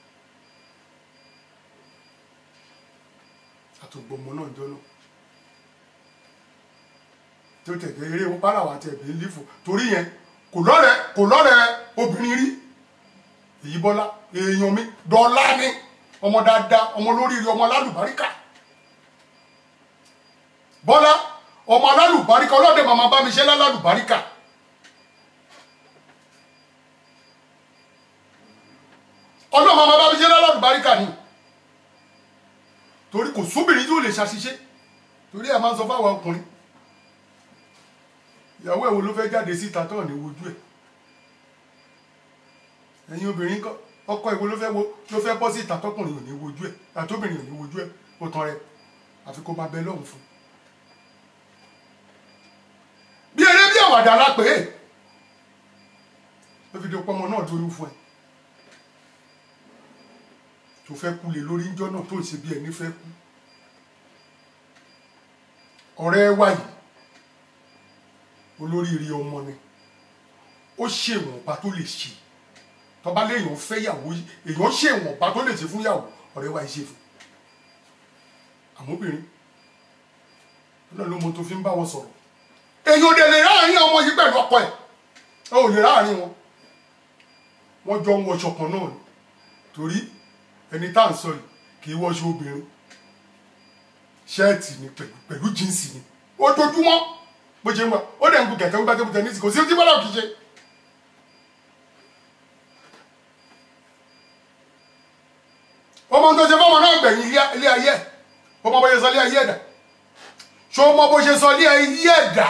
àtògbòmọ náà jọ́nà tí ó tẹ̀gẹ́ eré wọn bára wa tẹ̀ bí lífò torí yẹn kò lọ́rẹ̀ obìnrin rí èyí Bọ́lá èèyàn mi dọ́là ni ọmọ dáadáa ọmọ olóríire ọmọ alálùbáríkà Bọ́lá ọmọ alálùbáríkà ọlọ́dẹ màmá bá mi ṣe lálùbáríkà ọlọ́dẹ màmá bá mi ṣe lálùbáríkà ni torí kò sóbìnrin tí ó lè ṣàṣìṣe torí ẹ máa ń sọ fáwọn ọkùnrin ìyàwó ẹ̀ wo ló fẹ́ jáde síta tó ní wojú ẹ̀ ẹ̀yin obìnrin kọ́ ọkọ ẹ̀ wo ló fẹ́ bọ́ síta tọkùnrin ò ní wojú ẹ̀ àtọ́bìnrin ò ní wojú ẹ̀ ó tán rẹ̀ àfi kó máa bẹ lọ́hùn fún bí eré bí àwàdà la pè é ló fi di ọpọmọ náà dúró fún ẹ tó fẹ́ kú lé lórí ńjọ́ náà tó ń ṣe bí ẹni fẹ́ kú ọ̀rẹ́ wa yìí olóríire ọmọ ni ó ṣèwọ̀nba tó lè ṣe tọ́ba léèyàn fẹ́ yàwó èèyàn ṣèwọ̀nba tó lè ṣe fún yàwó ọ̀rẹ́ wa yìí ṣe fún àmóbìnrin náà ló mọ tó fi ń bá wọn sọ̀rọ̀ èèyàn ò dẹ̀ lè ráàrin ọmọ yìí pẹ̀lú ọkọ ẹ̀ ẹ ò lè ráàrin wọn wọ́n jọ ń wọṣọ kan náà ni torí ẹni tá à ń sọ yìí kì í wọṣọ obìnrin ṣẹ́ẹ̀tì ni pẹ̀lú jíǹsì ni ojoojúmọ́ bó ṣe ń wà ó dẹ̀ ń gun kẹ̀kẹ́ ń gbá tébù tẹ́nísì kò sí tí bọ́lá kì í ṣe. ọmọ tó ṣe fọmọ náà gbẹ̀yìn ilé ayé ẹ̀ ọmọ bó ṣe sọ ilé ayé ẹ̀dá ṣé ọmọ bó ṣe sọ ilé ayé ẹ̀dá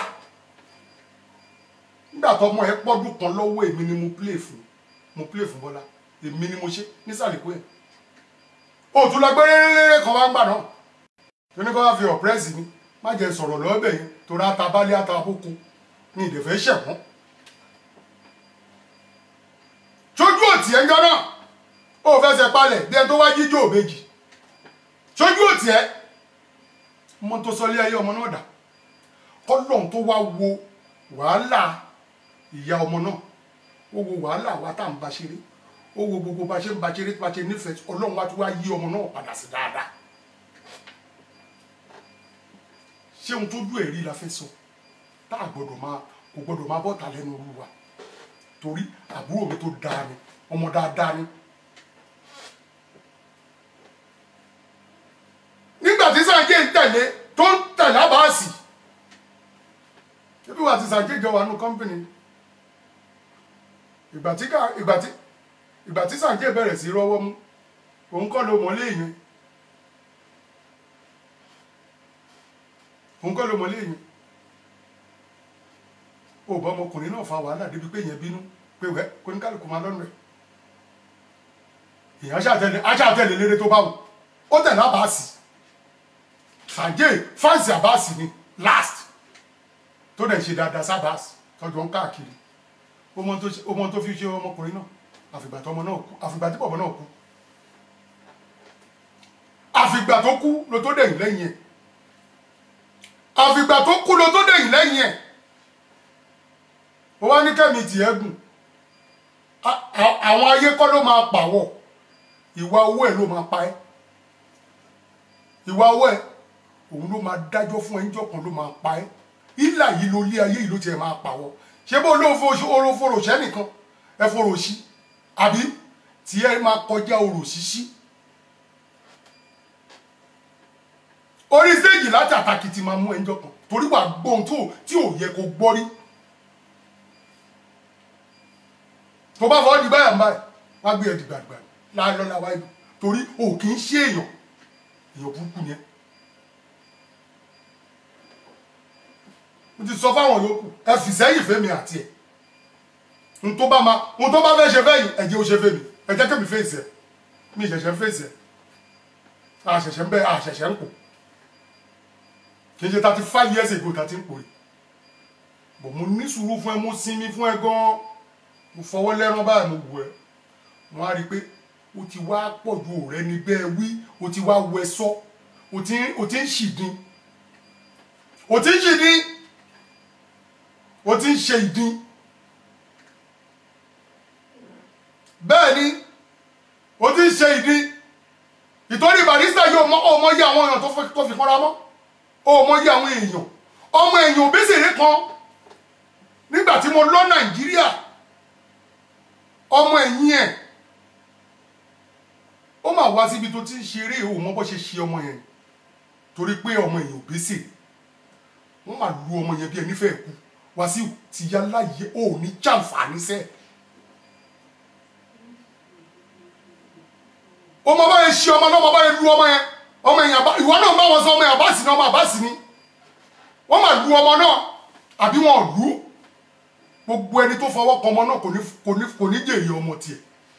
nígbà tó ọmọ ẹ pọ́dún kan lọ́wọ́ èmi ni mo play fún Bọ́lá èmi ni mo ṣe nísàlẹ̀ kó ẹ̀ òtún lọ gbé rẹ́rẹ́rẹ́ kan wá ń gbà náà tó ní kó wá fi ọ̀pẹ́rẹ́sì ni má jẹ́ sọ̀rọ̀ lọ́bẹ̀ yẹn torí atabálẹ̀ atabóko ní ìdẹ̀fẹ́ ṣẹ̀wọ́n sójú òtí ẹ̀ ń jọ náà ó fẹsẹ̀ palẹ̀ bí ẹni tó wá jíjó òbejì sójú òtí ẹ̀ ọmọ tó sọ ilé ayé ọmọ náà dà Ọlọ́run tó wá wo wàhálà ìyá ọmọ náà ó wo wàhálà wa tá à ń bá ṣeré ó wo gbogbo bá ṣe ń bá ṣeré bá ṣe nífẹ̀ẹ́ Ọlọ́run wá tó wá yí ọmọ náà padà sí dáadáa ṣé ohun tójú ẹ̀rí la fẹ́ sọ tá a kò gbọ́dọ̀ máa bọ́ta lẹ́nu orú wa torí àbúrò mi tó dáa ni ọmọ dáadáa ni. nígbà tí Sànjé ń tẹ̀lé tó ń tẹ̀lé Àbáàsì ṣébí wà tí Sànjé jọ wà nù kọ́mpìnì ìgbà tí Sànjé bẹ̀rẹ̀ sí rọ́wọ́ mú òun kọ́ ló mọ̀ léyìn òun kọ́ ló mọ̀ léyìn ó bá ọmọkùnrin náà fa wàhálà débi pé èèyàn bínú pé wẹ́ kó ní kálukú máa lọ́nà ẹ̀ èèyàn aṣáàtẹ̀lẹ̀ lérè tó bá wù ó tẹ̀lé Àbáàsì Sànjé fáǹsì Àbáàsì ni last tó dẹ̀ ṣe dáadáa sábàásì tọ́jú ń káàkiri ó mọ tó fi ṣe ọmọkùnrin náà àfìgbà tí bọ̀bọ̀ náà kú àfìgbà tó kú ló tó dẹ̀yìn lẹ́yìn ẹ̀ àfìgbà tó kú ló tó dẹ̀yìn lẹ́yìn ẹ̀ ó wá ní kẹ́mi tiẹ̀ gùn àwọn ayé kọ́ ló máa pàwọ̀ ìwà owó ẹ̀ ló máa pa ẹ́ ìwà owó ẹ̀ òun ló máa dájọ́ fún ẹ̀ níjọ́ kan ló máa pa ẹ́ ìlà yìí ló lé ayé yìí ló tiẹ̀ máa pàwọ̀ ṣé bó ló forò ṣẹ́ nìkan ẹ forò sí àbí tí ẹ máa kọjá orò ṣíṣí orí stéèjì láti àtàkì ti máa mú ẹjọ́ kan torí wà gbóhun tí ò yẹ kó gbọ́ rí tó bá fọwọ́ di báyà ń báyà wá gbé ẹ̀ dìgbàgbà lọ́la wáyé torí ò kì í ṣe èèyàn burúkú ni ẹ mo ti sọ fáwọn yòókù ẹ fi sẹ́yìn fẹ́mi àti ẹ̀ ohun tó bá fẹ́ ṣe fẹ́yìn ẹ̀jẹ̀ ó ṣe fẹ́mi ẹ̀jẹ̀ kẹ́mi fèsì ẹ̀ mi ìṣẹ̀ṣẹ̀ fèsì ẹ̀ àṣẹ̀ṣẹ̀ ń bẹ́ àṣẹ̀ṣẹ̀ ń pò kì í ṣe 35 years ago tàti ń pò yìí bọ̀ mo ní sùúrù fún ẹ mo sinmi fún ẹ gan mo fọwọ́ lẹ́rán báyìí mo wù ẹ wọ́n á rí i pé o ti wá pọ̀ ju ọ̀rẹ́ ni bẹ́ẹ̀ wí o ti wá wọ ẹ sọ o ti ń ṣìdín o ti ń ṣìdín o ti ń ṣe ìdín bẹ́ẹ̀ ni o ti ń ṣe ìdín ìtorí Barrister yóò ọmọ yí àwọn èèyàn tó fi kọ́ra mọ́ ọmọ yí àwọn èèyàn ọmọ èèyàn Obesere kan nígbà tí mo lọ Nàìjíríà ọmọ ẹ̀yìn ẹ̀ ó mà wá síbi tó ti ń ṣeré o mọ bó ṣe ṣe ọmọ yẹn torí pé ọmọ èèyàn Obesere wọ́n máa lu ọmọ yẹn bí ẹni fẹ́ kú Wasiu ti yá láyé ò ní jàǹfààní sẹ́ ọmọ bá yẹn ṣe ọmọ náà ọmọ bá yẹn lu ọmọ yẹn ọmọ èèyàn ìwọ náà bá wọn sọ ọmọ Abbas ní ọmọ Abbas ní wọ́n máa lu ọmọ náà àbí wọn lù ú gbogbo ẹni tó fọwọ́ kan ọmọ náà kò ní jèrè ọmọ tiẹ̀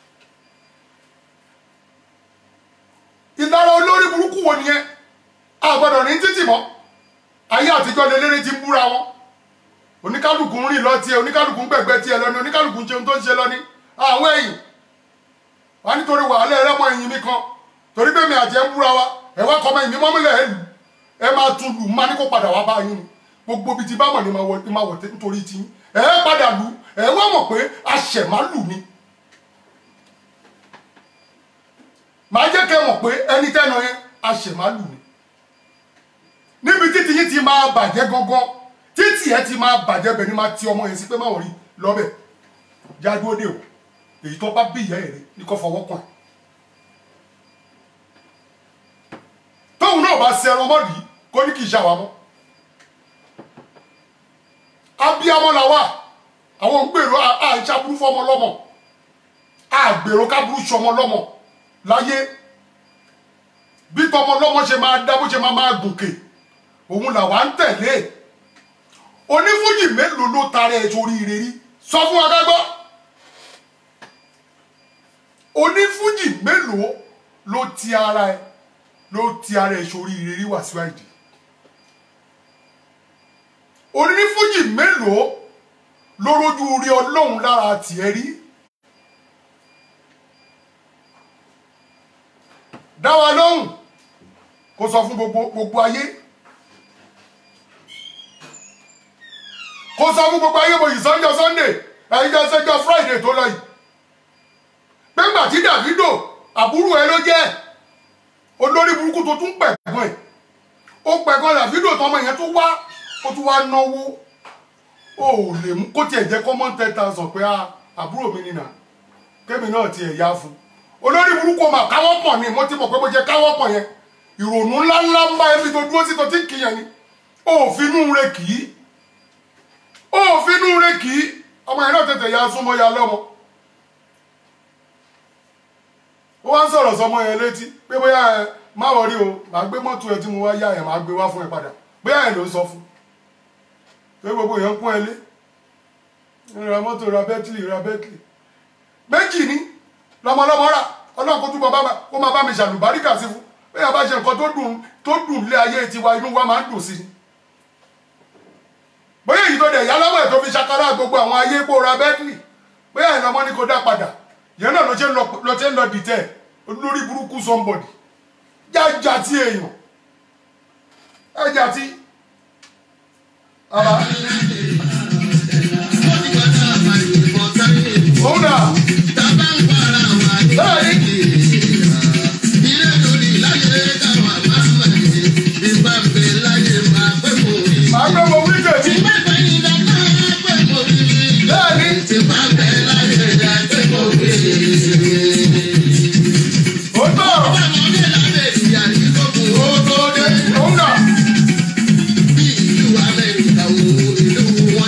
ìlara olórí burúkú wo nìyẹn àgbọ̀dọ̀ ní títì mọ́ ayé àtijọ́ lélẹ́rẹ́ ti ń búra wọn oníkálùkù ń rìn lọ tiẹ̀ oníkálùkù ń gbẹ̀gbẹ́ tiẹ̀ lọ ní oníkálùkù ń ṣeun tó ń ṣe lọ ní àwọn ẹ̀yìn wà nítorí wàhálà ẹlẹ́mọ ẹ̀yìn mi kan torí pé mi àti ẹ̀ ń búra wa ẹ̀ wá kọ́mọ ẹ̀yìn mi mọ́mílẹ̀ ẹ̀ lù ẹ̀ máa tún lù má ní kó padà wá bá yín ni gbogbo bíi ti bá mọ̀ ní máa wọ̀ nítorí ti yín ẹ̀ padà lù ẹ̀ wá mọ̀ pé aṣẹ̀málù ni màá jẹ́ kẹ́ mọ̀ pé ẹni tẹ́nu yẹn aṣẹ̀málù ni níbi títí yín ti máa bàjẹ́ gangan títí ẹ ti máa bàjẹ́ bẹ̀ ni máa ti ọmọ yẹn sí pé má wọ̀ rí lọ́bẹ̀ jáde dé o èyí tó bá bí ìyá ẹ̀ rẹ ní kò fọwọ́ kàn ẹ́ tóun náà bá ṣe ẹran mọ́dì kó ní kì í ṣàwámọ́ abiyamọ la wà àwọn ògbèrò àìṣàbúrú fọmọ lọ́mọ àgbèrò kábúrú ṣọmọ lọ́mọ láyé bí tọmọ lọ́mọ ṣe máa dá bó ṣe máa gòkè òun làwa ń tẹ̀lé onífújì mélòó ló tara ẹ̀ torí ìrírí sọ fún wa kágbọ́ onífújì mélòó ló ti ara ẹ̀ sórí ìrírí Wasiu Ayinde onífújì mélòó ló rójú rí Ọlọ́run lára tiẹ̀ rí dá wa lóhùn kó sọ fún gbogbo ayé kó sọ fún gbogbo ayé bòyí sọ́njọ́ Sunday ẹ̀yìnjọ́ sẹ́jọ́ Friday tó lọ yìí pé ńgbà tí Davido àbúrò ẹ ló jẹ́ olórí burúkú tó tún pẹ̀gbọ́n ẹ̀ ó pẹ̀gbọ́n Davido tọmọ yẹn tó wá ó tún wá náwó ó lè mú kó tiẹ̀ jẹ́ common 10,000 pé àbúrò mi nìyà kébì náà tiẹ̀ yá fún olórí burúkú ọmọ káwọ́ pọ̀ ni mo ti mọ̀ pé bó jẹ́ káwọ́ pọ̀ yẹn ìrònú ńláńlá ń bá ẹbí tó dúró sí tó ti ń kí yẹn ni òfinú rẹ kì í ọmọ yẹn náà tètè ya súnmọ́ ya lọ́mọ ó wá ń sọ̀rọ̀ sọmọ yẹn létí pé bóyá ẹ má wọrí o màá gbé mọ́tò ẹ tí mo wá yá ẹ màá gbé wá fún ẹ padà bóyá ẹ ló ń sọ fún pé gbogbo èèyàn kún ẹ lé ra mọ́tò ra Bentley méjì ní lọmọlọmọ rà Ọlọ́run kó túbọ̀ kó máa bá mi ṣàlùbáríkà sí fún bóyá bá ṣe nǹkan tó dùn lé ayé tiwa inú wa máa ń dùn sí ni bóyá èyí tó dẹ̀ yá lọ́wọ́ ẹ̀ tó fi ṣàkárà gbogbo àwọn ayé kó ra Bentley bóyá ìlọmọ ní kó dá padà yẹn náà ló ṣe ń lọ dìtẹ̀ olórí burúkú somebody jájà tí èèyàn ẹjà tí ara òun náà bẹ́ẹ̀ ni. Màá gbé mo wí tèmi. Ó tọ̀. Ó tó dé. Òun náà.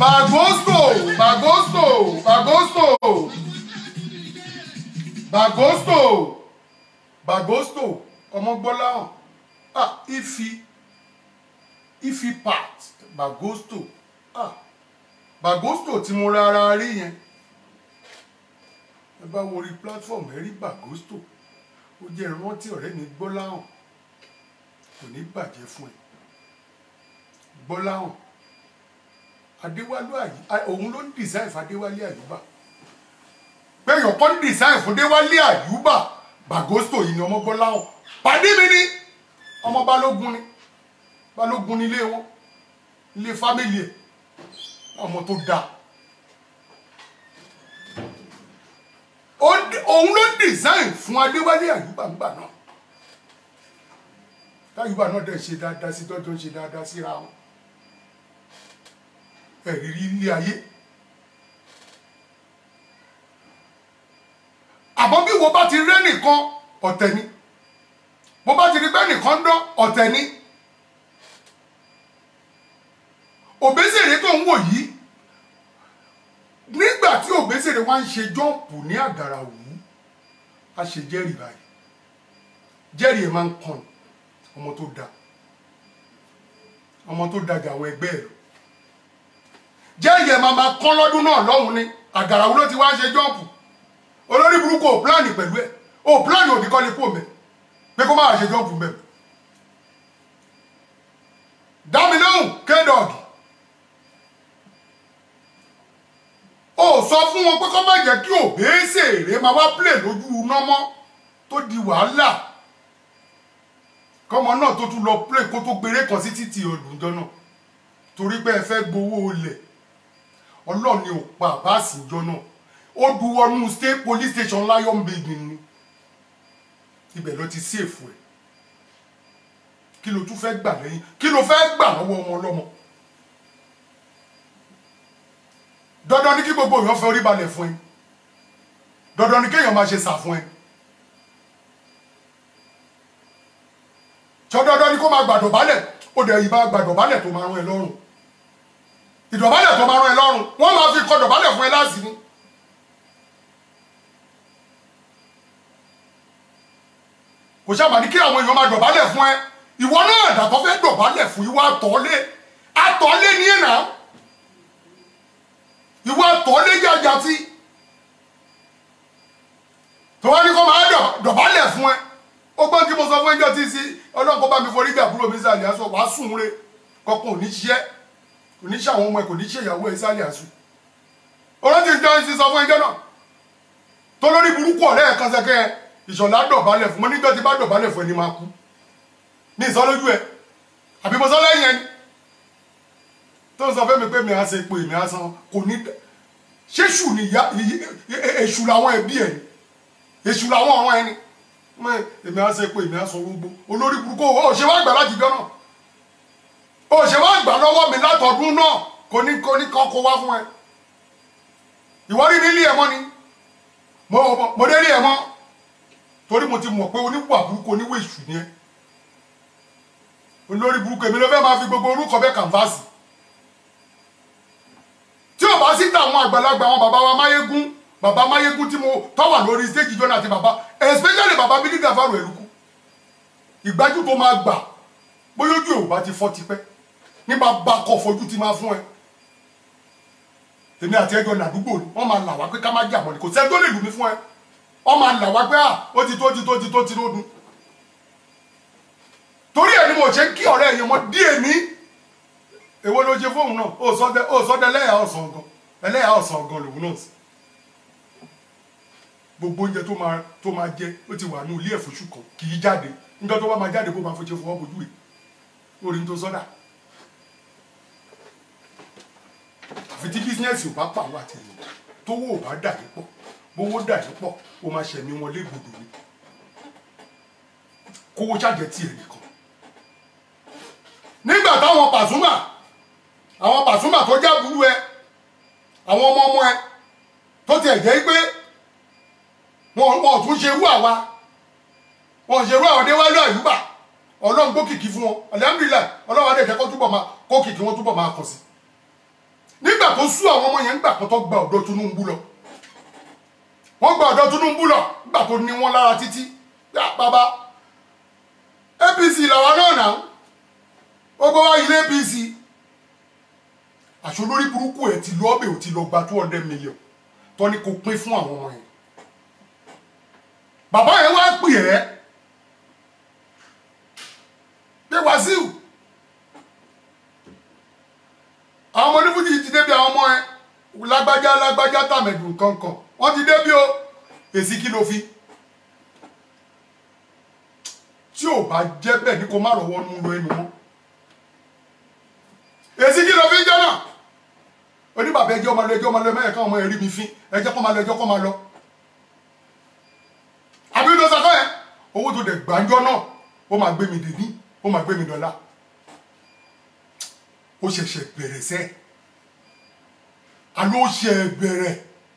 Bagosto ọmọ Gbọ́láhàn Ifi part Bagosto tí mo rárá rí yẹn ẹ bá wo orí platform ẹ rí Bagosto ó jẹ́ ìrántí ọ̀rẹ́ mi Gbọ́láhàn kò ní bàjẹ́ fún ẹ Gbọ́láhàn Adéwálé òun ló ń design fún Adéwálé Àyùbá pé èèyàn kan ń design fún Adéwálé Àyùbá Bagosto yìí ni ọmọ Gbọ́láhàn pàdé mi ní ọmọ Balógun nílé wọn ilé fámìlì ẹ ọmọ tó dáa òun ló ń design fún Adéwálé Àyùbá ńgbà náà táyùbá náà dẹ̀ ṣe dáadáa sí tọ́jọ́ ń ṣe dáadáa síra wọn ẹ̀rírí ilé ayé àmọ́ bí wo bá ti rẹ́ nìkan ọ̀tẹ̀ ni bó bá ti rí pé nìkan dán ọ̀tẹ̀ ni Òbésèré tó ń wò yìí nígbà tí Òbésèré wá ń ṣe jọ́ǹpù ní àgàrà òwú a ṣe jẹ́rìí báyìí jẹ́rìí ẹ̀ máa ń kàn ọmọ tó da jà àwọn ẹgbẹ́ ẹ̀ jẹ́rìí ẹ̀ máa kán lọ́dún náà lọ́hùn ni àgàrà òwú ló ti wá ṣe jọ́ǹpù olórí burúkú ò pílánì pẹ̀lú ẹ̀ ò pílánì òbí kọ́ lè pò mẹ́ pé kó máa ṣe jọ́ǹpù mẹ́ dá mi lóhùn kédọ̀gì ó sọ fún wọn pé kó má jẹ́ kí Òbésèré máa wá play lójú iná mọ́ tó di wàhálà kọ́mọ náà tó tún lọ play kó tó gbére kan sí títì olùjọ́ náà torí pé ẹ fẹ́ gbowó olè Ọlọ́run ni ò pa àbáàsì ìjọ náà ó duwọ́nú state police station Lion building ni ibẹ̀ ló ti sèfù ẹ̀ kí ló tún fẹ́ gbà lẹ́yìn kí ló fẹ́ gbà lọ́wọ́ ọmọ ọlọ́mọ dandan ni kí gbogbo èèyàn fẹ́ orí balẹ̀ fún ẹ dandan ni kéèyàn máa ṣe sà fún ẹ ṣọ dandan ni kó máa gbàdọ̀bálẹ̀ ó dẹ̀ yìí bá gbàdọ̀bálẹ̀ tó máa rán ẹ lọ́rùn ìdọ̀bálẹ̀ tó máa rán ẹ lọ́rùn wọ́n máa fi kọ dọ̀bálẹ̀ fún ẹ láàsì ni kò sábà ní kí àwọn èèyàn máa dọ̀bálẹ̀ fún ẹ ìwọ náà dàtọ́ fẹ́ dọ̀bálẹ̀ fún ìwọ àtọ̀ọ́lé ní ẹ̀nà ìwọ àtọ̀ọ́lé jàjà tí tó wá ní kó máa dọ̀bálẹ̀ fún ẹ ó gbọ́n tí mo sọ fún ẹjọ́ tí sí ọlọ́pọ̀ bá mi forí jà kúrò mi sàlẹ̀ aṣọ wàá sùn re kọkàn ò ní ṣiṣẹ́ kò ní ṣe àwọn ọmọ ẹ kò ní ṣe ìyàwó ẹ sàlẹ̀ aṣọ ọ̀rọ̀ tí ìjọ ti sọ fún ẹjọ́ náà tó lórí burúkú ọ̀rẹ́ ẹ̀ kan sẹ́kẹ́ Ìṣọ̀lá dọ̀bálẹ̀ fún mo níjọ́ ti bá dọ̀bálẹ̀ fún ẹni máa kú ní ìsọlójú ẹ àbí mo sọ lẹ́yìn ẹni tó ń sọ fẹ́ mi pé mi á ṣe ipò èmi á san kò ní ṣéṣù ni èṣù làwọn ẹbí ẹ èṣù làwọn ọ̀rọ̀ ẹni èmi á ṣe ipò èmi á san gbogbo olórí burúkú ó ṣe wá gbà láti jọ náà ó ṣe wá gbà lọ́wọ́ mi látọ̀dún náà kò ní kọ́ wá fún ẹ ìwọ́rí nílé ẹ̀ mọ́ ni mo dé rí ẹ̀ mọ́ torí mo ti mọ̀ pé oníwà burúkú oníwà èṣù ni ẹ olórí burúkú èmi ló fẹ́ máa fi gbogbo orúkọ bẹ́ẹ̀ kànfàsì tí ò bá sí tàwọn àgbàlagbà àwọn bàbá Máyégún tí mo tọ́wà lórí stéèjì jọ́nà àti bàbá especially bàbá Bílí Gàfárù Ẹ̀lùkù ìgbájú tó máa gbà bóyá ojú ò bá ti fọ́ tipẹ́ ní bàbá kọ̀ fojú ti máa fún ẹ èmi àti ẹjọ́ nàdúgbò ni wọ́n máa là wá pé ká má jà mọ́ ni kò sẹ́ni tó lè lù mí fún ẹ wọ́n máa là wá pé ó ti tó lódún torí ẹ̀ ni mo ṣe ń kí ọ̀rẹ́ yẹn mọ́ díẹ̀ ní èwo ló ṣe fóun náà ó sọdẹ ẹlẹ́yà ọ̀sán gan lòun náà sí gbogbo oúnjẹ tó máa jẹ ó ti wà ní ilé ẹ̀fọ́ṣù kan kì í jáde nígbà tó bá máa jáde bó máa fojú fọwọ́ bojú rẹ̀ lórí tó sọ́dà àfi tí bísíǹnẹ̀sì ò bá pàwọ́ àti èèyàn tówó ò bá dà yín pọ̀ bówó dà yín pọ̀ ó máa ṣẹ̀mí wọn légbodò ni kówó ṣàjẹ́ tiẹ̀ nìkan nígbà táwọn Pasuma tó jẹ́ burú ẹ àwọn ọmọ ẹ tó tiẹ̀ jẹ́ pé wọn tún ṣerú àwa wọn ṣerú àwọn Adéwálé Àyùbá Ọlọ́run gbó kìkì fún wọn alhamdulillah Ọlọ́run adé jẹ́ kó kìkì wọn túbọ̀ máa kàn sí nígbà tó tó sú àwọn ọmọ yẹn nígbà kan tó gba ọ̀dọ̀ Tinubu lọ wọ́n gba ọ̀dọ̀ Tinubu lọ nígbà tó ní wọn lára títí yá bàbá APC làwọn náà náà ó gbọ́ wá ilé APC àṣọ lórí burúkú ẹ̀ ti lọ ọbẹ̀ ò ti lọ gba 200 million tó ní kó pín fún àwọn ọmọ yẹn bàbá yẹn wá pè ẹ́ pé Wàsíù àwọn ọmọ onífújì ti débi àwọn ọmọ ẹ lágbájá tàmẹ̀dùn kankan wọ́n ti débi o èsì kí ló fi tí ò bá jẹ́ bẹ́ẹ̀ ní kó má rọ̀wọ́ nú lọ ẹnu mọ́ èsì kí ló fi ń jẹ́ náà oníbàbá ẹjọ́ máa lọ mẹ́ẹ̀ká ọmọ ẹ̀rí mi fín ẹjọ́ kọ́ máa lọ àbí ló sọ ẹ owó tó dẹ̀ gbàǹjọ́ náà ó máa gbé mi dèní ó máa gbé mi dọ́là ó ṣẹ̀ṣẹ̀ bẹ̀rẹ̀ sẹ́ àló ṣe bẹ̀rẹ̀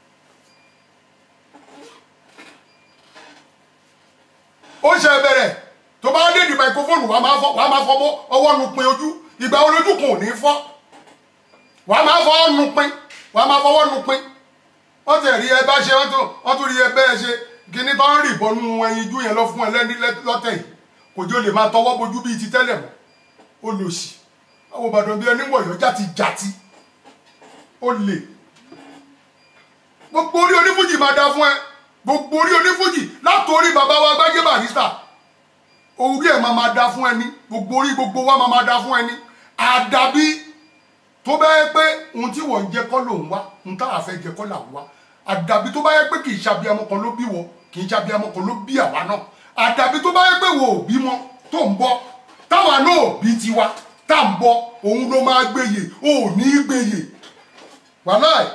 ó ṣe bẹ̀rẹ̀ tó bá dé di microphone wàá máa fọwọ́ ọwọ́ nu pin ojú ìgbà olójú kan ò ní fọ́ wàá máa fọwọ́ nu pin wàá máa fọwọ́ nu pin wọ́n tẹ̀ rí ẹ bá ṣe wọ́n tún rí ẹ bẹ́ẹ̀ ṣe kíní tó ń rì bọ́nú ẹyin ijú yẹn lọ fún ẹ lẹ́ni lọ́tẹ̀ yìí kò jẹ́ o lè máa tọwọ́ bojú bíi ti tẹ́lẹ̀ mọ́ ó lò sí àwọn Ìbàdàn bíi ẹni wọ̀yọ́ jàti ó lè gbogbo orí onífújì máa dá fún ẹ gbogbo orí onífújì látòrí bàbá wa Gbájé Barrister orí ẹ̀ máa dá fún ẹni gbogbo orí gbogbo wa máa dá fún ẹni àdàbí tó bá yẹ pé ohun tí wọ́n ń jẹ kọ́ ló ń wá ohun táwa fẹ́ jẹ kọ́ là ń wá àdàbí tó bá yẹ pé kì í ṣàbíamọ kan ló bí wọ kì í ṣàbíamọ kan ló bí àwa náà àdàbí tó bá yẹ pé wo ò bímọ tó ń bọ̀ táwa náà ò bí tiwa tá ń bọ̀ òun ló máa gbéyè ò ní gbéyè wàláì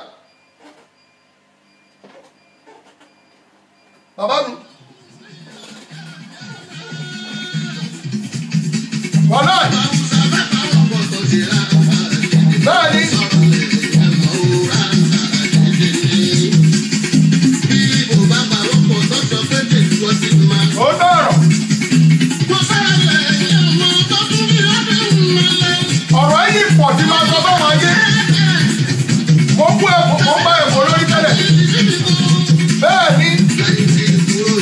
bàbá mi wàláì bẹ́ẹ̀ ni. ó dọ̀rọ̀. ọ̀rọ̀ yìí pọ̀ tí máa sọ fáwọn ayé. mo bá ẹ̀kọ́ lórí tẹ́lẹ̀. bẹ́ẹ̀ ni.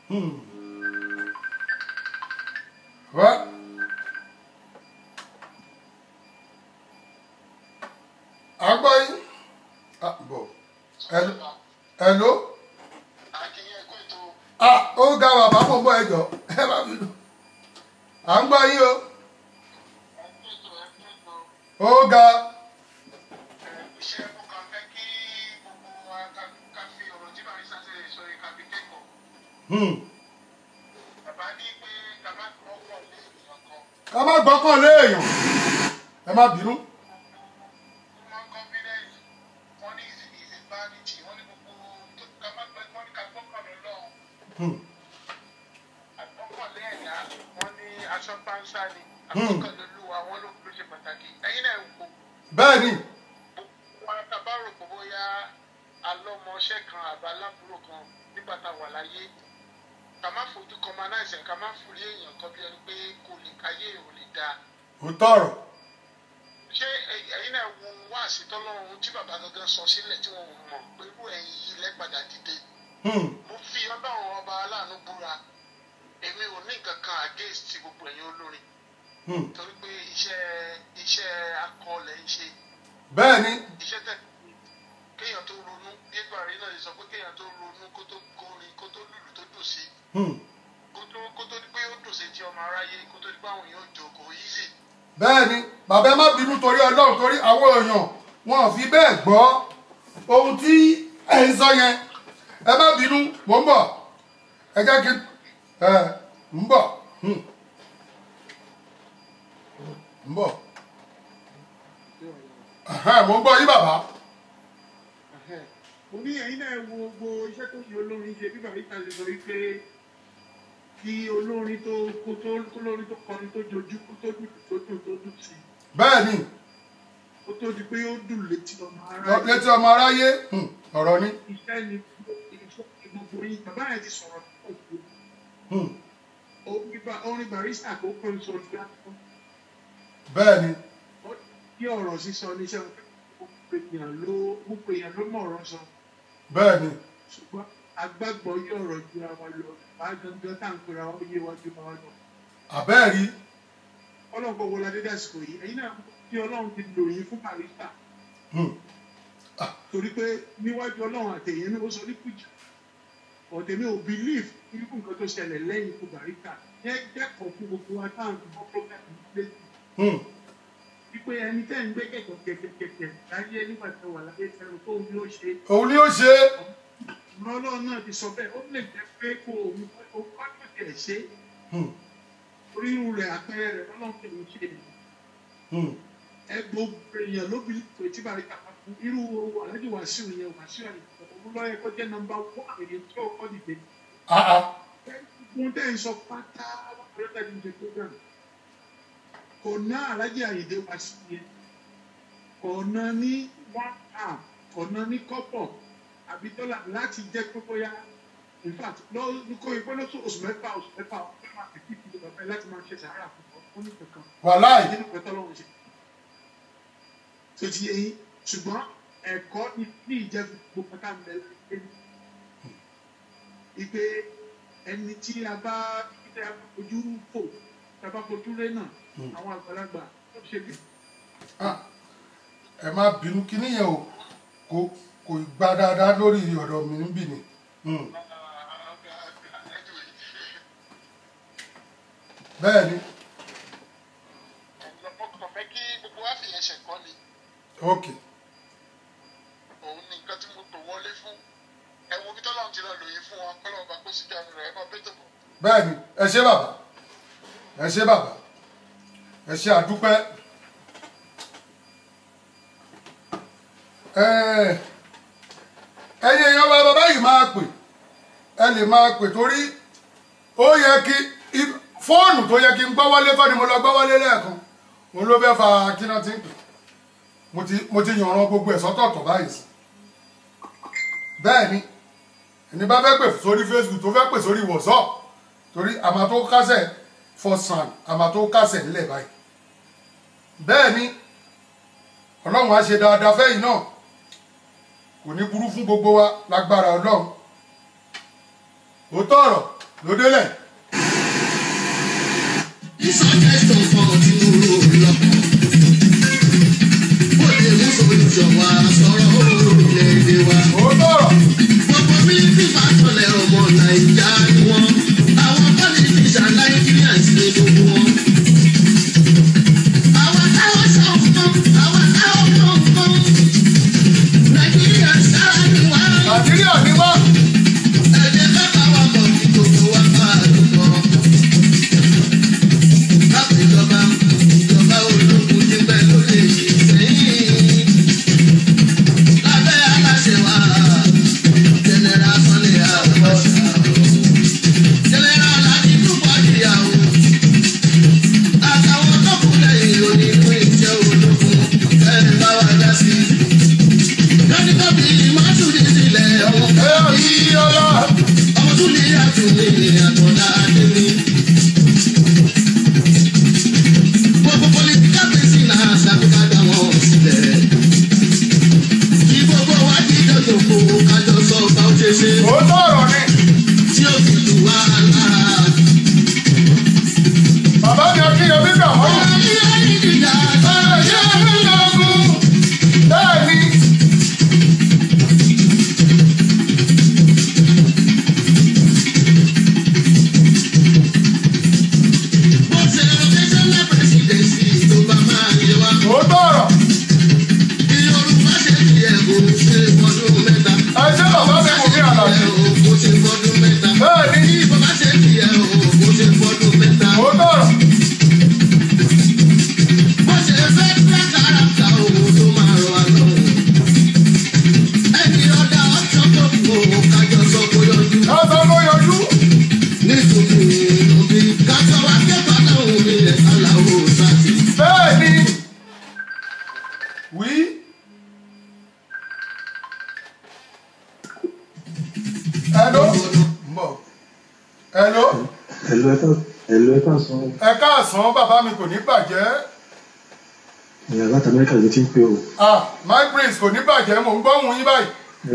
Wá. Àgbọ̀ yín. Bọ̀. Hello. Ó ga bàbá mọ̀ bọ́ ẹjọ́. Ẹ bá mi lò. À ń gbọ́ yín o. Ó ga. Ká má gbọ́kàn lé èèyàn. Ẹ má bínú. Àgbọ́kànlé ẹ̀yà wọ́n ní aṣọ pánsá ni àgbọ́kànlé olúwa wọn ló ṣe pàtàkì. Ẹ̀yin náà ń kó. Bẹ́ẹ̀ni. Wọn àtàbárò pé bóyá alọ́mọṣẹ́ kan àbálábúrò kan nígbà tá a wà láyé. Ká má fojú kọmanáìsẹ̀ ká má forí èèyàn kan bí ẹni pé kò lè káyé ò lè dáa. Ó tọrọ. Ṣé ẹ̀yin náà wo wá àṣetọ́lọ́run tí bàbá gangan sọ sílẹ̀ tí wọ́n mọ̀ pé irú ẹ̀yin yìí lẹ́gbàdà dìde? Mo fi ọlọ́run ọba aláàánú búra èmi ò ní nǹkan kan against gbogbo ẹ̀yin olórin torí pé iṣẹ́ akọọlẹ̀ ń ṣe. Bẹ́ẹ̀ni. Iṣẹ́ tẹ̀ kéèyàn tó ronú nígbà rí náà sọ pé kéèyàn tó ronú kó tó kọrin kó tó lùlù tó dùn sí kó tó di pé ó dùn sí ti ọmọ aráyé kó tó di pé àwọn èèyàn jókòó easy. Bẹ́ẹ̀ni bàbá ẹ má bínú torí ọlọ́run torí àwọn èèyàn wọn ò fi bẹ́ẹ̀ gbọ́ ohun tí ẹ̀ ń sọ yẹn. Ẹ má bínú mò ń bọ̀ ẹ jẹ́ kí ń bọ̀ ń bọ̀ mò ń gbọ́ yín bàbá. Mo ní ẹ̀yin náà wo gbogbo iṣẹ́ tó fi olórin ṣe bí bàbá ìtàlẹ̀ sọ wípé kí olórin tó kọrin tó jojú kó tó dùn sí. Bẹ́ẹ̀ni. Ó tó di pé ó dùn létí ọmọ aráyé. Létí ọmọ aráyé ọ̀rọ̀ ni. Iṣẹ́ ni gbogbo yín bàbá yẹn ti sọ̀rọ̀ tó orin Barrister tó kọ́ ní sọ̀rọ̀ ìgbà tó. Bẹ́ẹ̀ni. Ó ní ọ̀rọ̀ sísọ níṣẹ́ gbogbo èèyàn ló mọ̀ ọ̀rọ̀ sọ. Bẹ́ẹ̀ni. Ṣùgbọ́n agbágbọ́ yí ọ̀rọ̀ ju ara lọ bá gangan tá à ń pera ó yé wájú máa lọ. Àbẹ́ẹ̀rí. Ọlọ́run kò wọlé adé dàsìkò yìí ẹ̀yin náà kí Ọlọ́run ti lò yín fún Barrister. Torí pé níwájú Ọlọ́run àtẹ̀yìn ní ó sọ ní kùjì ọ̀tẹ̀mí ò believe irú nǹkan tó ṣẹlẹ̀ lẹ́yìn ikú Barrister yẹn dẹ́kọ̀ọ́ fún gbogbo wa táwọn ti bọ́ problem létí. Wípé ẹni tẹ́ ń gbé kẹ̀kẹ́ láyé nígbà tí wà láyé tẹ́lẹ̀ tó ní ó ṣe. Òun ni ó ṣe. Ọlọ́run náà ti sọ bẹ́ẹ̀ ó lè jẹ́ pé kó òun kọ́ tó tẹ̀ ṣe. Orírun rẹ̀ àpẹẹrẹ rẹ̀ Ọlọ́run tẹ̀ ń ṣe. Ẹ gbogbo èèyàn ló bí pé tí Barrister bá fún irú Alhaji Wasiu yẹn Wasiu àyè òun lọ́yẹ kó jẹ́ nọ́mbà 1 èyí tí ó kọ́ dìde. Mo tẹ́ ń sọ pátá Barrister ti ń ṣe program. Kò ná Alhaji Ayinde Wasiu yẹn. Kò ná ní 1 hour. Kò ná ní kọ́pọ̀ àbí dọ́là láti jẹ́ pé bóyá in fact kó ipé lọ́sọ̀ oṣù mẹ́fà ọ̀pẹ́ máa fi kíkì lọ́pẹ́ láti máa ṣe sàárà fún ní kankan. Wàláì. Nínú pẹ̀tọ́ lọ́wọ́ ṣe. Tó ti yẹ yín ṣùgbọ́n ẹ̀kọ́ ní ìjẹ́ gbogbo pátá mẹ́lẹ́ ìpè ẹni tí a bá fojú fò tí a bá fojú ré náà àwọn àgbàlagbà tó ṣe bí. Ẹ má bínú kí níyẹn o kò gbá dáadáa lórí ọ̀dọ̀ mi níbí ni. Bẹ́ẹ̀ni. Ọ̀pọ̀ fẹ́ kí gbogbo wa fìyẹn ṣẹ̀kọ́ ni. Ok. Òun ni nǹkan tí mo tò wọlé fún. Ẹ wo bí tọ́lọ́run ti lọ lòye fún wọn kọ́lọ́run bá kó síbi àmì rẹ̀ ẹ máa bẹ́tò bọ̀. Bẹ́ẹ̀ni ẹ ṣé bàbá ẹ ṣé bàbá ẹ ṣé àdúpẹ́. Ẹ̀yin èèyàn wa bàbá yìí máa pè ẹ lè máa pè torí ó yẹ kí fóònù tó yẹ kí n gbọ́ wọlé kọ́ ni mo lọ gbọ́ wọlé lẹ́ẹ̀kan òun ló fẹ́ fa kíná tí ń pè mo ti yànran gbogbo ẹ̀ sọ́tọ̀ọ̀tọ̀ báyìí sí. Bẹ́ẹ̀ ni ẹni bá fẹ́ pè sórí Facebook tó fẹ́ pè sórí WhatsApp torí àmà tó kásẹ̀ fọ̀sán àmà tó kásẹ̀ nílẹ̀ báyìí. Bẹ́ẹ̀ ni Ọlọ́run á ṣe dáadáa fẹ́yìn náà kò ní burú fún gbogbo wa lágbára Ọlọ́run. Òótọ́ ọ̀rọ̀ ló délẹ̀. ìsọ̀kẹ́sọ̀ kan tí mo rò lọ. ó lè mú solution wá sọ̀rọ̀ orílẹ̀-èdè wa. ó tọ̀rọ̀. gbogbo mílíọ̀nù bá tọ̀lẹ̀ ọmọ nàìjà ni wọ́n. àwọn pọ́lítíṣà nàìjíríà sì ní gbogbo wọn. àwọn táwọn ṣọ̀kan àwọn táwọn kọ̀ọ̀kan. nàìjíríà sára ni wá. nàìjíríà ni wá. ẹ̀jẹ̀ bàbá wa bọ̀ kí gbogbo wa bá a lò pọ̀. láti ìjọba ológun ti bẹ́ẹ̀ ló lè ṣe sẹ́yìn. lábẹ́ aláṣẹ wa jẹnẹra Sunday Adébọ̀sà jẹnẹra Alhaji Túbọ̀ Ìyàwó àtàwọn tó kù lẹ́yìn onínú ìjẹ́ ológun ẹ̀ bá wa dá sí. lọ́dún tó bí mọ́tòdì sílẹ̀ ọmọ tó lè àtúnwé àtọ̀dá adémi. gbogbo pọlitíkà pèsè náà ṣàkóso àwọn sílẹ̀. kí gbogbo wa jíjọ jòkó kájọ sọ bá ó ṣe ṣe. ó tọ̀rọ̀ ni. tí ó fi lù wá lára. bàbá mi Akínyẹmí gbà wọ́n. ọ̀rọ̀ ní ìdíjà bẹ́ẹ̀ ni ẹ̀ẹ́dẹ́gbẹ̀rún bẹ́ẹ̀ ni. bó ṣe rotational presidency tó bá máa yẹ wá. ó tọ̀rọ̀. bí Yorùbá ṣe fi ẹ̀bùn ṣe fọdún mẹ́ta. ẹ ṣé bàbá mi kò ní àlàyé. kó ṣe fọdún mẹ́ta. bẹ́ẹ̀ ni. bí bàbá ṣe fi ẹ̀bùn kó ṣe fọdún mẹ́ta. ó tọ̀rọ̀. bó ṣe fẹ́ fẹ́ káràkà owó tó máa rọ wá lọ́wọ́. ẹni ọ̀dà ọ̀tọ̀ tó kù ó kájọ sọ kó yọjú. lọ́sọ̀ ló yọjú. nítorí òbí kájọ wá kẹ́kọ̀ọ́ náà òun ní ẹ̀ka làwọn ò sá sí. bẹ́ẹ̀ ni. wí. hello. mbọ. hello. Hello, ẹ káàsán. ẹ káàsán bàbá mi kò ní bàjẹ́. Ìyá láti Amẹ́ríkà ló ti ń pè o. my prince kò ní bàjẹ́ mò ń gbọ́hùn yín báyìí.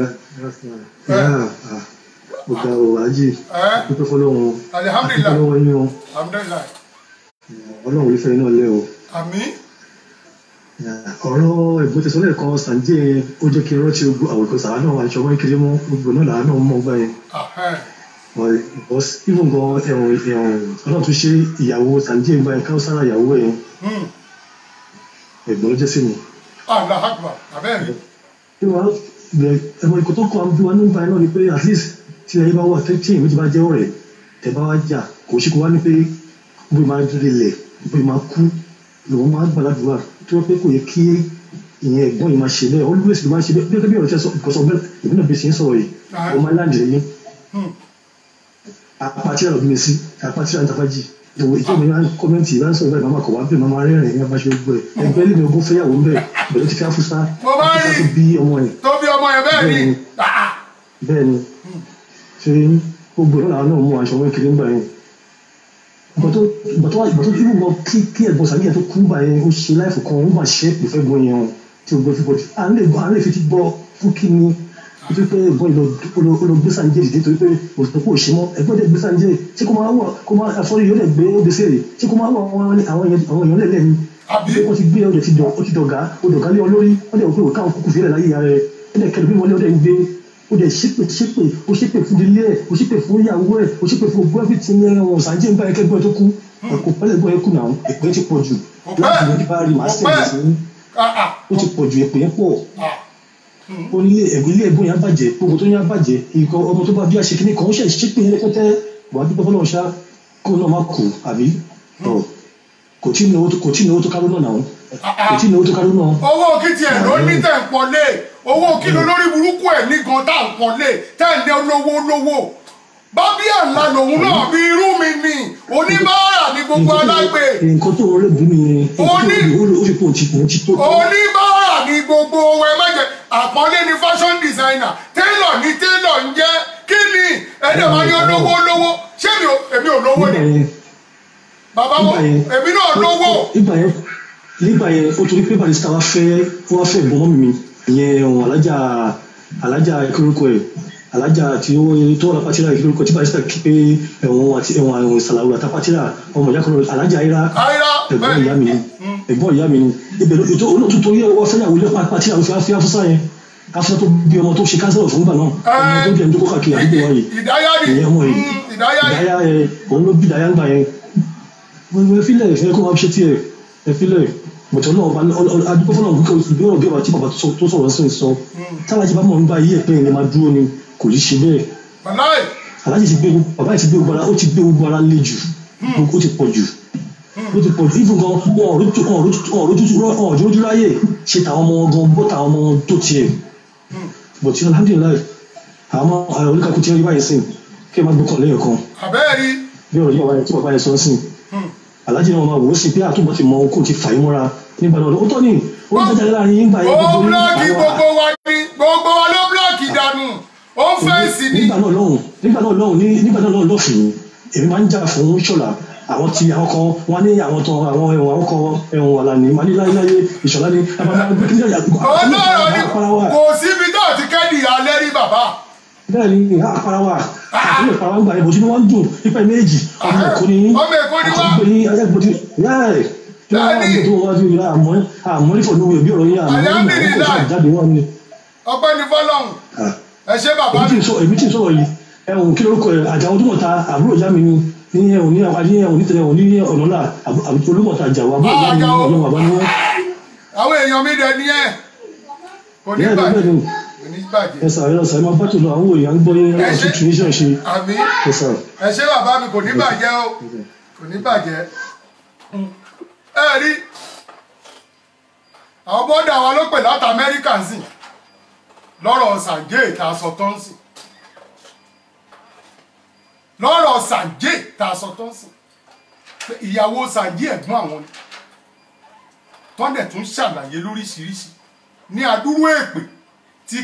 Mo gba òwò ajé. Pípẹ́ fọlọ́run. alihamdulilayi. Fọlọ́run yín o. alihamdulilayi. Ọlọ́run orí fẹ́rẹ́ náà lẹ́ o. àmín. Ọ̀rọ̀ ẹ̀gbọ́n tẹ̀sán lẹ́ẹ̀kan Sànjẹ́ ó jẹ́ kí n rántí ogun àwòkọ́ sàrà náà aṣọ wọn kiri mọ́ gbogbo náà làá náà mọ́ gbá yẹn. Even gan Ọlọ́run tún ṣe ìyàwó Sànjẹ́ gbá yẹn káwọn sára ìyàwó ẹ̀ ẹ̀gbọ́n ló jẹ́ sí mi. Allah akbar abẹ́rẹ́. Ẹ̀wọ̀n ikọ̀ tó kọ́ àmì wa nígbà náà ni pé at least tí ẹ̀yin bá wà tí èmi ti bá jẹ́ ọ̀rẹ́ tẹ̀ bá wá jà kò sí kó wá ní pé bó máa dúró lẹ̀ bó máa kú lòun máa gbàdúrà tó wọ́n pé kò yẹ kí ìyẹn ẹ̀gbọ́n yìí máa ṣe bẹ́ẹ̀ always ló máa ṣe bẹ́ẹ̀ gẹ́gẹ́ bí ọ̀rọ̀ tẹ́ sọ because ọ̀bẹ ìbí náà bí sì ń sọ̀rọ̀ yìí ọmọ aláǹdì rẹ̀ yín apàtí ẹ̀rọ bí mi sí apàtí ẹ̀rọ ìtàfàjì ìjọba mi máa ń kọ́mẹ́ntì ìbá ń sọ̀rọ̀ báyìí máa kọ̀ wá bẹ́ẹ̀ máa rẹ́rìn ní abáṣe gbogbo ẹ̀ ẹgbẹ́ lè mi ogún fẹ́yàwó ń bẹ̀ bẹ̀rẹ̀ ti fi áfúsá tó bí ọmọ yẹn bẹ́ẹ̀ ni ṣe gbogbo náà náà mú aṣọ wọn kiri ńgbà yẹn ìgbà tó irú wọn kí ẹ̀gbọ́n sàbíyà tó kú bá yẹn ó ṣe láìfò kan ó máa ṣe é pè fẹ́ gbọ́n yẹn o tí o gbọ́ fi bọ́dí à ń lè fi ti gbọ́ fún kí ni nítorí pé ẹ̀gbọ́n ìlọ gbé Sànjẹ́ dìde torí pé òṣìṣẹ́ kò ṣe mọ́ ẹ̀gbọ́n dẹ̀ gbé Sànjẹ́ ṣé kó máa wọ̀ kó máa àfọ́rí yóò dẹ̀ gbé ó gbèsè rè ṣé kó máa wọ̀ àwọn èèyàn lẹ̀ lẹ́ni wọ́n ti gbé ó ti dọ̀gá ó dọ̀gá lé ọ lórí wọ́n dẹ̀ wọ́n pé òkà òkú kù fílẹ̀ láyé rẹ̀ ó dẹ̀ kẹlẹ̀ bí wọ́n lé ó dẹ̀ ń gbé ó dẹ̀ ṣépè fún ilé ẹ̀ ó ṣépè fún ìyàwó ẹ̀ ó ṣépè fún ogun ẹ̀fì tí wọn Sànjẹ́ ń bá ẹ̀kẹ́ gbọ́ ẹ̀ tó kú kò pẹ́lẹ̀ gbọ́ ẹ̀ kú náà ẹ̀pẹ́ ti pọ̀ jù láti ìwé bá rí màsítẹ̀ sí ó ti pọ̀ jù ẹ̀pẹ́ yẹn pọ̀ onílé ilé ẹ̀gbọ́n yẹn bàjẹ́ gbogbo tó yẹn bàjẹ́ nǹkan ọmọ tó bá bí àṣekínní kan ó ṣe ṣépè yẹn lẹ́kọ́tẹ́ wà á dúpẹ́ fọlọ́run ṣá kó náà má kú àbí kò tí ní owó tó káró náà náà kò tí ní owó tó káró náà. owó kí tiẹ̀ ló ní tẹ̀ ń pọ́nlé owó kí ló lórí burúkú ẹ̀ ní gan tá à ń pọ́nlé tẹ̀ ń lé olówó bábí àlá lòun náà bí irú mi ni oníbàárà ní gbogbo alágbe. nǹkan tó rọlẹ́ bí mi ni ó fi pò ti tó. oníbàárà ní gbogbo ẹ mẹ́jẹ àpọ́nlé ni fashion designer tailor ni tailor ń jẹ́ kí ni ẹ̀dẹ̀ máa ní olówó ṣé èmi ò lówó ni bàbá wọn èmi náà lówó. nígbà yẹn ó torí pé Barrister wá fẹ́ ìbọn mi ìyẹn alájà ìkórúkọ ẹ̀ alájà tí ó tó ra pátírà yìí lórúkọ tí Barrister kí pé ẹ̀wọ̀n àti ẹ̀wọ̀n ìsàlàwò àti pátírà ọmọ ìyá kan lọ alájà ayira ẹ̀gbọ́n ìyá mi ni ibẹ̀ ètò olóòtú torí ọwọ́ fẹ́yàwó ilé pátírà òfin àfihàn fúnṣà yẹn káfíńtà tó bí ọmọ tó ṣe kánsẹ́lọ̀ fún gbà náà ọmọ tó jẹ́ ní tó kọ́ káàkiri àdúgbò wa yìí ìyẹn ọmọ yìí ìdáyà òun ló bí ìdáyà ń gbà yẹn wọ́n fílẹ̀ ìfẹ́ kó máa ṣe tiẹ̀ ẹ fílẹ̀ mọ̀tọ́ náà ọba adúgbò fọlọ́ ìgbéwọ̀n bí ọba tí bàbá tó sọ̀rọ̀ sí sọ tálájì bá mọ̀ nígbà yí ẹ̀pẹ́ ìrìn máa dúró ni kò ní ṣe bẹ́ẹ̀ alájì ti gbé bàbá yìí ti gbé gbogbo ó ti gbé gbogbo ara lé jù ó ti pọ̀ jù even gan ọ̀rọ̀ ráyè ṣe tàwọn ọmọ gan bó tàwọn ọmọ tó tiẹ̀ bọ̀tí alhamdulilayi àwọn oníkàkú tí wọ́n yí báyìí sìn kí ẹ má gbọ́kàn lẹ́yìn kan bí ọ̀rọ̀ yìí wáyé tí bàbá yẹn sọ sí alájí náà máa wò ó sí pé àtúbọ̀ ti mọ okùn ti fà í mọ́ra nígbà náà ó tọ́ ni ó ń jáde láàrin yín gbà yẹn gbogbo ní gbogbo wa ló búlọ́ọ̀kì dànù ó ń fẹ́ǹsì ní. nígbà náà lọ́hùn lọ́fìn èmi máa ń jà fún ṣọ̀lá àwọn tí àwọn kan wọn ní àwọn tó àwọn ẹ̀wọ̀n àwọn kan ẹ̀wọ̀n wà lánìí máa ní láyé ìṣọ̀lá ní kò síbi tó ti kẹ́ni alẹ́ rí bàbá. bẹ́ẹ̀ ni àparawa àti ìparawa gbà yẹn bó ṣe ni wọ́n ń dùn nípa méjì ọmọ èkó ni àti ní ayégbòdì láì tí wọ́n wá gbé tó wájú yìí àmọ́ nífọ̀ lówó ẹ̀bí ọ̀rọ̀ yìí àmọ́ nígbà tó jáde wọn ni. ọpẹ́ ní fọ́lọ́run ẹ ṣé bàbá mi. èmi tí ń sọ̀rọ̀ yìí ẹ̀wọ̀n kí lórúkọ ẹ̀ àjàwọ́ tó mọ̀ ta àbúrò ìyá mi ni ní ẹ̀wọ̀n ní ẹ̀wọ̀n ní tẹ̀lé ẹ̀wọ̀n ní ọ̀nà náà àbúrò olúmọ̀ta àjàwọ́ àbúrò ìyá mi ní ọ̀nà bàbá ni wọ́n. àwọn èèyàn mi dẹ ní ẹ kò ní bàjẹ́ ẹsà ẹsà ẹ máa bá tó lọ àwọn èèyàn ń gbọ́ yẹn láti tunisia ṣe ẹsà. ẹ ṣé bàbá mi kò ní bàjẹ́ o kò ní bàjẹ́ ẹ rí àwọn bọ́dà wa ló pè láti amẹ́ríkà ń sìn lọ́rọ̀ sànjẹ́ ìta sọ tó ń sìn lọ́rọ̀ sànjẹ́ ìta sọ tó ń sìn pé ìyàwó sànjẹ́ ẹ̀gbọ́n àwọn ni tọ́ndẹ̀ tún ṣàlàyé lóríṣiríṣi ní àdúró èpè tí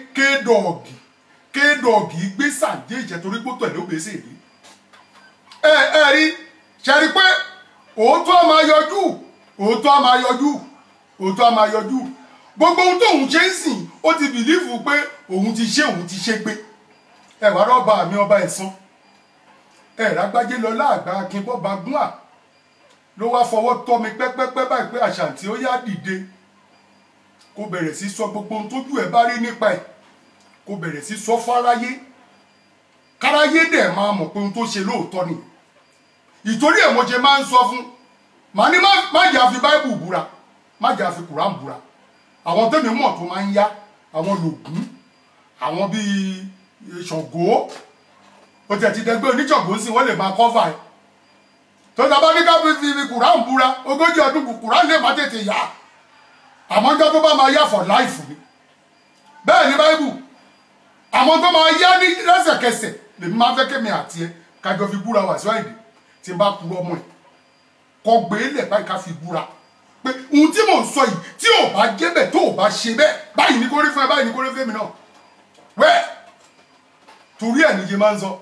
kéèdọ̀ọ̀gì gbé sànjẹ́ ìjẹ́ torí pé tẹ̀lé ó gbèsè rí ẹ rí ṣe rí pé òótọ́ a máa yọjú òótọ́ a máa yọjú gbogbo ohun tóun ṣe ń sìn ó ti bìlífù pé òun ti ṣe pé ẹ wá rọ́ọ̀bà mi ọba ẹ̀sán ẹ rágbájé lọ láàgbà akínbọ́ba gún à ló wá fọwọ́ tọ́ mi pẹ́pẹ́pẹ́ báyìí pé àṣàǹtì ó yá dìde kó bẹ̀rẹ̀ sí sọ gbogbo ohun tójú ẹ̀ bá rí nípa ẹ̀ kó bẹ̀rẹ̀ sí sọ fáráyé káráyé dẹ̀ máa mọ̀ pé ohun tó ṣe lóòótọ́ ni ìtorí ẹ̀ mo ṣe máa ń sọ fún màá ní má jà fi báíbù búra má jà fi kùrán búra àwọn tẹ́mi mọ̀ tó máa ń yá àwọn lògùn àwọn bíi Ṣàngó ó tẹ̀ ti dẹgbẹ́ oníṣàngó sí wọ́n lè máa kọ́fà ẹ̀ tó ta bá ní ká fi kùrán búra 40 ọdún kùrán lè má tètè yá àmọ́ ọjọ́ tó bá máa yá for life ni bẹ́ẹ̀ ni báíbù àmọ́ tó máa yá ní lẹ́sẹ̀kẹsẹ̀ lèmi máa fẹ́ kémi àti ẹ kájọ fi búra wà síwáìdì tí n bá kúrò ọmọ ẹ̀ kọ gbé lẹ̀ báyìí ká fi búra pé ohun tí mò ń sọ yìí tí ò bá jẹ́ bẹ́ẹ̀ tó ò bá ṣe bẹ́ẹ̀ báyìí ní kó rí fún ẹ báyìí ní kó rí fún èmi náà wẹ́ẹ̀ torí ẹ̀ níye máa ń sọ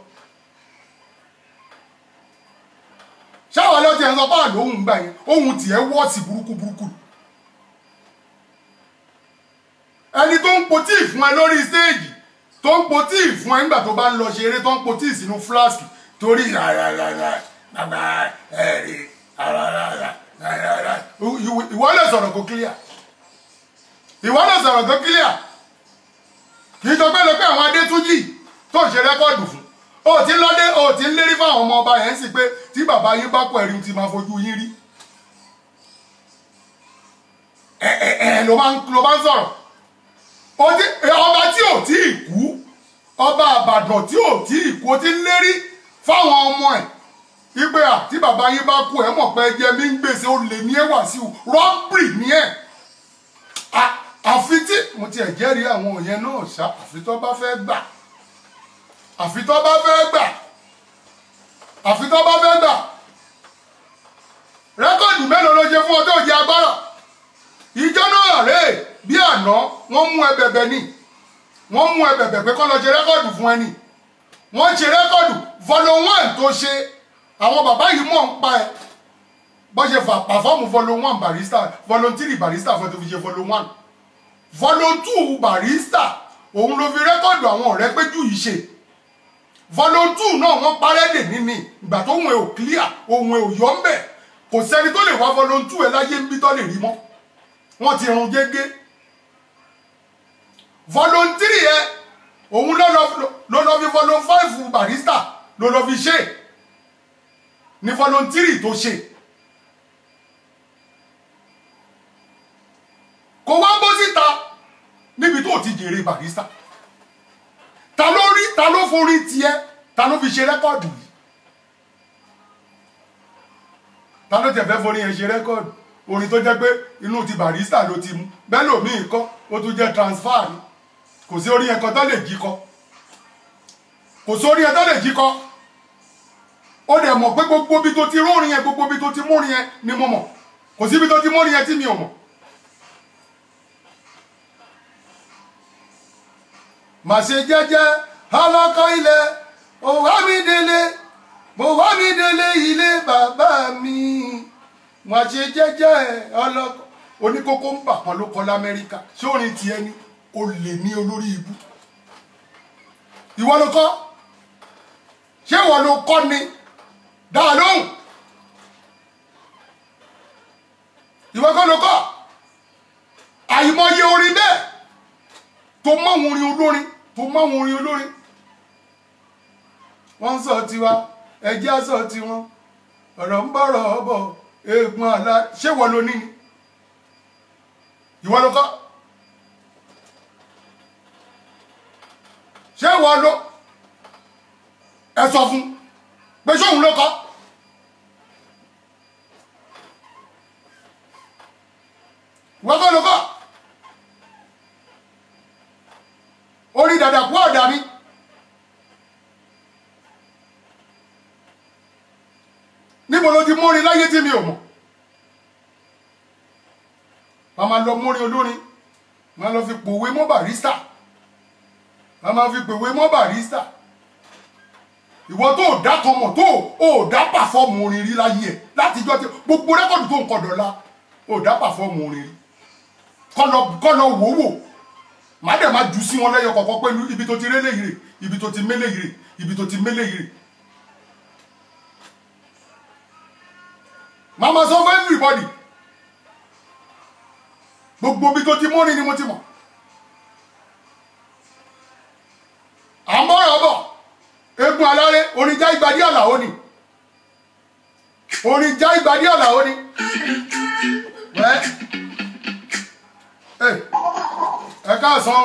ṣáwa lọ́tí ẹ̀ ń sọ báà lóhùn gbà yẹn ohun tiẹ̀ wọ́ọ̀sì burúkú ẹni tó ń potí fún ẹ lórí stéèjì tó ń potí fún ẹ nígbà tó bá ń lọ ṣeré tó ń potí sínú fúláṣì torí ìwọ lè sọ̀rọ̀ kó clear kì í jọ pé lọ́pẹ́ àwọn Adétúnjì tó ń ṣe rẹ́kọ́ọ̀dù fún ó ti ń lérí fáwọn ọmọ ọba yẹn sí pé tí bàbá yín bá kọ ẹ̀rí ti máa fojú yín rí ló bá ń sọ̀rọ̀ ọba tí ò tí ì kú ọba Ìbàdàn tí ò tí ì kú ó ti ń lérí fáwọn ọmọ ẹ̀ wípé tí bàbá yín bá kú ẹ mọ̀ pé ẹjẹ mi ń gbèsè ó lè ní ẹwà sí rọ́bìrì ní ẹ̀ àfi tí mo ti ẹ̀ jẹ́rìí àwọn òyìn náà ṣá àfi tó bá fẹ́ gbà rẹ́kọ̀dù mélòó ló jẹ fún ọjọ́ òjì agbára ìjọ náà rèé bí àná wọ́n mú ẹ bẹ̀bẹ̀ ni wọ́n mú ẹ bẹ̀bẹ̀ pé kọ́ lọ ṣe rẹ́kọ̀dù fún ẹni wọ́n ṣe rẹ́kọ̀dù volume 1 tó ṣe àwọn bàbá yìí mọ̀ ń pa ẹ bọ́ ṣe pàfọ́ọ̀mù volume 1 Barrister volume 3 Barrister fún ẹ tó fi ṣe volume 1 volume 2 Barrister òun ló fi rẹ́kọ̀dù àwọn ọ̀rẹ́ péjú yìí ṣe volunteer náà wọ́n parẹ́ dè níní ìgbà tó ohun ẹ̀ ò clear ohun ẹ̀ ò yọ ń bẹ̀ kò sẹ́ni tó lè wá volunteer ẹ̀ láyé ń bí tó lè rí mọ́ wọ́n ti run gégé volunteer ẹ̀ òun ló lọ fi volunteer 5 Barrister ló lọ fi ṣe ní volunteer tó ṣe kò wá bó síta níbi tó ti jèrè Barrister ta ló forí tiẹ̀ ta ló fi ṣe rẹ́kọ̀dù yìí ta ló tẹ̀ fẹ́ forí yẹn ṣe rẹ́kọ̀dù orin tó jẹ́ pé inú ti Barrister ló ti mú bẹ́ẹ̀ lòmíì kọ́ ó tún jẹ́ transfer ni kò sí orí yẹn kan tó lè jí kọ kò sí orí yẹn tó lè jí kọ ó dẹ̀ mọ̀ pé gbogbo bí tó ti rórin yẹn gbogbo bí tó ti múrin yẹn ni mo mọ̀ kò sí bí tó ti múrin yẹn tí mi ò mọ̀. má ṣe jẹ́jẹ́ ọlọ́kọ ilẹ̀ mo wá mi délé ilé bàbá mi má ṣe jẹ́jẹ́ ọlọ́kọ oníkókó ń bà kan ló kọ l'Amẹ́ríkà ṣé orin tiẹ̀ ni o lè ní olórí ibú ìwọ ló kọ ṣé ìwọ ló kọ ni dáa lóhùn ìwọ kọ́ ló kọ àìmọye orin bẹ́ẹ̀ tó máwọn orin olórin tó máwọn orin olórin wọ́n ń sọ tiwa ẹjẹ́ sọ tiwọn ọ̀rọ̀ ń bọ̀rọ̀ ọ̀bọ̀ eegun àlá ṣé ìwọ ló ní ni ìwọ ló kọ ṣé ìwọ ló ẹ sọ fún pé ṣóun ló kọ ìwọ kọ́ ló kọ orí dàdà kú ọ̀dà mi níbo ló ti mórin láyé tí mi ò mọ̀ a máa lọ mórin olórin máa lọ fi pòwe mọ́ Barrister a máa fi pòwe mọ́ Barrister ìwọ tó ò dá kan mọ̀ tó ò dá pàfọ́ọ̀mù orin rí láyé ẹ̀ láti jọ́ tí gbogbo rẹ́kọ̀dù tó ń kọ dọ̀la ò dá pàfọ́ọ̀mù orin rí kọ́ lọ wò wò má dẹ̀ má jù sí wọn lẹ́yọ kọ̀ọ̀kan pẹ̀lú ibi tó ti rélé yìí rè ibi tó ti mélé yìí rè ibi tó ti mélé yìí rè mama sọ fún everybody gbogbo ibi tó ti mọ́rin ni mo ti mọ̀ àmọ́ràn bọ̀ egun aláré orin já ìgbàdí àlàó ni orin já ìgbàdí àlàó ni ẹ káàsán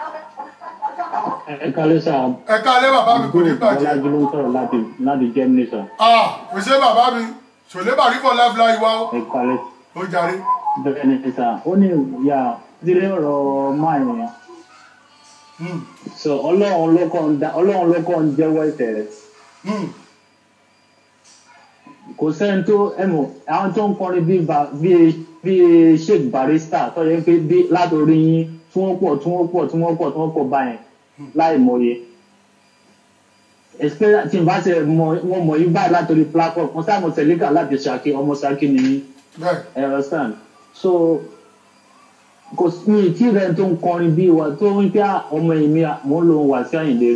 ẹ kálẹ́ sá. ẹ kálẹ́ bàbá mi kò ní bàjẹ́. Bọ́lájí ló ń sọ̀rọ̀ láti Germany sá. kò ṣe bàbá mi ṣòlé bàrí for life láì wá ó. ẹ kálẹ́. ó jàre. bẹ́ẹ̀ ni sá ó ní ìyá dídé ọ̀rọ̀ máa yẹn. so ọlọ́run ló kọ́ ń jẹ́wọ́ ẹ̀ṣẹ̀ rẹ̀. kò sẹ́ni tó ẹ̀mọ̀ àwọn tó ń kọrin bíi Sheikh Barrister tó yẹ pé bí látòrí yín tí wọ́n pọ̀ báyẹn láì mọye especially tí n bá ṣe wọ́n mọ̀ yín báyìí látòrí platform wọ́n sáà mọ̀ tẹ̀lékà láti Ṣakí ọmọ Ṣakí ni yín understand so kò ní tí rẹ̀ tó ń kọrin bí wa tó ń pẹ́ ọmọ èmi mò ń lo wà sí Àyìndé.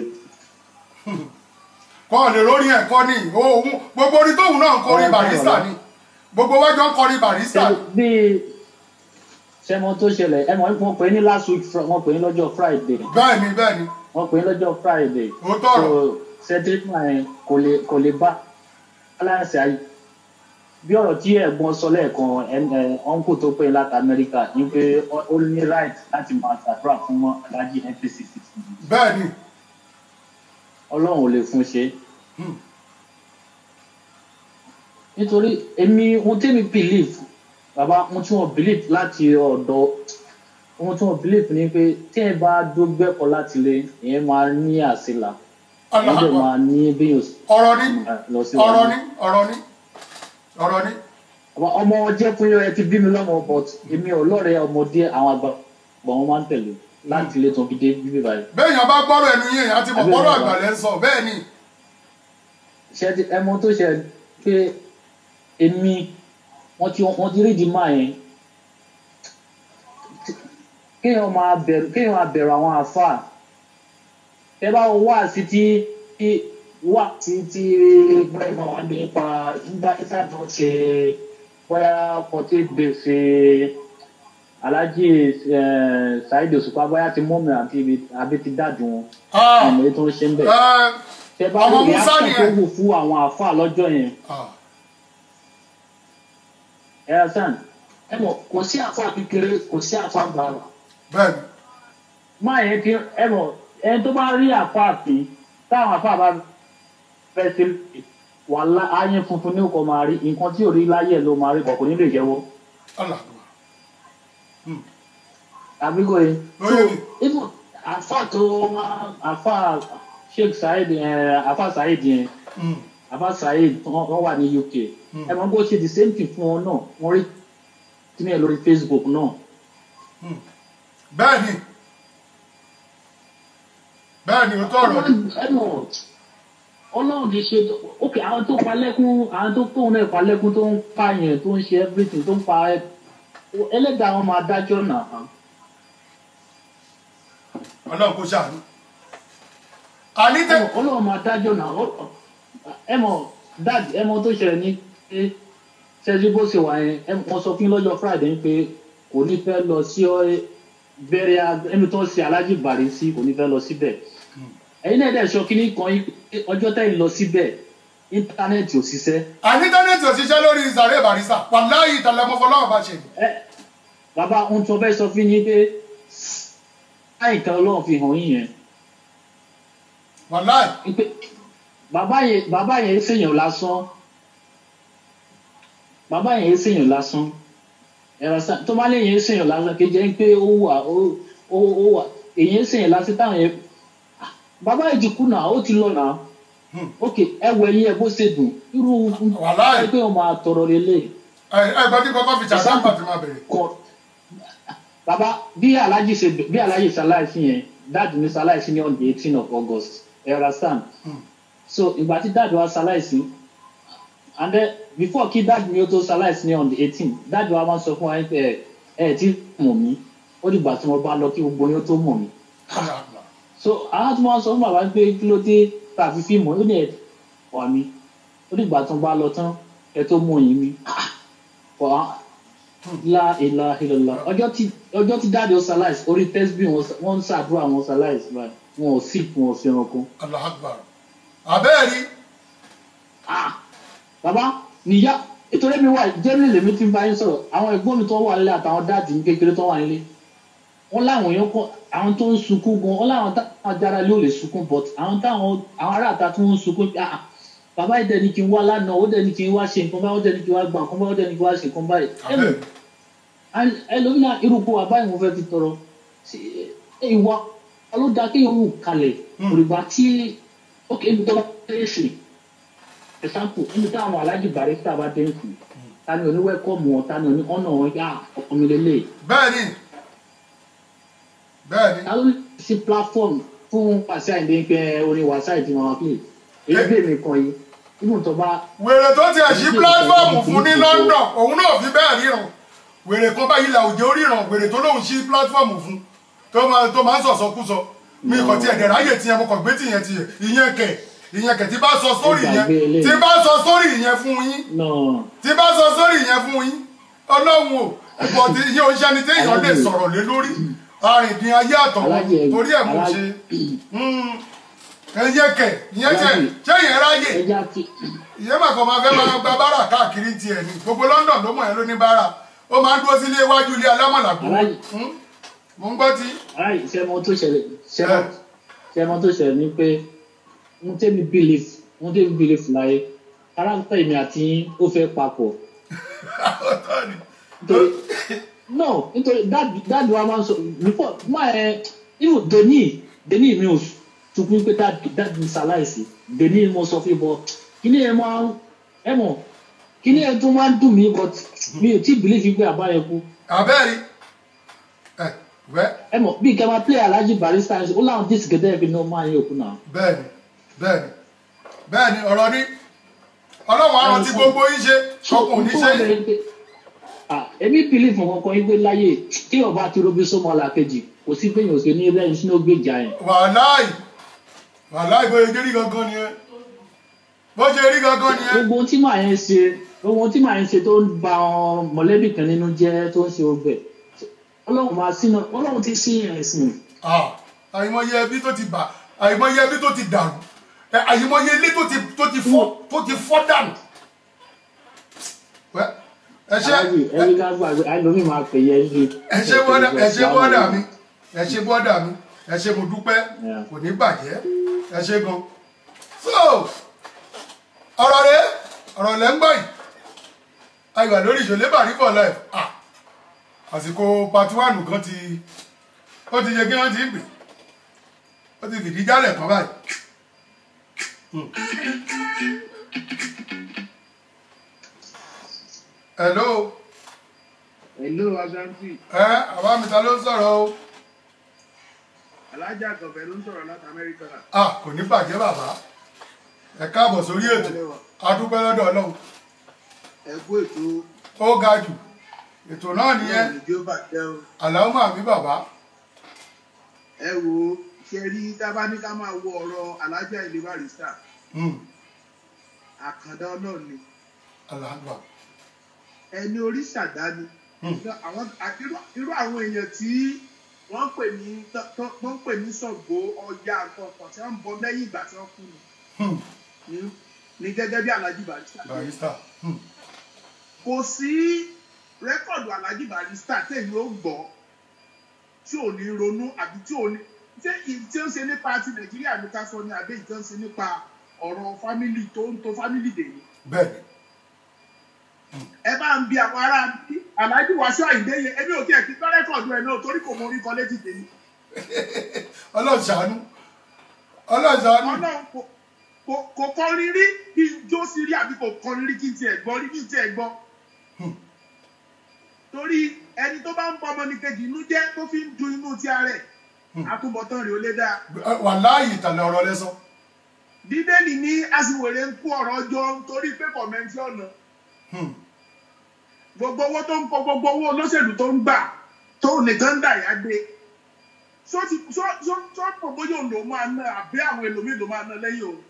kọ́ lè lórí ẹ̀kọ́ ni òun gbogbo orin tóun náà ń kọrin Barrister ni gbogbo wájọ ń kọrin Barrister. bí sẹ́mo tó ṣẹlẹ̀ ẹ mọ̀ wọ́n pè é ní last week wọ́n pè é lọ́jọ́ Friday. bẹ́ẹ̀ni. wọ́n pè é lọ́jọ́ Friday. ó tọrọ. so sẹ́tírìtì yẹn kò lè bá balance ayé bí ọ̀rọ̀ tí ẹ̀gbọ́n sọ lẹ́ẹ̀kan uncle tó pè é láti Amẹ́ríkà ní pé ó ní right láti máa ṣàdúrà fún Alhaji NPC. bẹ́ẹ̀ni. Ọlọ́run ò lè fún ṣe. nítorí èmi ohun tẹ́mi believe bàbá ohun tí wọ́n believe láti ọ̀dọ̀ ohun tí wọ́n believe ni pé tí ẹ bá dógbẹ́kọ̀ láti lé ìyẹn máa ní àṣìlá ìyẹn dẹ̀ máa ní bí yóò lọ sí ọ̀rọ̀ ni. ọmọ jẹ́ fún yóò ẹ ti bí mi lọ́mọ but èmi ò lọ́rẹ̀ẹ́ ọmọdé àwọn àgbà wọn máa ń tẹ̀lé láti ilé tó fi dé bíbí báyìí. bẹ́ẹ̀ yàn bá gbọ́rọ̀ ẹnu yẹn àti mọ̀ gbọ́rọ̀ àgbàlẹ̀ ń sọ bẹ́ẹ̀ ni. ṣe ẹmọ tó ṣe pé èmi wọ́n ti rí di máa yẹn kéèyàn máa bẹ̀rù àwọn àfáà ẹ bá wá sí ti wá sí ti gbẹmọ wọn nípa nígbà tí sáà tó ṣe bóyá 48 days Alhaji Saheed Òṣùpá bóyá ti mọ́mí àbí ti dáàdù wọn ìmọ̀ èyí tó ń ṣe ń bẹ̀. ẹ bá rí reaction tó wù fún àwọn àáfàá lọ́jọ́ yẹn ẹ sàn ẹ mọ̀ kò sí àáfàá kékeré kò sí àáfàá gbàrà. bẹ́ẹ̀ni. máa yẹn ti ẹ mọ̀ ẹni tó bá rí àáfàá pín táwọn àáfàá bá fẹ́ sí wàhálà ayé funfun ní ọkọ̀ máa rí nǹkan tí ò rí láyé ló máa rí kọ̀ọ̀kan nílé ìjẹ́wọ́. àbíkó yìí so even àfa Sheikh Saheed àfa Saheed yẹn àfa Saheed wọ́n wà ní UK ẹ mọ̀ bó ṣe the same thing fún wọn náà wọ́n rí kíní ẹ̀ lórí Facebook náà. bẹ́ẹ̀ni o tọrọ. Ọlọ́run ti ṣe ok àwọn tó palẹ́kún àwọn tó tóun náà palẹ́kún tó ń pààyàn tó ń ṣe everything tó ń pa ẹlẹ́dàá wọn máa dájọ́ náà. Ọlọ́run kò ṣàánú. ànítẹ́. Ọlọ́run máa dájọ́ náà ẹ mọ̀ dáàdì ẹ mọ̀ tó ṣẹlẹ̀ ní pé ṣẹ́jú bó ṣe wà yẹn wọ́n sọ fún lọ́jọ́ Friday pé kò ní fẹ́ lọ sí bẹ̀rẹ̀ ẹni tó ń ṣe Alhaji Bari sí kò ní fẹ́ lọ síbẹ̀. ẹ̀yin náà dẹ̀ sọ kíní kan ọjọ́ tẹ́yìn lọ síbẹ̀ íńtánẹ́ẹ̀tì ò ṣiṣẹ́. íńtánẹ́ẹ̀tì ò ṣiṣẹ́ lórí Sàré Barrister wàláhì ìtàlẹ́mọ́fọlọ́wọ́ bá ṣe. bàbá ohun tó fẹ́ sọ fún yín pé àìkan Ọlọ́run fi hàn yín yẹn. wàláhì. bàbá yẹn ṣèyàn lásán bàbá yẹn ṣèyàn lásán ẹ̀rọ tó bá lè yẹn ṣèyàn lásán kejì ẹ̀ ń pé ó wà èyí ṣèyàn lásán táwọn yẹn bàbá yìí ti kú náà ó ti lọ náà ok ẹwọ ẹyin ẹ bó ṣe dùn irú ẹgbẹ́ wọn máa tọrọ lélẹ̀. ẹgbẹ́ tí kọ́kọ́ fi ṣàṣàpà tí máa bẹ̀rẹ̀. bàbá bí Alhaji ṣaláìsí yẹn dáàdì ní ṣaláìsí ní on the 18th of August ẹ understand so ìgbà tí dáàdì wa ṣaláìsí and then before kí dáàdì mi ó tó ṣaláìsí ní on the 18th dáàdì wa máa sọ fún wa pé ẹ ti mọ̀ mí ó dìgbà tí mo bá lọ kí gbogbo yín tó mọ̀ mí. so àwọn tí wọ́n sọ fún bàbá pé kí ló dé tàbí fíìmù ó ní ẹ̀ wà mí ó dìgbà tó ń bá lọ tán ẹ tó mú yín mi la ìlà ìlọlọ ọjọ́ tí dáàdì ó ṣaláìsí orí tẹ́sbí wọ́n ń ṣàdúrà wọn ṣaláìsí báyìí wọn ò sí wọn ò fi ẹranko. Allahu Akbar abẹ́ẹ̀rí. bàbá níyà nítorí mi wà jẹ́rìí lèmi tí ń bá yín sọ̀rọ̀ àwọn ẹ̀gbọ́n mi tó wà nílé àtàwọn dáàdì mi kékeré tó wà nílé wọ́n láwọn èèyàn kọ́ àwọn tó ń sunkún gan wọ́n láwọn táwọn ajára lé ò lè sunkún but àwọn aráàta tó ń sunkún bàbá yìí dẹni kí n wá lánàá ó dẹni kí n wá ṣe nǹkan báyìí ó dẹni kí n wá gbà nǹkan báyìí ó dẹni kí n wá ṣe nǹkan báyìí. ẹlòmínà irúgbó àbáyé wọn fẹ́ fi tọrọ ìwà ló dáa kí yóò wù kalẹ̀ òrìgbà tí ó kì í bí tọ́lá tẹ́lẹ̀ sí ẹ̀sánpù níbi táwọn Alhaji Barrister bá dé nǹkan ta ni oníwẹ́kọ̀mù wọn ta ni oní ọ̀nà wọn yá ọkọ mi lélẹ̀. bẹ́ẹ̀ni. ta ló sí platform fún pàṣẹ àìdè pé orin wàṣà ìdí wọn pè èyí bèèrè mi kan yìí ibùn tó bá. wèrè tó ti ẹ̀ sí platform fún ní London òun náà fi bẹ́ẹ̀ ríran wèrè kan báyìí là òjò ríran wèrè tó lóun sí platform fún tó máa ń sọ̀sọ́kúsọ mi kàn ti ẹ̀dẹ̀ ráyè tiẹ̀ mo kàn gbé tìyẹn tiẹ̀ ìyẹn kẹ̀ tí bá sọ sórí yẹn tí bá sọ sórí yẹn fún yín tí bá sọ sórí yẹn fún yín Ọlọ́run ò ìbọn tí iye oúnjẹ ni téèyàn lè sọ̀rọ̀ lé lórí arìndín ayé àtọ̀wọ̀ torí ẹ̀ mo ṣe ẹyẹ kẹ ìyẹn tẹ ṣé ìyẹn ráyè ìyẹn mà kàn máa fẹ́ máa gba bára káàkiri tiẹ̀ ni gbogbo London ló mọ̀ ẹ́ ló ní bára ó máa ń dúró sílé iwájú ilé alámọ̀làgbò mo ń gbọ́ tí. ṣẹ́mọ tó ṣẹlẹ̀ ni pé mo tẹ́mi belief láyé aráńtà èmi àti yín ó fẹ́ papọ̀. nítorí dáàdì wa máa ń sọ before even deni mi ò tukun pé dáàdì ṣaláìsí deni mo sọ fún ibọ kíní ẹ máa ẹ mọ̀ kíní ẹ tún máa ń dùn mí but mi ò tí believe pé àbá yẹn kú. abẹ́rẹ́ ẹ mọ̀ bí kẹ́ máa play Alhaji Barrister ó láwọn díìsì gẹ́gẹ́ bí náà máa ń yókù náà. bẹ́ẹ̀ni ọ̀rọ̀ ní Ọlọ́run àrùn tí gbogbo yín ṣe ọkùnrin ní ṣe. èmi believe fún kankan yín pé láyé tí ọba ti robi sọmọ làkejì kò sí pé yòòsè ní rẹ́yìn sínú gbèjà yẹn. wàláì wàhálà ìbòye jẹ́ rí gangan ni ẹ bó ṣe rí gangan ni ẹ. gbogbo ohun tí màá yẹn ṣe gbogbo ohun tí màá yẹn ṣe tó ń ba mọ̀lẹ́bí kan nínú jẹ́ tó ń ṣe ọgbẹ́ ọlọ́run máa sínú ọlọ́run ti sí ẹ̀sìn. àìmọye ẹbí tó ti bà àìmọye ẹbí tó ti dàrú àìmọye ilé tó ti fọ́ dànù. ẹ ṣe ẹbí ká gbàgbé àìlómi máa pè yẹ ní. ẹ ṣe bọ́dà mi ẹ ṣe bọ́dà mi ẹ ṣe mo dúpẹ́ kò ní bàjẹ́ ẹ ṣe gan. so ọ̀rọ̀ rẹ̀ ọ̀rọ̀ lẹ́ ń gbọ́ yìí ayọ̀ lórí ìṣòlè bàrí for life àsìkò part 1 kan ti ó ti yẹ kí wọ́n ti ń pè ó ti fìdí jálẹ̀ kan báyìí. hello. hello Ashanti. àbá mi ta ló ń sọ̀rọ̀ o. Alájà Àkànfẹ́ ló ń sọ̀rọ̀ láti Amẹ́ríkà. kò ní bàjẹ́ bàbá ẹ káàbọ̀ sórí ètò adúpẹ́ lọ́dọ̀ Ọlọ́run. ẹ kú ètò. ó ga jù ètò náà nìyẹn àlàó àmì bàbá. ẹ wo ṣe rí tábà ní ká máa wo ọ̀rọ̀ Alájà Ilé Barrister. àkàndá Ọlọ́run ni. alágbà. ẹni orí ṣàdáni. irú àwọn èèyàn tí wọ́n pè ní Ṣàngó Ọya àkọ́kọ́ tí wọ́n ń bọ lẹ́yìn ìgbà tí wọ́n kú ni. ní gẹ́gẹ́ bí Alhaji Barrister. Kò sí rẹ́kọ̀dù Alhaji Barrister tẹ̀yìn ó gbọ́ tí ò ní ronú àbí tí ò ní ṣé tí ó ń ṣe nípa ti Nàìjíríà ló ká sọ ní abẹ́ ìtàn ṣe nípa ọ̀rọ̀ fámìlì tó ń to fámìlì dè ní. bẹ́ẹ̀ni. ẹ bá ń bi àwọn ará Alhaji Wasiu Ayinde yẹn ẹbí òkè ẹ̀kí tó rẹ́kọ̀dù ẹ̀ náà torí kò mọ orí kan létí tèmi. Ọlọ́run ṣàánú Ọlọ́run ṣàánú. Ọlọ́run kò kọrin rí kí n jó sí rí àbí kò kọrin rí kí n tiẹ̀ gbọ́ rí kí n tiẹ̀ gbọ́. Torí ẹni tó bá ń bọ ọmọ nìkejì inú jẹ́ tó fi ń dun inú ti ara ẹ̀ àtúbọ̀tán rẹ̀ ó lé dáa. wàláhì ìtàlẹ̀ ọ̀rọ̀ lẹ́sọ. Bíbélì ní aṣiwèrè ń kó ọ̀rọ̀ jọ nítorí pé kọ̀mẹ́ntì ọ̀nà. Gbogbo owó tó ń kó gbogbo owó olóṣèlú tó ń gbà tó nìkan dà yá gbé. Sọ pọ̀ bóyá òun ló máa ná àbí àwọn ẹlòmíì ló máa ná lẹ́yìn òun.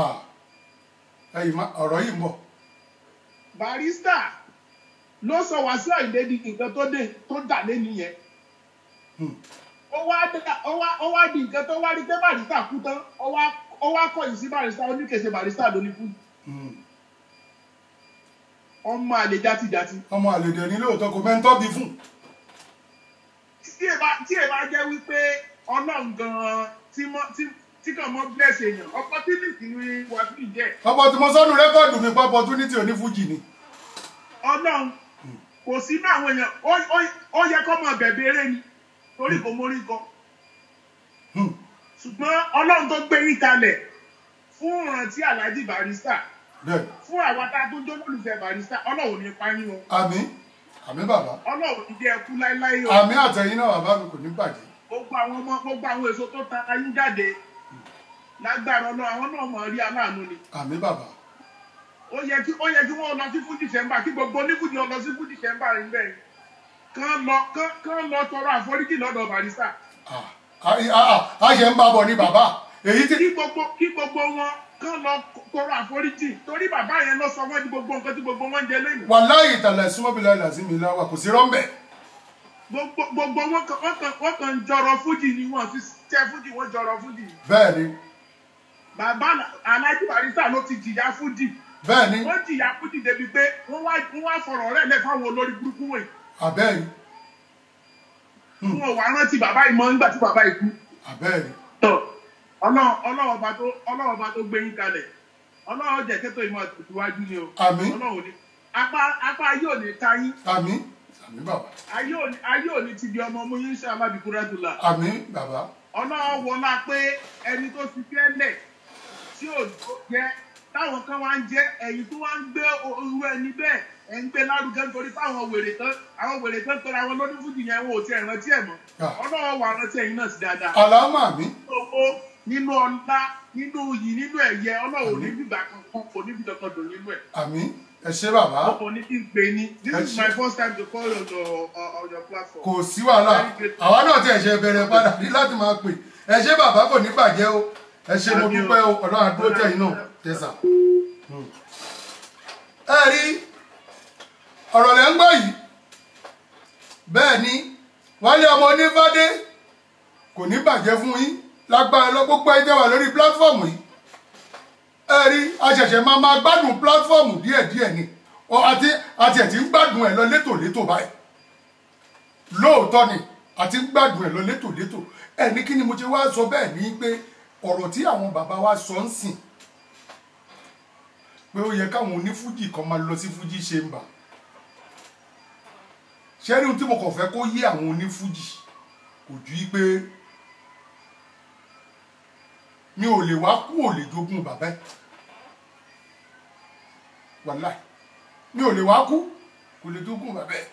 ọ̀rọ̀ yìí ń bọ̀. Barrister ló sọ Wasiu Ayinde di nǹkan tó dà lé nìyẹn. ó wá di nǹkan tó wá rí pé Barrister kú tán ó wá kọ̀yìn sí Barrister oníkèsè Barrister ló ní fún. ọmọ àlè játijàti. ọmọ àlè dẹ̀ ní lóòótọ́ kò mẹ́ńtọ́ bí fún. tí ẹ bá jẹ́ wípé Ọlọ́run gan-an tí kàn mọ́ bless èèyàn opportunity ni Wasiu jẹ́. ọ̀pọ̀ tí mo sọ́nu rẹ́kọ̀dù mi pa opportunity onífújì ni. Ọlọ́run kò sí náà àwọn èèyàn ó yẹ kó máa bẹ̀bẹ̀ eré ni torí kò mórí kan. ṣùgbọ́n Ọlọ́run tó gbé yín kalẹ̀ fún ìrántí Alhaji Barrister fún àwa tá a tó jó lólùfẹ́ Barrister Ọlọ́run ní pa yín o. àmín àmín bàbá. Ọlọ́run ní jẹ́ ẹkú láéláé o. àmín àtẹ̀yìn náà bàbá mi kò ní bàjẹ́. gbogbo àwọn èso tó ta ayé jáde lágbára Ọlọ́run àwọn náà mọ̀ rí aláàánú ni. àmín bàbá. ó yẹ kí wọ́n lọ sí fún December kí gbogbo oníbùdó lọ sí fún December rẹ̀ níbẹ̀ kán lọ tọrọ àforíjì lọ́dọ̀ Barrister. a ṣe ń bá bọ̀ ní bàbá. èyí tí. kí gbogbo wọn kán lọ tọrọ àforíjì torí bàbá yẹn lọ sọ wọ́n di gbogbo nǹkan tí gbogbo wọn jẹ lẹ́yìn. wàláhì ìtàlẹ̀ súnmọ́bìlà ìlàsí mi láwà kò sí rọ́ńbẹ̀. gbogbo wọn kàn jọrọ fújì ni wọn fi tẹ fújì wọn jọrọ fújì. bẹ́ẹ̀ni. bàbá Alhaji Barrister ló ti jìyà fújì. bẹ́ẹ̀ni. wọ́n jìyà fújì débi pé wọ́n wá fọ̀rọ̀ rẹ̀ lẹ̀ fáwọn olórí burúkú wọ̀nyí. àbẹ́ẹ̀ni. wọn ò wá rántí bàbá yìí mọ́ nígbà tí bàbá yìí kú. àbẹ́ẹ̀ni. Ọlọ́run ọba tó gbé yín kalẹ̀ Ọlọ́run jẹ́ kẹ́tọ̀ ìmọ̀ ìtìwájú ni o. àmín. Ọlọ́run ní apá ayé ò ní ká yín. àmín àmín bàbá. ayé ò ní ti di ọmọ mú yín ṣe alábìkúrẹ́dùlà. àmín bàbá. Ọlọ́run wọlá pé ẹni tó fi fẹ́lẹ̀ tí ò jẹ́ táwọn kan wá ń jẹ́ ẹ̀yìn tó wá ń gbé orú ẹni bẹ́ẹ̀ ẹ̀ ń gbé lárugẹ nítorí táwọn wèrè tán tọ́ra wọn lọ́dún fújì yẹn wọn ò tiẹ̀ rántí ẹ̀ mọ́. Ọlọ́run wà rántí ẹ̀yin náà sí dáadáa. àlámà mi. nínú ọlá nínú yìí nínú ẹ̀yẹ Ọlọ́run ní bíbá kankan kò ní bí kankan dùn nínú ẹ̀. àmín ẹ ṣé bàbá. ọkọ ní kí n pè ní this is my first time to call on your platform. kò sí wàhálà àwa náà ti ẹ̀ṣẹ̀ bẹ̀rẹ̀ padà ní láti máa pè ẹ ṣé bàbá kò ní bàjẹ́ o ẹ ṣe mo dúpẹ́ o ọlọ́run àdúró tẹ̀yìn náà tẹ̀sà. ẹ rí ọ̀rọ̀ lẹ́ ń gbọ́ yìí bẹ́ẹ̀ ni Wálé ọmọ Onífádé kò ní bàjẹ́ fún yín lágbára lọ gbogbo ẹjẹ́ wà lórí pílátífọ̀mù yìí ẹ rí àṣẹ̀ṣẹ̀ máa gbádùn pílátífọ̀mù díẹ̀díẹ̀ ni àti ẹ̀ ti ń gbádùn ẹ̀ lọ létòlétò báyìí lóòótọ́ ni àti ń gbádùn ẹ̀ lọ létòlétò ẹ ní kí ni mo ti wá sọ bẹ́ẹ̀ ni pé ọ̀rọ̀ tí àwọn bàbá wa sọ ń sìn pé ó yẹ káwọn onífújì kan máa lọ sí fújì chamber ṣẹ́rí ohun tí mo kàn fẹ́ kó yé àwọn onífújì kò ju pé mi ò lè wá kú ò lè jogún bàbá ẹ̀ wàláì mi ò lè wá kú kò lè jogún bàbá ẹ̀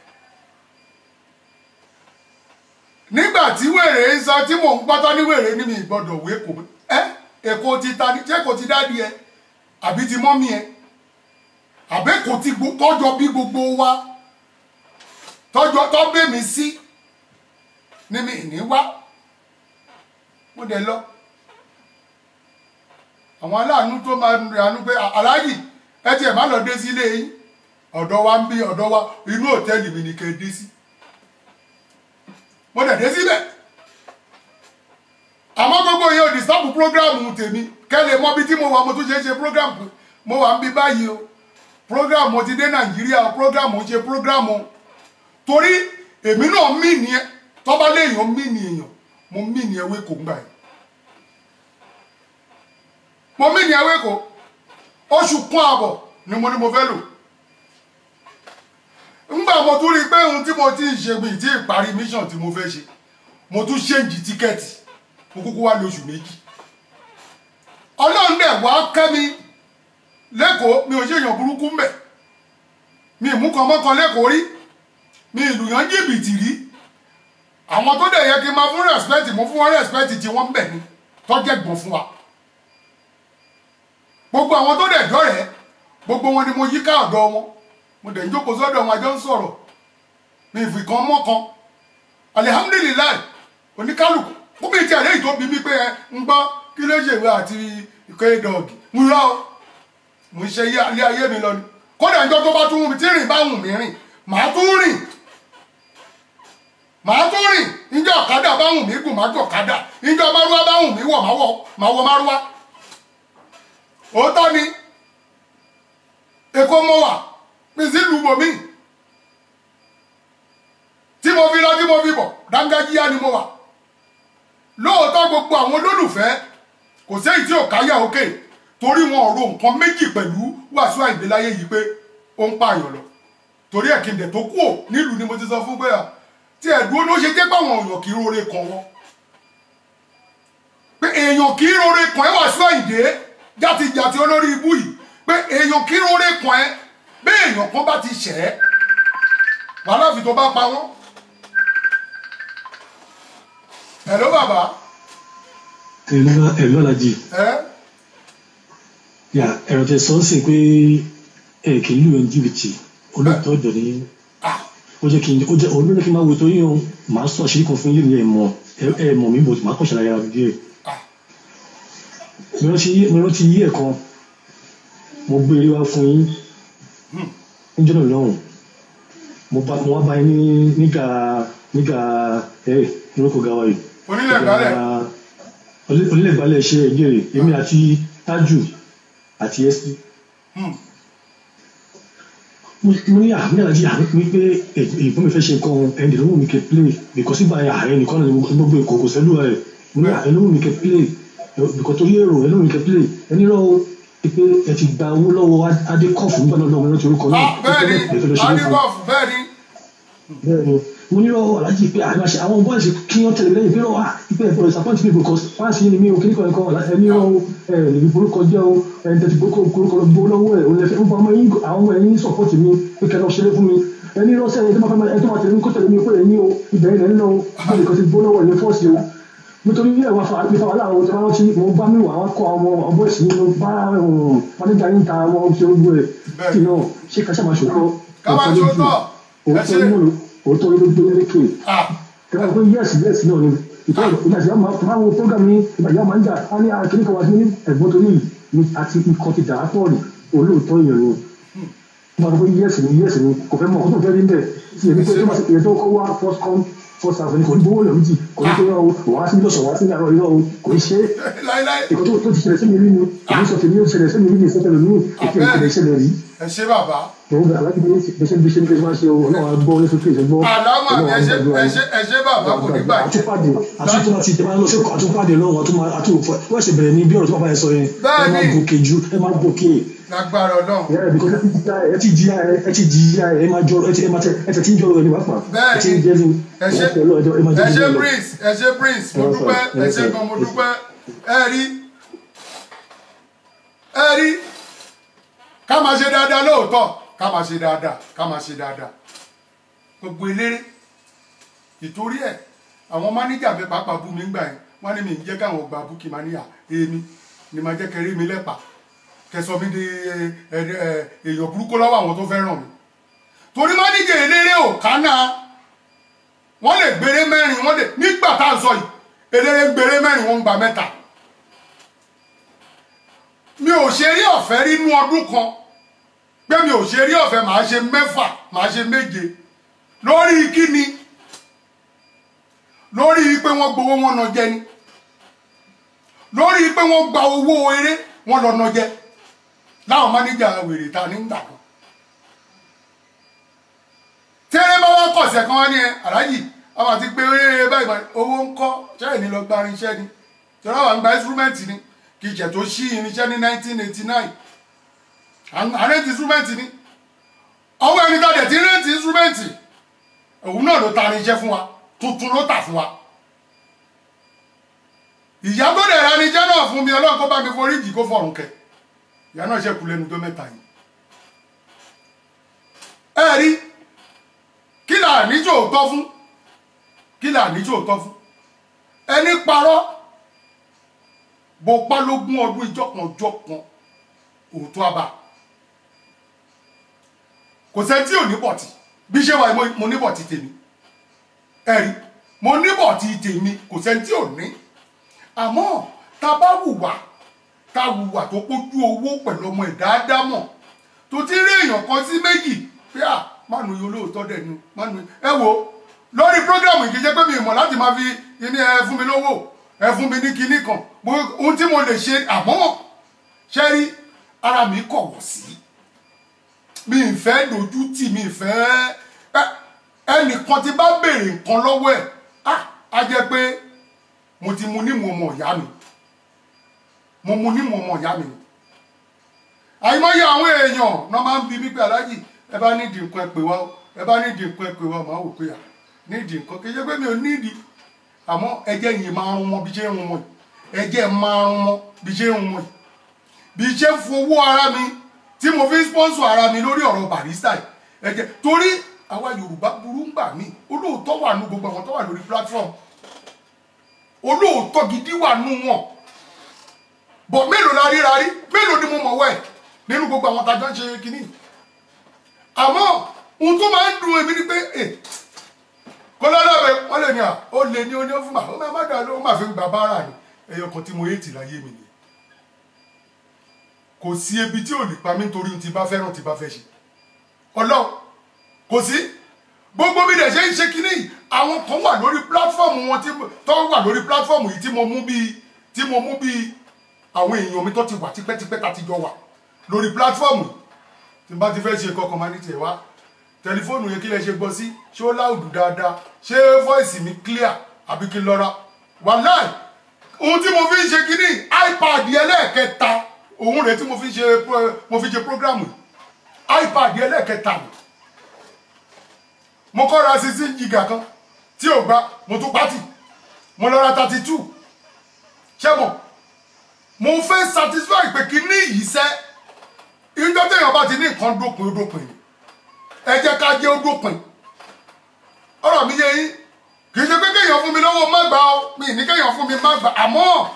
nígbà tí wèrè ń sọ tí mò ń gbọ́tọ́ ní wèrè ní mi ìgbọ́dọ̀ wé kò èkó ti ta ni ṣé kò ti dádì ẹ àbí ti mọ́mí ẹ àbẹ́ kò ti tọ́jọ́ bí gbogbo wa tọ́jọ́ tọ́ bẹ́ mi sí ní mi ìní wá mo dẹ̀ lọ àwọn aláàánú tó máa ń ránú pé aláàjì ẹ tiẹ̀ má lọ dé sílé yín ọ̀dọ̀ wa ń bí ọ̀dọ̀ wa inú òtẹ́ẹ̀lì mi ni kẹ́ ẹ dé sí mo dẹ̀ dé síbẹ̀ àmọ́ gbogbo yẹn ò disturb programu tèmi kẹ́lẹ̀ mọ́ bí tí mo wà mo tún ṣe programu mo wà ń bí báyìí o programu mo ti dé Nàìjíríà o programu ṣe programu torí èmi náà mí ni ẹ tọ́ba léèyàn mí ni èèyàn mo mí ni ẹwé kò ń gbà yìí mo mí ni ẹwé kò oṣù kan àbọ̀ ni mo ní mo fẹ́ lò ńgbà mo tún rí i pé ohun tí mo ti ń ṣe mi tí ìparí mission tí mo fẹ́ ṣe mo tún ṣéǹjì tíkẹ́ẹ̀tì mo kúkú wá lóṣù méjì ọlọ́run dẹ̀ wá kẹ́ mi lẹ́kọ̀ọ́ mi ò ṣèyàn burúkú mbẹ̀ mi ìmú kan mọ́kan lẹ́kọ̀ọ́ rí mi ìlú yàn jìbìtì rí àwọn tó dẹ̀ yẹ kí n máa fún rẹ́spẹ́tì mo fún wọn rẹ́spẹ́tì tí wọ́n ń bẹ̀ ni tọ́jẹ̀gbọ́n fún wa gbogbo àwọn tó dẹ̀ dọ́rẹ̀ẹ́ gbogbo wọn ni mo yí ká ọ̀dọ̀ wọn mo dẹ̀ ń jókòó sọ́dọ̀ wọn àjọ ń sọ̀rọ̀ mi ìfì kan mọ́ kan alihamdulilayi oníkálukú kó bí ti àlẹ́ yìí tó bí mi pé ẹ ń gbọ́ kí ló ṣe ìwé àti ìkẹ́ dọ̀gì ń rọ́ mo ń ṣe ilé ayé mi lọ ni kódà ìjọ tó bá tún wù mí tí rìn bá wù mí rìn màá tún rìn ìjọ ọ̀kadà bá wù mí gùn má jọ ọ̀kadà ìjọ márúwá bá wù mí wọ̀ má wọ márúwá òótọ́ ni Èkó mo wà mi sí ìlú bòmí tí mo fi lọ tí mo fi bọ̀ Dángájíá ni mo wà lóòótọ́ gbogbo àwọn olólùfẹ́ kò séyìí tí ò káyà òkè torí wọn ò ro nǹkan méjì pẹ̀lú Wàsíù Àyìndé láyé yìí pé ó ń pààyàn lọ torí ẹ̀kíndẹ̀ tó kú ò nílùú ni mo ti sọ fún pé tí ẹ̀dúró ló ṣe jẹ́ páwọn èèyàn kì í rore kan wọn pé èèyàn kì í rore kan ẹ Wàsíù Àyìndé játijàti olórí ibú yìí pé èèyàn kì í rore kan ẹ bẹ́ẹ̀ èèyàn kan bá ti ṣẹ̀ ẹ́ wàhálà fi tó bá pa wọ́n. Hello bàbá. Hello Alhaji. Ẹ̀rọ tẹ sọ sí pé ẹ kì í lù ẹ́ ní jìbìtì olóòótọ́ ọ̀dọ̀ ni ó jẹ́ kí n máa wo torí ohun màá sọ àṣírí kan fún yín ẹ mọ̀ mí bò tí màá kàn ṣàlàyé ara díẹ̀. mo rántí yí ẹ̀kan mo gbé eré wá fún yín níjọ́ náà lọ́hùn mo wá bá yín nígbà lórúkọ gawa yìí onílẹ̀ ìgbàlẹ̀ ṣe ìgbèrè èmi àti Tájù àti ẹsí mo ní àmì àlájí àmì pé ìbọn mi fẹ́ ṣe nǹkan ẹni lówó mi kẹ play because ìgbà ààrẹ nìkan ní gbogbo ìkòkò sẹ́lú rẹ̀ mo ní ààrẹ lówó mi kẹ play because torí èrò ẹ lówó mi kẹ play ẹni lọ́wọ́ pé ẹ ti gba owó lọ́wọ́ Adékọ́fù nígbà náà lọ́wọ́ lọ́tí orúkọ náà bẹ́ẹ̀ni Adékọ́fù bẹ́ẹ̀ni mo ní lọ́wọ́ alájí pé àṣẹ àwọn bọ́ọ̀lù ṣe kí wọ́n tẹ̀lé lẹ́yìn pé lọ́wọ́ ìpẹ́ ẹ̀fọ́ disappoint me because fáǹsì yìí ni mí o kí nìkan ẹni lọ́wọ́ ẹ̀ẹ́dì borúkọ jẹ́ o ẹni tẹ̀sí borúkọ lọ́wọ́ ẹ̀ òun lẹ́fẹ̀ẹ́ fún àwọn ọmọ ẹ̀yìn support mi pé kẹ́ lọ ṣeré fún mi ẹni lọ́sẹ̀ ẹni tó máa tẹ̀lé mi kó tẹ̀lé mi kó ẹ̀yìn o ibẹ̀ ẹ̀ lọ bẹ́ẹ̀ kò ti bó lọ́wọ́ ẹ̀ fọ́ọ̀sì o nítorí ẹ̀wọ̀n àfàwálà àwọn tí wọ́n ti mo bá mi wà wọ́n kọ́ àwọn ọmọ ẹ̀sìn nínú bá mánéjà yín ta àwọn ṣe ogun ẹ̀ kí náà ṣé kàṣà máa ṣòkọ́ òótọ́ ló gbé lékè kí wọ́n pé yẹ́sì náà ni ìgbàjẹ́ máa wo program ní ìgbàjẹ́ máa ń jà á ní àkíní kan wá sí ẹ̀gbọ́n tó ní àti ikọ̀ ti dàá pọ̀ rí olóòótọ́ èèyàn ni wọ́n sọ pé yẹ́sì ni kò fẹ́ mọ̀ ọkọ̀ tó fẹ́ rí bẹ́ẹ̀ sí èmi pé èyí tó kọ́ wá first come first serve ni kò ní gbówó lọ méjì kò ní pé wọ́n á sí lọ́sọ̀ wá sí àárọ̀ irọ́ o kò ní ṣe ìkọ̀ tó ti ṣẹlẹ̀ sí mi rí ni èmi sọ tèmi ó ṣẹlẹ̀ sí mi rí ni ìṣẹ́fẹ́ lómi ètò ìṣẹ̀lẹ̀ ìṣẹ̀lẹ̀ rí. ẹ ṣé bàbá. òun bẹ aláàbí bẹ́sẹ̀ bí ṣe ní kí wọ́n ṣe o náà gbọ́ ní sókè ìṣẹ́gbọ́. àlámà ẹ ṣé bàbá kò ní bàjẹ́. àtúpàdé àtúntò láti tẹ máa lọ sí àtúpàdé lọ́wọ́ àtúwò wọ́n ṣe bẹ̀rẹ̀ ní bí ọ̀rọ̀ tó bá yẹn sọ yẹn ẹ máa gòkè ju ẹ máa gòkè. lágbára Ọlọ́run. because ẹ ti jí ẹ máa jọ ẹ tẹ̀ tí ń jọ rẹ̀ ní wàá pa ẹ ti ń jẹ́ ní ẹ ṣé prince mo dúpẹ́ ẹ ṣé gan mo dúpẹ́ ẹ rí ká máa ṣe dáadáa lóòótọ́ ká máa ṣe dáadáa gbogbo eléré ìtorí ẹ̀ àwọn máníjà mi pàápàá bú mi ń gbà yẹn wọ́n ní mi ń jẹ́ káwọn gba búkì máníjà èmi ni máa jẹ́ kẹrí mi lẹ́pà kẹsọ mi di èèyàn burúkú lọ́wọ́ àwọn tó fẹ́ràn mi torí máníjà eléré ò kánà wọ́n lè gbèrè mẹ́rin wọ́n lè nígbà tá à ń sọ yìí eléré ń gbèrè mẹ́rin wọ́n ń gba mẹ́ta mi ò ṣe rí ọ̀fẹ́ rí inú ọdún kan pé mi ò ṣe rí ọ̀fẹ́ màá ṣe mẹ́fà màá ṣe méje lórí kíni lórí pé wọ́n gbowó wọn nà jẹ ni lórí pé wọ́n gba owó eré wọn lọ nà jẹ láwọn máníjà wèrè ta nígbà kan tẹ́lẹ̀ bá wọ́n kọ̀sẹ̀ kan wọ́n ní aláàjì àwọn àti pé eré báyìí owó ń kọ́ ṣẹ́yìn ní lọ gba irinṣẹ́ ni tẹ́lẹ̀ wà ń gba instrument ni kì í jẹ́ tó ṣí irinṣẹ́ ní 1989 àrẹ́ntì instrument ni ọwọ́ ẹni tó dẹ̀ ti rẹ́ntì instrument òun náà ló ta irinṣẹ́ fún wa tuntun ló tà fún wa ìyá tó dẹ̀ ra irinṣẹ́ náà fún mi ọlọ́run kó bá mi forí jì kó fọ̀rùn kẹ ìyá náà ṣe kú lẹ́nu tó mẹ́ta yìí ẹ rí kí là ní tòótọ́ fún ẹni parọ́ bó pa lógún ọdún ìjọkan òótọ́ àbá kò sẹ́ni tí ò ní bọ̀tì bí ṣe wà mo ní bọ̀tì tèmi ẹ̀rí mo ní bọ̀tì tèmi kò sẹ́ni tí ò ní àmọ́ tá bá wùwà tó pójú owó pẹ̀lú ọmọ ẹ̀dáadáa mọ̀ tó ti rí èèyàn kan sí méjì pé mánu yìí olóòótọ́ dẹ̀ nu mánu ẹ wo lórí prógrámù ìkíjẹ́ pé mi ìmọ̀ láti máa fi ní ẹ fún mi lówó ẹ fún mi ní kinní kan ohun tí mo lè ṣe àmọ́ ṣe rí ara mi kọ̀wọ̀ sí mi ìfẹ́ dojú tì mi ìfẹ́ ẹnìkan tí bá béèrè nǹkan lọ́wọ́ ẹ̀ á jẹ́ pé mo ti mu ní mo ọmọ ìyá mi àìmọye àwọn èèyàn náà máa ń bi mí pé aláàjì ẹ bá nídìí nǹkan ẹ pè wá máa wò pé nídìí nǹkan kì í ṣe pé mi ò nídìí àmọ́ ẹjẹ́ yìí máa rún mọ́ bí ṣe ń rún mọ́ ẹjẹ́ máa rún mọ́ bí ṣe ń rún mọ́ bí ṣe ń fowó ara mi tí mo fi ń sponsor ara mi lórí ọ̀rọ̀ Barrister ẹjẹ́ torí àwa Yorùbá burú ń gbà mí olóòótọ́ wà nú gbogbo àwọn tó wà lórí platform olóòótọ́ gidi wà nú wọn bọ̀ mélòó la rí mélòó ni mo mọ̀ wẹ̀ nínú gbogbo àwọn tajọ́ ń ṣe kínní àmọ́ ohun tó máa ń dùn èmi ni pé kó lọ́dọ̀bẹ̀ wọ́n lè ní ó lè ní oní fún màá ó máa má dà ló máa fi gbà bára ní ẹyọ kan tí mo yé tì láyé mi nìyẹn kò sí ebi tí ò lè pa mí nítorí tí bá fẹ́ràn tí bá fẹ́ ṣe ọlọ́run kò sí gbogbo bí dẹ̀ ṣe ń ṣe kínní àwọn kan wà lórí pílátífọ́ọ̀mù wọn tó wà lórí pílátífọ́ọ̀mù yìí tí mo mú bí àwọn èèyàn mi tó ti wà tipẹ́tipẹ́ tá ti jọ wà lórí pílátífọ́ọ̀mù tí bá ti fẹ́ ṣe kọkàn máa ní tiẹ̀ wá tẹlifóònù yẹn kí lẹ ṣe gbọ́ sí ṣé ó láùdù dáadáa ṣé fọ́ìsì mi clear àbí kí n lọ́ra wàláì ohun tí mo fi ń ṣe kínní iPad ẹlẹ́ẹ̀kẹta òun rẹ̀ tí mo fi ṣe program iPad ẹlẹ́ẹ̀kẹta mi mo kọ́ ra 16 giga kan tí ò gbà mo tún pátì mo lọ ra 32 ṣé mo fẹ́ satisfy pé kínní yìí sẹ́ ìjọ téèyàn bá ti ní nǹkan dópin ó dópin ni ẹ jẹ́ ká jẹ́ ó dópin ọ̀rọ̀ mi yé yín kì í ṣe pé kéèyàn fún mi lọ́wọ́ má gbà ó mi ní kéèyàn fún mi má gbà àmọ́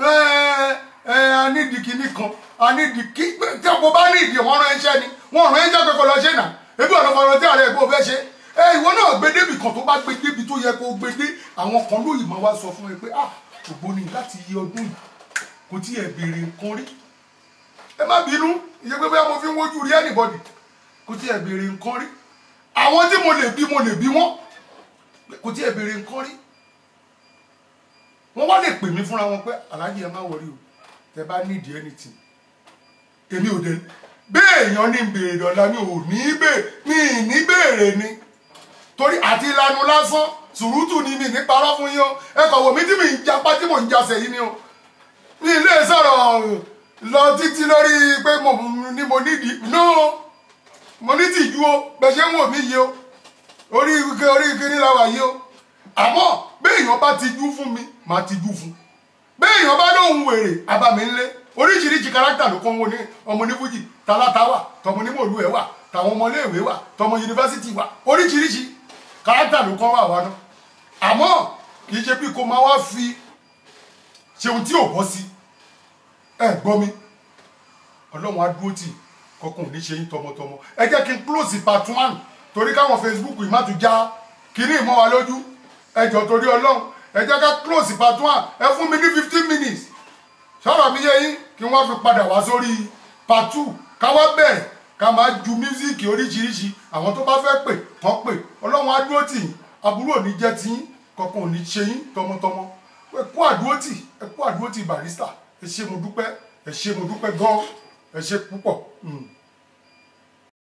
a nídìí kinní kan a nídìí kí tí ọkọ̀ bá nídìí wọ́n rán iṣẹ́ ni wọ́n rán iṣẹ́ pé kò lọ ṣe nà ebi ọ̀nà fọlọ́ tí ààrẹ ìgbò fẹ́ ṣe ìwọ náà gbé débi kan tó bá gbé débi tó yẹ kó gbé dé àwọn kan lóyìn máa wá sọ fún ẹ pé ògbóni láti yí ọdún yìí kò tí ẹ béèrè nǹkan rí ẹ má bínú ìyẹ pé bóyá mo fi ń wojú rí anybody kò tí ẹ béèrè nǹkan rí àwọn tí mo lè bí wọn kò tí ẹ béèrè nǹkan rí wọn wá lè pè mí fúnra wọn pé aláàjì ẹ má wọrí o tẹ bá need anything èmi ò dé béèyàn ní béèrè dọ̀la mi ò ní béèrè ni torí àti ìlànà lásán sùrùtù ni mi ní parọ́ fún yín o ẹ kọ̀ wò mí tí mi ń japá tí mò ń jasẹ̀ yìí ni o mi lè sọ̀rọ̀ lọ títí lórí pé mo nídìí no mo ní tìjú o bẹ́ẹ̀ ṣe ń wò mí yìí o orí kíní la wà yìí o àmọ́ béèyàn bá tijú fún mi màá tijú fún béèyàn bá lóhun wèrè abàmì ńlẹ̀ oríṣiríṣi kárátà ló kọ́ wọn ní ọmọ ní fújì tàlátà wà tọmọ ní mòlú ẹ wà tàwọn ọmọléèwé wà tọmọ yunifásitì wà oríṣiríṣi kárátà ló kọ́ wà wá náà àmọ́ kì í ṣe bí kò máa wá fi ṣeun tí ò bọ́ sí ẹ gbọ́ mi ọlọ́run á dúró tì kọkùn ní ṣe yín tọmọtọmọ ẹ jẹ́ kí n close part 1 torí káwọn Facebook yìí má tún já kíní ìmọ̀ wa lójú ẹ jọ torí ọlọ́run ẹ jẹ́ ká close part 1 ẹ fún mi ní 15 minutes sọ̀rọ̀ mi yé yín kí wọ́n fi padà wá sórí part 2 ká wá bẹ̀rẹ̀ ká máa ju mísíkì oríṣiríṣi àwọn tó bá fẹ́ pè kán pè ọlọ́run á dúró tì yín aburú ò ní jẹ́ tí yín kankan ò ní ṣe yín tọmọtọmọ ẹ kú àdúró tì Barrister ẹ ṣé mo dúpẹ́ gan ẹ ṣé púpọ̀.